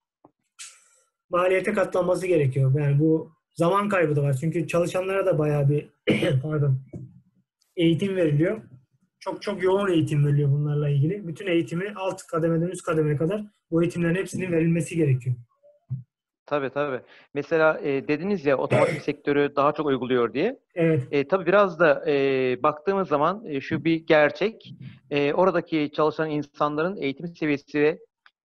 Speaker 1: maliyete katlanması gerekiyor. Yani bu zaman kaybı da var. Çünkü çalışanlara da bayağı bir pardon, eğitim veriliyor. Çok yoğun eğitim veriliyor bunlarla ilgili. Bütün eğitimi alt kademeden üst kademeye kadar bu eğitimlerin hepsinin verilmesi gerekiyor.
Speaker 4: Tabii. Mesela dediniz ya otomotiv sektörü daha çok uyguluyor diye.
Speaker 1: Evet,
Speaker 4: Tabii biraz da baktığımız zaman şu bir gerçek. Oradaki çalışan insanların eğitim seviyesi ve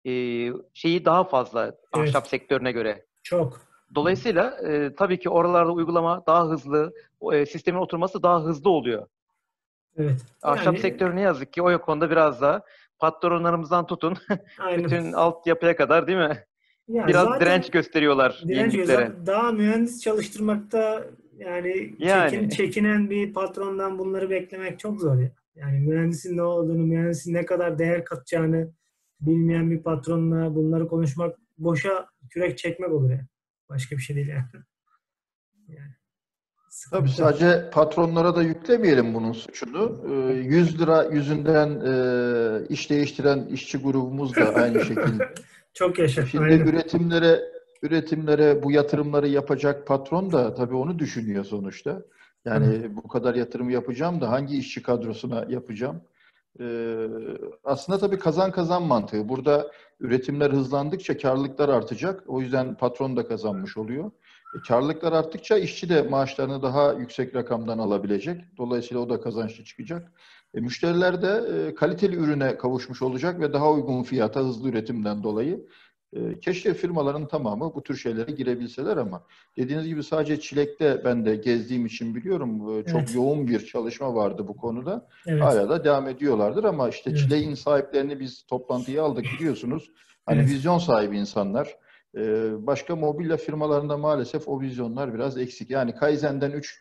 Speaker 4: şeyi daha fazla ahşap
Speaker 1: evet.
Speaker 4: sektörüne göre.
Speaker 1: Çok.
Speaker 4: Dolayısıyla tabii ki oralarda uygulama daha hızlı, sistemin oturması daha hızlı oluyor.
Speaker 1: Evet.
Speaker 4: Ahşap
Speaker 1: Yani
Speaker 4: sektörü ne yazık ki o konuda biraz daha patronlarımızdan tutun
Speaker 1: aynen.
Speaker 4: bütün altyapıya kadar değil mi?
Speaker 1: Ya
Speaker 4: Biraz
Speaker 1: zaten
Speaker 4: direnç gösteriyorlar
Speaker 1: direnç
Speaker 4: yeniliklere.
Speaker 1: zaten daha mühendis çalıştırmakta, yani
Speaker 4: Yani
Speaker 1: çekinen bir patrondan bunları beklemek çok zor ya. Yani mühendisin ne olduğunu, mühendisin ne kadar değer katacağını bilmeyen bir patronla bunları konuşmak boşa kürek çekmek olur yani. Başka bir şey değil yani. Yani
Speaker 2: Tabii
Speaker 1: sıkıntı.
Speaker 2: sadece patronlara da yüklemeyelim bunun suçunu. 100 lira yüzünden iş değiştiren işçi grubumuz da aynı şekilde.
Speaker 1: Çok yaşa.
Speaker 2: Şimdi
Speaker 1: Aynen.
Speaker 2: üretimlere bu yatırımları yapacak patron da tabii onu düşünüyor sonuçta.
Speaker 1: Tabii.
Speaker 2: Yani bu kadar yatırım yapacağım da hangi işçi kadrosuna yapacağım? Ee, Aslında tabii kazan kazan mantığı. Burada üretimler hızlandıkça karlılıklar artacak. O yüzden patron da kazanmış oluyor. Karlılıklar arttıkça işçi de maaşlarını daha yüksek rakamdan alabilecek. Dolayısıyla o da kazançlı çıkacak. Müşteriler de kaliteli ürüne kavuşmuş olacak ve daha uygun fiyata hızlı üretimden dolayı. Keşke firmaların tamamı bu tür şeylere girebilseler ama dediğiniz gibi sadece çilekte ben de gezdiğim için biliyorum. Çok
Speaker 1: Evet.
Speaker 2: yoğun bir çalışma vardı bu konuda.
Speaker 1: Evet.
Speaker 2: Hala da devam ediyorlardır ama işte
Speaker 1: Evet.
Speaker 2: çileğin sahiplerini biz toplantıya aldık biliyorsunuz. Hani
Speaker 1: Evet.
Speaker 2: vizyon sahibi insanlar. Başka mobilya firmalarında maalesef o vizyonlar biraz eksik. Yani Kaizen'den 3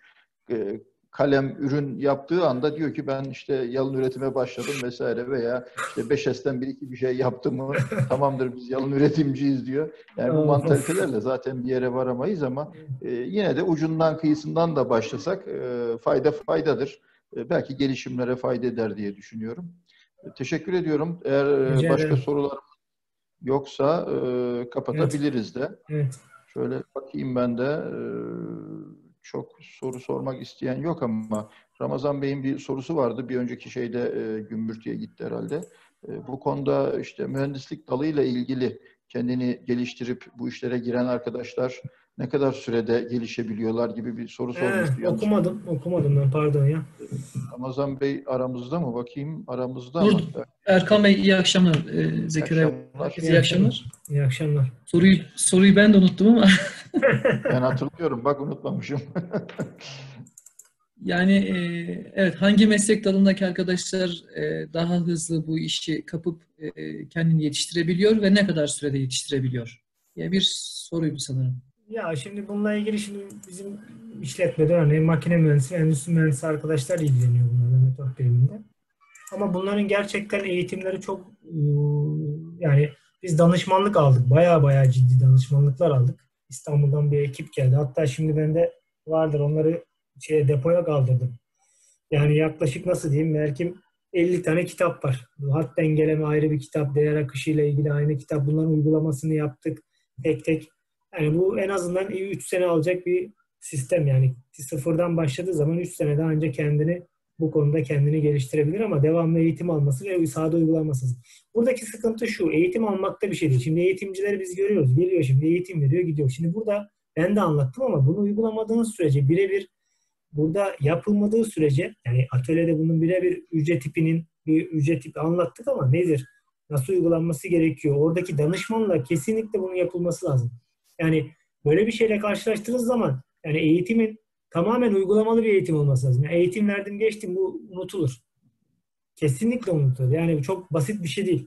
Speaker 2: kalem ürün yaptığı anda diyor ki ben işte yalın üretime başladım vesaire veya işte 5S'ten bir şey yaptı mı tamamdır biz yalın üretimciyiz diyor. Yani bu
Speaker 1: Of, of.
Speaker 2: mantalitelerle zaten bir yere varamayız ama yine de ucundan kıyısından da başlasak faydadır. Belki gelişimlere fayda eder diye düşünüyorum. Teşekkür ediyorum. Eğer
Speaker 1: Rica
Speaker 2: başka
Speaker 1: ederim.
Speaker 2: sorular yoksa
Speaker 1: Evet.
Speaker 2: kapatabiliriz de.
Speaker 1: Evet.
Speaker 2: Şöyle bakayım ben de çok soru sormak isteyen yok ama Ramazan Bey'in bir sorusu vardı. Bir önceki şeyde gümbürtüye gitti herhalde. Bu konuda işte mühendislik dalıyla ilgili kendini geliştirip bu işlere giren arkadaşlar ne kadar sürede gelişebiliyorlar gibi bir soru sormuştu. Yanlış mı?
Speaker 1: Okumadım ben, pardon ya.
Speaker 2: Ramazan Bey aramızda mı? Bakayım aramızda
Speaker 5: Burada.
Speaker 2: ama. Evet,
Speaker 5: Erkan Bey iyi akşamlar.
Speaker 2: iyi
Speaker 5: Zekeriya Bey.
Speaker 2: akşamlar.
Speaker 5: Herkese iyi akşamlar.
Speaker 1: İyi akşamlar.
Speaker 5: Soruyu ben de unuttum ama
Speaker 2: Ben hatırlıyorum. Bak unutmamışım.
Speaker 5: yani evet, hangi meslek dalındaki arkadaşlar daha hızlı bu işi kapıp kendini yetiştirebiliyor ve ne kadar sürede yetiştirebiliyor? Yani bir soruydu sanırım.
Speaker 1: Ya şimdi bununla ilgili, şimdi bizim işletmede örneğin makine mühendisi, endüstri mühendisi arkadaşlar ilgileniyor bunlarla, metot biriminde. Ama bunların gerçekten eğitimleri çok yani biz danışmanlık aldık. Baya ciddi danışmanlıklar aldık. İstanbul'dan bir ekip geldi. Hatta şimdi bende vardır. Onları depoya kaldırdım. Yani yaklaşık nasıl diyeyim, belki 50 tane kitap var. Hat dengeleme ayrı bir kitap, değer akışı ile ilgili aynı kitap. Bunların uygulamasını yaptık tek tek. Yani bu en azından 3 sene alacak bir sistem yani. Sıfırdan başladığı zaman 3 senede ancak bu konuda kendini geliştirebilir ama devamlı eğitim alması ve sahada uygulaması. Buradaki sıkıntı şu, eğitim almakta bir şey değil. Şimdi eğitimcileri biz görüyoruz. Geliyor şimdi eğitim veriyor gidiyor. Şimdi burada ben de anlattım ama bunu uygulamadığınız sürece birebir burada yapılmadığı sürece yani atölyede bunun birebir bir ücret tipi anlattık ama nedir? Nasıl uygulanması gerekiyor? Oradaki danışmanla kesinlikle bunun yapılması lazım. Yani böyle bir şeyle karşılaştığınız zaman yani eğitimin tamamen uygulamalı bir eğitim olması lazım. Yani eğitim verdim geçtim bu unutulur. Kesinlikle unutulur. Yani bu çok basit bir şey değil.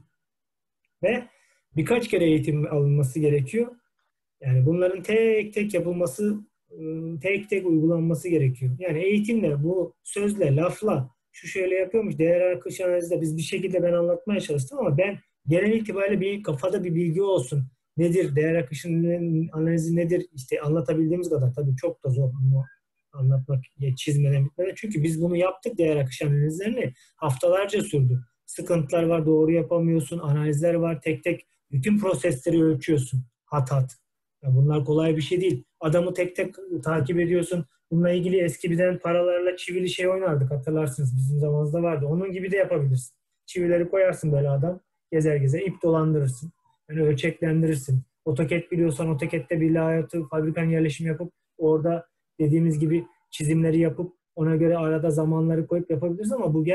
Speaker 1: Ve birkaç kere eğitim alınması gerekiyor. Yani bunların tek tek yapılması, tek tek uygulanması gerekiyor. Yani eğitimle, bu sözle, lafla, şu şöyle yapıyormuş, değer akış analizde biz bir şekilde ben anlatmaya çalıştım ama ben genel itibariyle bir kafada bir bilgi olsun. Nedir? Değer akışının analizi nedir? İşte anlatabildiğimiz kadar. Tabii çok da zor bunu anlatmak, çizmeden bitmeden. Çünkü biz bunu yaptık, değer akış analizlerini. Haftalarca sürdü. Sıkıntılar var, doğru yapamıyorsun. Analizler var, tek tek bütün prosesleri ölçüyorsun. Hat. Bunlar kolay bir şey değil. Adamı tek tek takip ediyorsun. Bununla ilgili eskiden paralarla çivili şey oynardık, hatırlarsınız. Bizim zamanımızda vardı. Onun gibi de yapabilirsin. Çivileri koyarsın böyle adam. Gezer gezer ip dolandırırsın. Yani ölçeklendirirsin. AutoCAD biliyorsan AutoCAD'de bir layatı, fabrikanın yerleşimi yapıp orada dediğimiz gibi çizimleri yapıp ona göre arada zamanları koyup yapabilirsin ama bu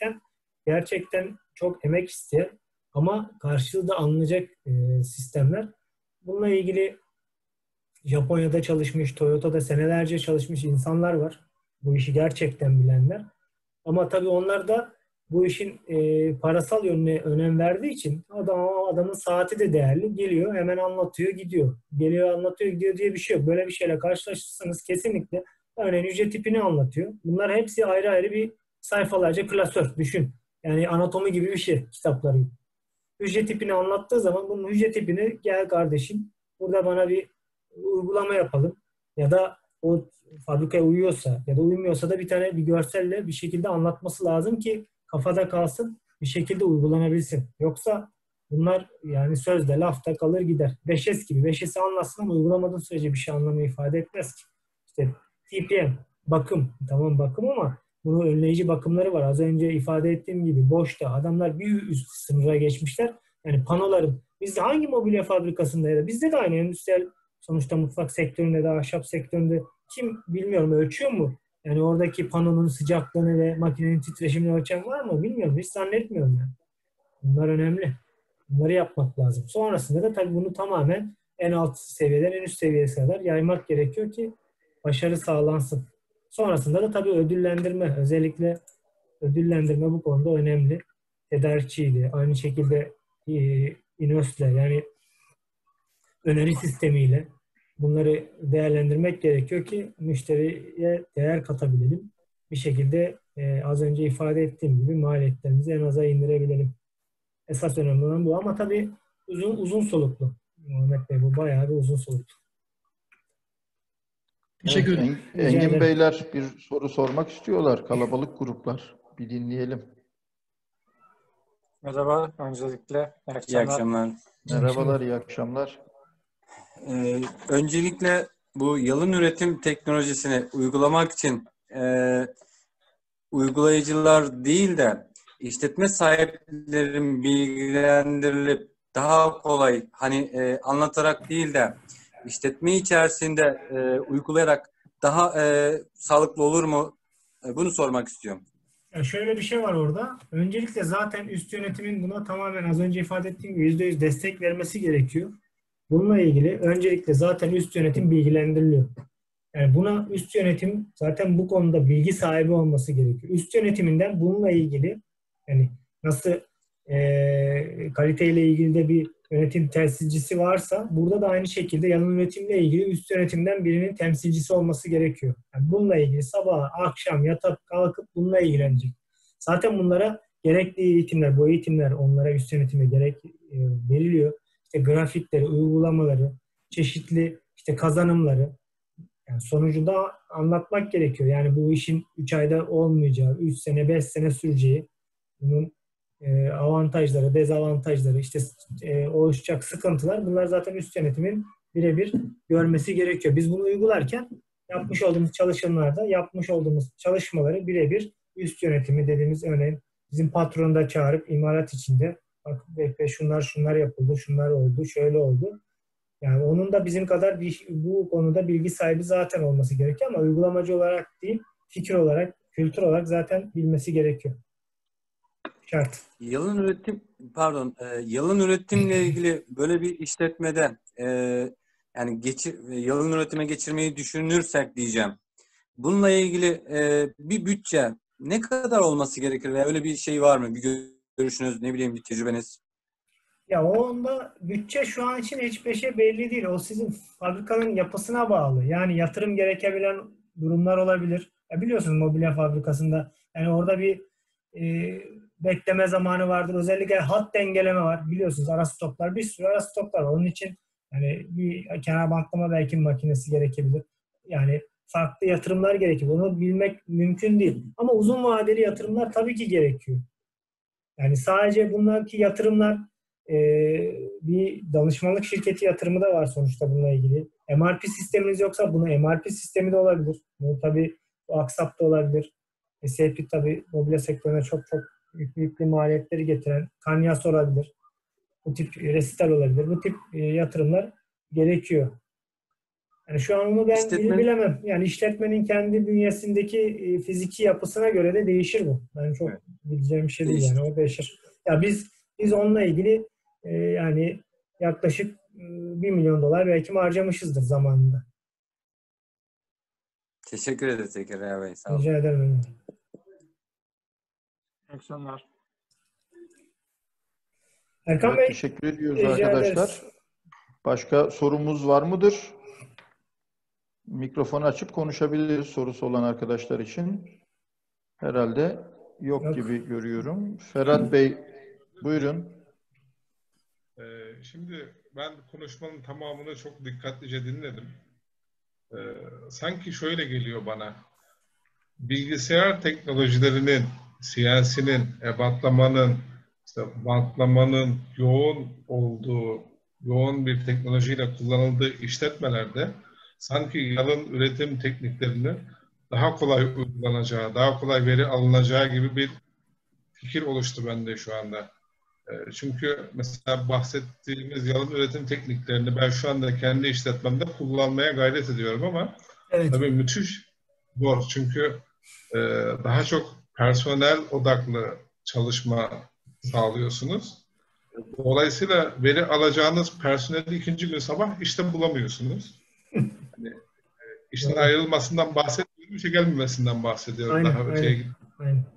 Speaker 1: gerçekten çok emek isteyen ama karşılığı da alınacak sistemler. Bununla ilgili Japonya'da çalışmış, Toyota'da senelerce çalışmış insanlar var. Bu işi gerçekten bilenler. Ama tabii onlar da bu işin parasal yönüne önem verdiği için adamın saati de değerli. Geliyor, hemen anlatıyor, gidiyor. Geliyor, anlatıyor, gidiyor diye bir şey yok. Böyle bir şeyle karşılaşırsanız kesinlikle örneğin hücre tipini anlatıyor. Bunlar hepsi ayrı ayrı bir sayfalarca klasör. Düşün. Yani anatomi gibi bir şey kitapları. Hücre tipini anlattığı zaman bunun hücre tipini gel kardeşim burada bana bir uygulama yapalım ya da o fabrikaya uyuyorsa ya da uymuyorsa da bir görselle bir şekilde anlatması lazım ki kafada kalsın, bir şekilde uygulanabilsin. Yoksa bunlar yani sözde lafta kalır gider. 5S gibi. 5S'i anlatsın ama uygulamadığın sürece bir şey anlamı ifade etmez ki. İşte TPM, bakım. Tamam bakım ama bunun önleyici bakımları var. Az önce ifade ettiğim gibi boşta. Adamlar bir üst sınıra geçmişler. Yani panoların bizde hangi mobilya fabrikasında ya da bizde de aynı endüstriyel sonuçta mutfak sektöründe de ahşap sektöründe kim bilmiyorum ölçüyor mu? Yani oradaki panonun sıcaklığını ve makinenin titreşimini ölçen var mı? Bilmiyorum. Hiç zannetmiyorum yani. Bunlar önemli. Bunları yapmak lazım. Sonrasında da tabii bunu tamamen en alt seviyeden en üst seviyesine kadar yaymak gerekiyor ki başarı sağlansın. Sonrasında da tabii ödüllendirme. Özellikle ödüllendirme bu konuda önemli. Tedarikçiydi. Aynı şekilde İNÖS'le yani öneri sistemiyle bunları değerlendirmek gerekiyor ki müşteriye değer katabilelim. Bir şekilde az önce ifade ettiğim gibi maliyetlerimizi en aza indirebilelim. Esas önemli olan bu ama tabii uzun soluklu. Muhammed Bey bu bayağı bir uzun soluklu.
Speaker 5: Teşekkür ederim.
Speaker 2: Engin Beyler bir soru sormak istiyorlar. Kalabalık gruplar. Bir dinleyelim.
Speaker 6: Merhaba, öncelikle iyi akşamlar.
Speaker 7: İyi akşamlar.
Speaker 2: Merhabalar, iyi akşamlar.
Speaker 7: Öncelikle bu yalın üretim teknolojisini uygulamak için uygulayıcılar değil de işletme sahiplerin bilgilendirilip daha kolay anlatarak değil de işletme içerisinde uygulayarak daha sağlıklı olur mu? Bunu sormak istiyorum.
Speaker 1: Ya şöyle bir şey var orada. Öncelikle zaten üst yönetimin buna tamamen az önce ifade ettiğim gibi %100 destek vermesi gerekiyor. Bununla ilgili öncelikle zaten üst yönetim bilgilendiriliyor. Yani buna üst yönetim zaten bu konuda bilgi sahibi olması gerekiyor. Üst yönetiminden bununla ilgili yani nasıl kaliteyle ilgili de bir yönetim temsilcisi varsa burada da aynı şekilde yalın üretimle ilgili üst yönetimden birinin temsilcisi olması gerekiyor. Yani bununla ilgili sabah, akşam yatıp kalkıp bununla ilgilenecek. Zaten bunlara gerekli eğitimler, bu eğitimler onlara üst yönetime gerek veriliyor. İşte grafikleri, uygulamaları, çeşitli işte kazanımları, yani sonucunda anlatmak gerekiyor. Yani bu işin 3 ayda olmayacağı, 3 sene, 5 sene süreceği, bunun avantajları, dezavantajları, işte oluşacak sıkıntılar, bunlar zaten üst yönetimin birebir görmesi gerekiyor. Biz bunu uygularken yapmış olduğumuz çalışmalarda yapmış olduğumuz çalışmaları birebir üst yönetimi dediğimiz, örneğin bizim patronu da çağırıp imalat içinde bak bekle şunlar yapıldı, şunlar oldu, şöyle oldu. Yani onun da bizim kadar bu konuda bilgi sahibi zaten olması gerekiyor ama uygulamacı olarak değil, fikir olarak, kültür olarak zaten bilmesi gerekiyor. Şart.
Speaker 7: Yalın üretimle ilgili böyle bir işletmeden yani yalın üretime geçirmeyi düşünürsek diyeceğim. Bununla ilgili bir bütçe ne kadar olması gerekir veya öyle bir şey var mı? Bir görüşünüz, ne bileyim bir tecrübeniz?
Speaker 1: Ya onda bütçe şu an için hiçbir şey belli değil. O sizin fabrikanın yapısına bağlı. Yani yatırım gerekebilen durumlar olabilir. Ya biliyorsunuz mobilya fabrikasında yani orada bir bekleme zamanı vardır. Özellikle hat dengeleme var. Biliyorsunuz ara stoklar, bir sürü ara stoklar var. Onun için yani bir kenar bantlama belki makinesi gerekebilir. Yani farklı yatırımlar gerekiyor. Bunu bilmek mümkün değil. Ama uzun vadeli yatırımlar tabii ki gerekiyor. Yani sadece bunlarki yatırımlar bir danışmanlık şirketi yatırımı da var sonuçta bununla ilgili. MRP sisteminiz yoksa bunu MRP sistemi de olabilir. Bu tabii Aksap da olabilir. SAP tabii mobilya sektörüne çok yüklü maliyetleri getiren Kanyas olabilir. Bu tip Resital olabilir. Bu tip yatırımlar gerekiyor. Yani şu an onu ben bilemem. Yani işletmenin kendi bünyesindeki fiziki yapısına göre de değişir bu. Ben çok bileceğim bir şey değil yani. O değişir. Ya biz onunla ilgili yani yaklaşık $1 milyon belki harcamışızdır zamanında.
Speaker 7: Teşekkür ederiz Zekeriya Bey. Sağ olun.
Speaker 1: Rica ederim.
Speaker 6: İyi akşamlar.
Speaker 1: Erkan Bey,
Speaker 2: teşekkür ediyoruz arkadaşlar.
Speaker 1: Ederiz.
Speaker 2: Başka sorumuz var mıdır? Mikrofonu açıp konuşabiliriz sorusu olan arkadaşlar için. Herhalde yok gibi görüyorum. Ferhat Bey, buyurun.
Speaker 8: Şimdi ben konuşmanın tamamını çok dikkatlice dinledim. Sanki şöyle geliyor bana. Bilgisayar teknolojilerinin, CNC'nin, ebatlamanın, işte bantlamanın yoğun olduğu, yoğun bir teknolojiyle kullanıldığı işletmelerde sanki yalın üretim tekniklerinin daha kolay uygulanacağı, daha kolay veri alınacağı gibi bir fikir oluştu bende şu anda. Çünkü mesela bahsettiğimiz yalın üretim tekniklerini ben şu anda kendi işletmemde kullanmaya gayret ediyorum ama tabii müthiş zor. Çünkü daha çok personel odaklı çalışma sağlıyorsunuz. Dolayısıyla veri alacağınız personeli ikinci gün sabah işte bulamıyorsunuz. Yani, işin ayrılmasından bahsetmiyorum, işe gelmemesinden bahsediyorum.
Speaker 1: Aynen.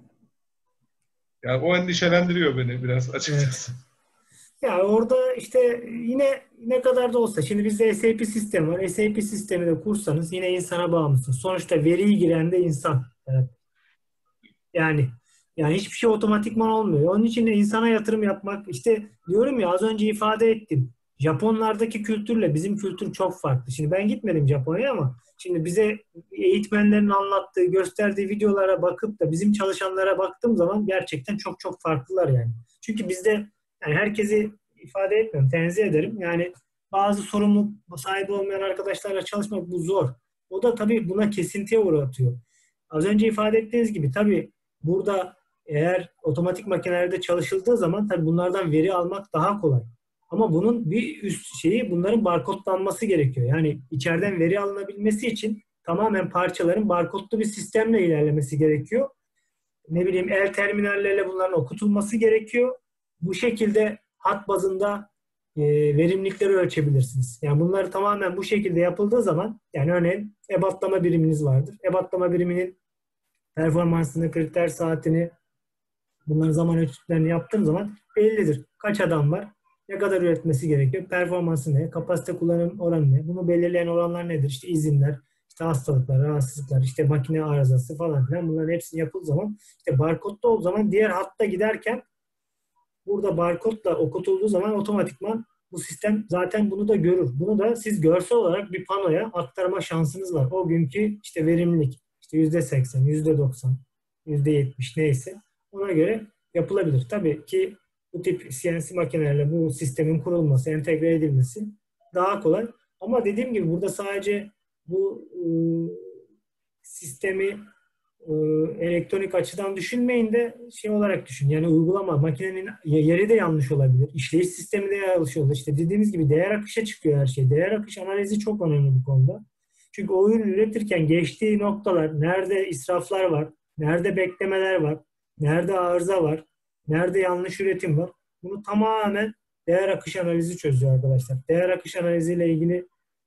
Speaker 8: Yani o endişelendiriyor beni biraz açıkçası.
Speaker 1: Evet. Ya orada işte yine ne kadar da olsa şimdi bizde SAP sistemi var. SAP sistemi de kursanız yine insana bağımlısınız. Sonuçta veriyi giren de insan. Evet. Yani hiçbir şey otomatikman olmuyor. Onun için de insana yatırım yapmak işte diyorum ya az önce ifade ettim. Japonlardaki kültürle bizim kültür çok farklı. Şimdi ben gitmedim Japonya'ya ama şimdi bize eğitmenlerin anlattığı, gösterdiği videolara bakıp da bizim çalışanlara baktığım zaman gerçekten çok farklılar yani. Çünkü bizde yani herkesi ifade etmiyorum, tenzih ederim. Yani bazı sorumluluk sahibi olmayan arkadaşlarla çalışmak bu zor. O da tabii buna kesintiye uğratıyor. Az önce ifade ettiğiniz gibi tabii burada eğer otomatik makinelerde çalışıldığı zaman tabii bunlardan veri almak daha kolay. Ama bunun bir üst şeyi bunların barkodlanması gerekiyor. Yani içeriden veri alınabilmesi için tamamen parçaların barkodlu bir sistemle ilerlemesi gerekiyor. Ne bileyim el terminallerle bunların okutulması gerekiyor. Bu şekilde hat bazında verimlilikleri ölçebilirsiniz. Yani bunları tamamen bu şekilde yapıldığı zaman yani örneğin ebatlama biriminiz vardır. Ebatlama biriminin performansını, kriter saatini bunların zaman ölçütlerini yaptığım zaman bellidir. Kaç adam var? Ne kadar üretmesi gerekiyor? Performansı ne? Kapasite kullanım oranı ne? Bunu belirleyen oranlar nedir? İşte izinler, işte hastalıklar, rahatsızlıklar, işte makine arızası falan filan bunların hepsini yapıldığı zaman işte barkodda olduğu zaman diğer hatta giderken burada barkodla okutulduğu zaman otomatikman bu sistem zaten bunu da görür. Bunu da siz görsel olarak bir panoya aktarma şansınız var. O günkü işte verimlilik işte %80, %90, %70 neyse ona göre yapılabilir. Tabii ki bu tip CNC makinelerle bu sistemin kurulması, entegre edilmesi daha kolay. Ama dediğim gibi burada sadece bu sistemi elektronik açıdan düşünmeyin de şey olarak düşün. Yani uygulama, makinenin yeri de yanlış olabilir. İşleyiş sistemi de yanlış olabilir. İşte dediğimiz gibi değer akışa çıkıyor her şey. Değer akış analizi çok önemli bu konuda. Çünkü o ürünü üretirken geçtiği noktalar, nerede israflar var, nerede beklemeler var, nerede arıza var, nerede yanlış üretim var. Bunu tamamen değer akış analizi çözüyor arkadaşlar. Değer akış analiziyle ilgili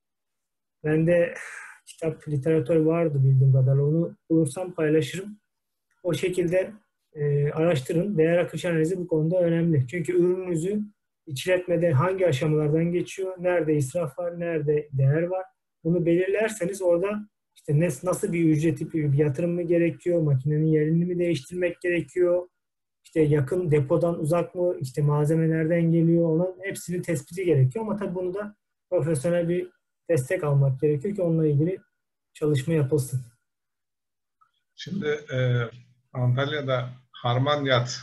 Speaker 1: bende kitap, literatür vardı bildiğim kadarıyla. Onu bulursam paylaşırım. O şekilde araştırın. Değer akış analizi bu konuda önemli. Çünkü ürününüzü içiletmede hangi aşamalardan geçiyor, nerede israf var, nerede değer var. Bunu belirlerseniz orada işte nasıl bir ücreti, bir yatırım mı gerekiyor, makinenin yerini mi değiştirmek gerekiyor, işte yakın depodan uzak mı, işte malzeme nereden geliyor, onun hepsinin tespiti gerekiyor. Ama tabii bunu da profesyonel bir destek almak gerekiyor ki onunla ilgili çalışma yapılsın.
Speaker 8: Şimdi Antalya'da Harmanyat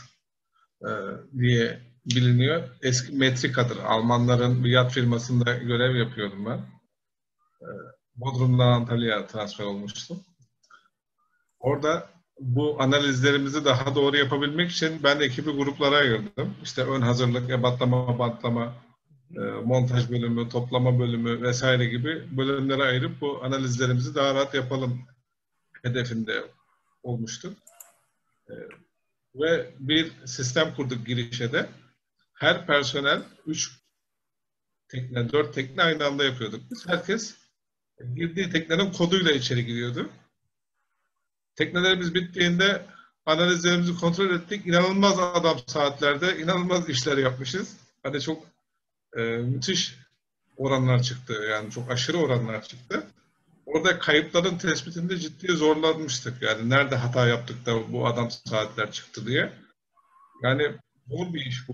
Speaker 8: diye biliniyor. Eski Metrika'dır. Almanların bir yat firmasında görev yapıyordum ben. Bodrum'dan Antalya'ya transfer olmuştum. Orada bu analizlerimizi daha doğru yapabilmek için ben ekibi gruplara ayırdım. İşte ön hazırlık, ebatlama, bantlama, montaj bölümü, toplama bölümü vesaire gibi bölümlere ayırıp bu analizlerimizi daha rahat yapalım hedefinde olmuştu. Ve bir sistem kurduk girişe de. Her personel 3 tekne, 4 tekne aynı anda yapıyorduk. Biz herkes girdiği teknenin koduyla içeri giriyordu. Teknelerimiz bittiğinde analizlerimizi kontrol ettik. İnanılmaz adam saatlerde, inanılmaz işler yapmışız. Hani çok müthiş oranlar çıktı. Yani çok aşırı oranlar çıktı. Orada kayıpların tespitinde ciddi zorlanmıştık. Yani nerede hata yaptık da bu adam saatler çıktı diye. Yani zor bir iş bu.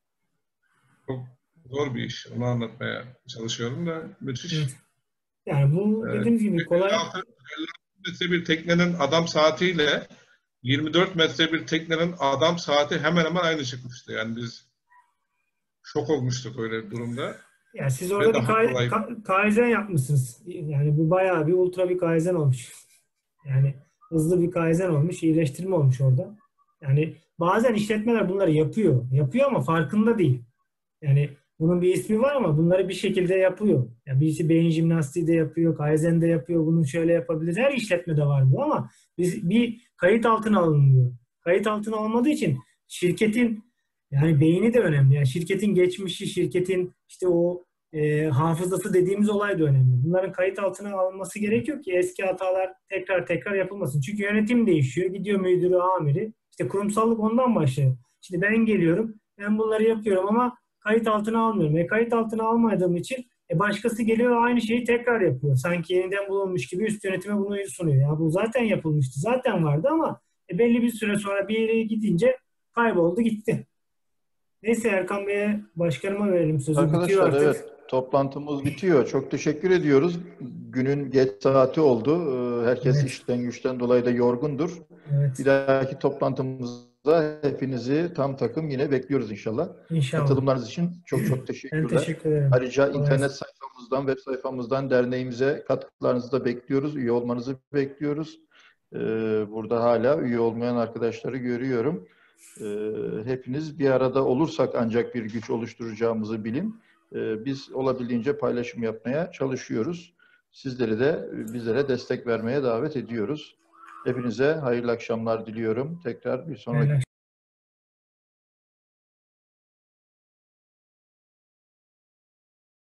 Speaker 8: Çok zor bir iş. Onu anlatmaya çalışıyorum da müthiş.
Speaker 1: Evet. Yani bu dediğimiz gibi kolay.
Speaker 8: 56 metre bir teknenin adam saatiyle 24 metre bir teknenin adam saati hemen hemen aynı çıkmıştı. Yani biz şok olmuştuk öyle bir durumda.
Speaker 1: Yani siz orada bir kaizen yapmışsınız. Yani bu bayağı bir ultra bir kaizen olmuş. Yani hızlı bir kaizen olmuş, iyileştirme olmuş orada. Yani bazen işletmeler bunları yapıyor. Yapıyor ama farkında değil. Yani bunun bir ismi var ama bunları bir şekilde yapıyor. Yani birisi beyin jimnastiği de yapıyor, kaizen de yapıyor, bunu şöyle yapabilir. Her işletmede var bu ama bir kayıt altına alınmıyor. Kayıt altına alınmadığı için şirketin yani beyni de önemli. Yani şirketin geçmişi, şirketin işte o hafızası dediğimiz olay da önemli. Bunların kayıt altına alınması gerekiyor ki eski hatalar tekrar yapılmasın. Çünkü yönetim değişiyor. Gidiyor müdürü, amiri. İşte kurumsallık ondan başlıyor. Şimdi ben geliyorum, ben bunları yapıyorum ama kayıt altına almıyorum. Kayıt altına almadığım için başkası geliyor aynı şeyi tekrar yapıyor. Sanki yeniden bulunmuş gibi üst yönetime bunu sunuyor. Ya bu zaten yapılmıştı, zaten vardı ama belli bir süre sonra bir yere gidince kayboldu gitti. Neyse Erkan Bey'e, başkanıma verelim sözü.
Speaker 2: Arkadaşlar
Speaker 1: bitiyor artık.
Speaker 2: evet, toplantımız bitiyor. Çok teşekkür ediyoruz. Günün geç saati oldu. Herkes
Speaker 1: Evet.
Speaker 2: işten güçten dolayı da yorgundur.
Speaker 1: Evet.
Speaker 2: Bir dahaki toplantımızda hepinizi tam takım yine bekliyoruz inşallah.
Speaker 1: İnşallah.
Speaker 2: Katılımlarınız için çok teşekkürler.
Speaker 1: Ben teşekkür ederim.
Speaker 2: Ayrıca
Speaker 1: Kolay
Speaker 2: internet
Speaker 1: gelsin.
Speaker 2: sayfamızdan, web sayfamızdan derneğimize katkılarınızı da bekliyoruz. Üye olmanızı bekliyoruz. Burada hala üye olmayan arkadaşları görüyorum. Hepiniz bir arada olursak ancak bir güç oluşturacağımızı bilin. Biz olabildiğince paylaşım yapmaya çalışıyoruz. Sizleri de bizlere destek vermeye davet ediyoruz. Hepinize hayırlı akşamlar diliyorum. Tekrar bir sonraki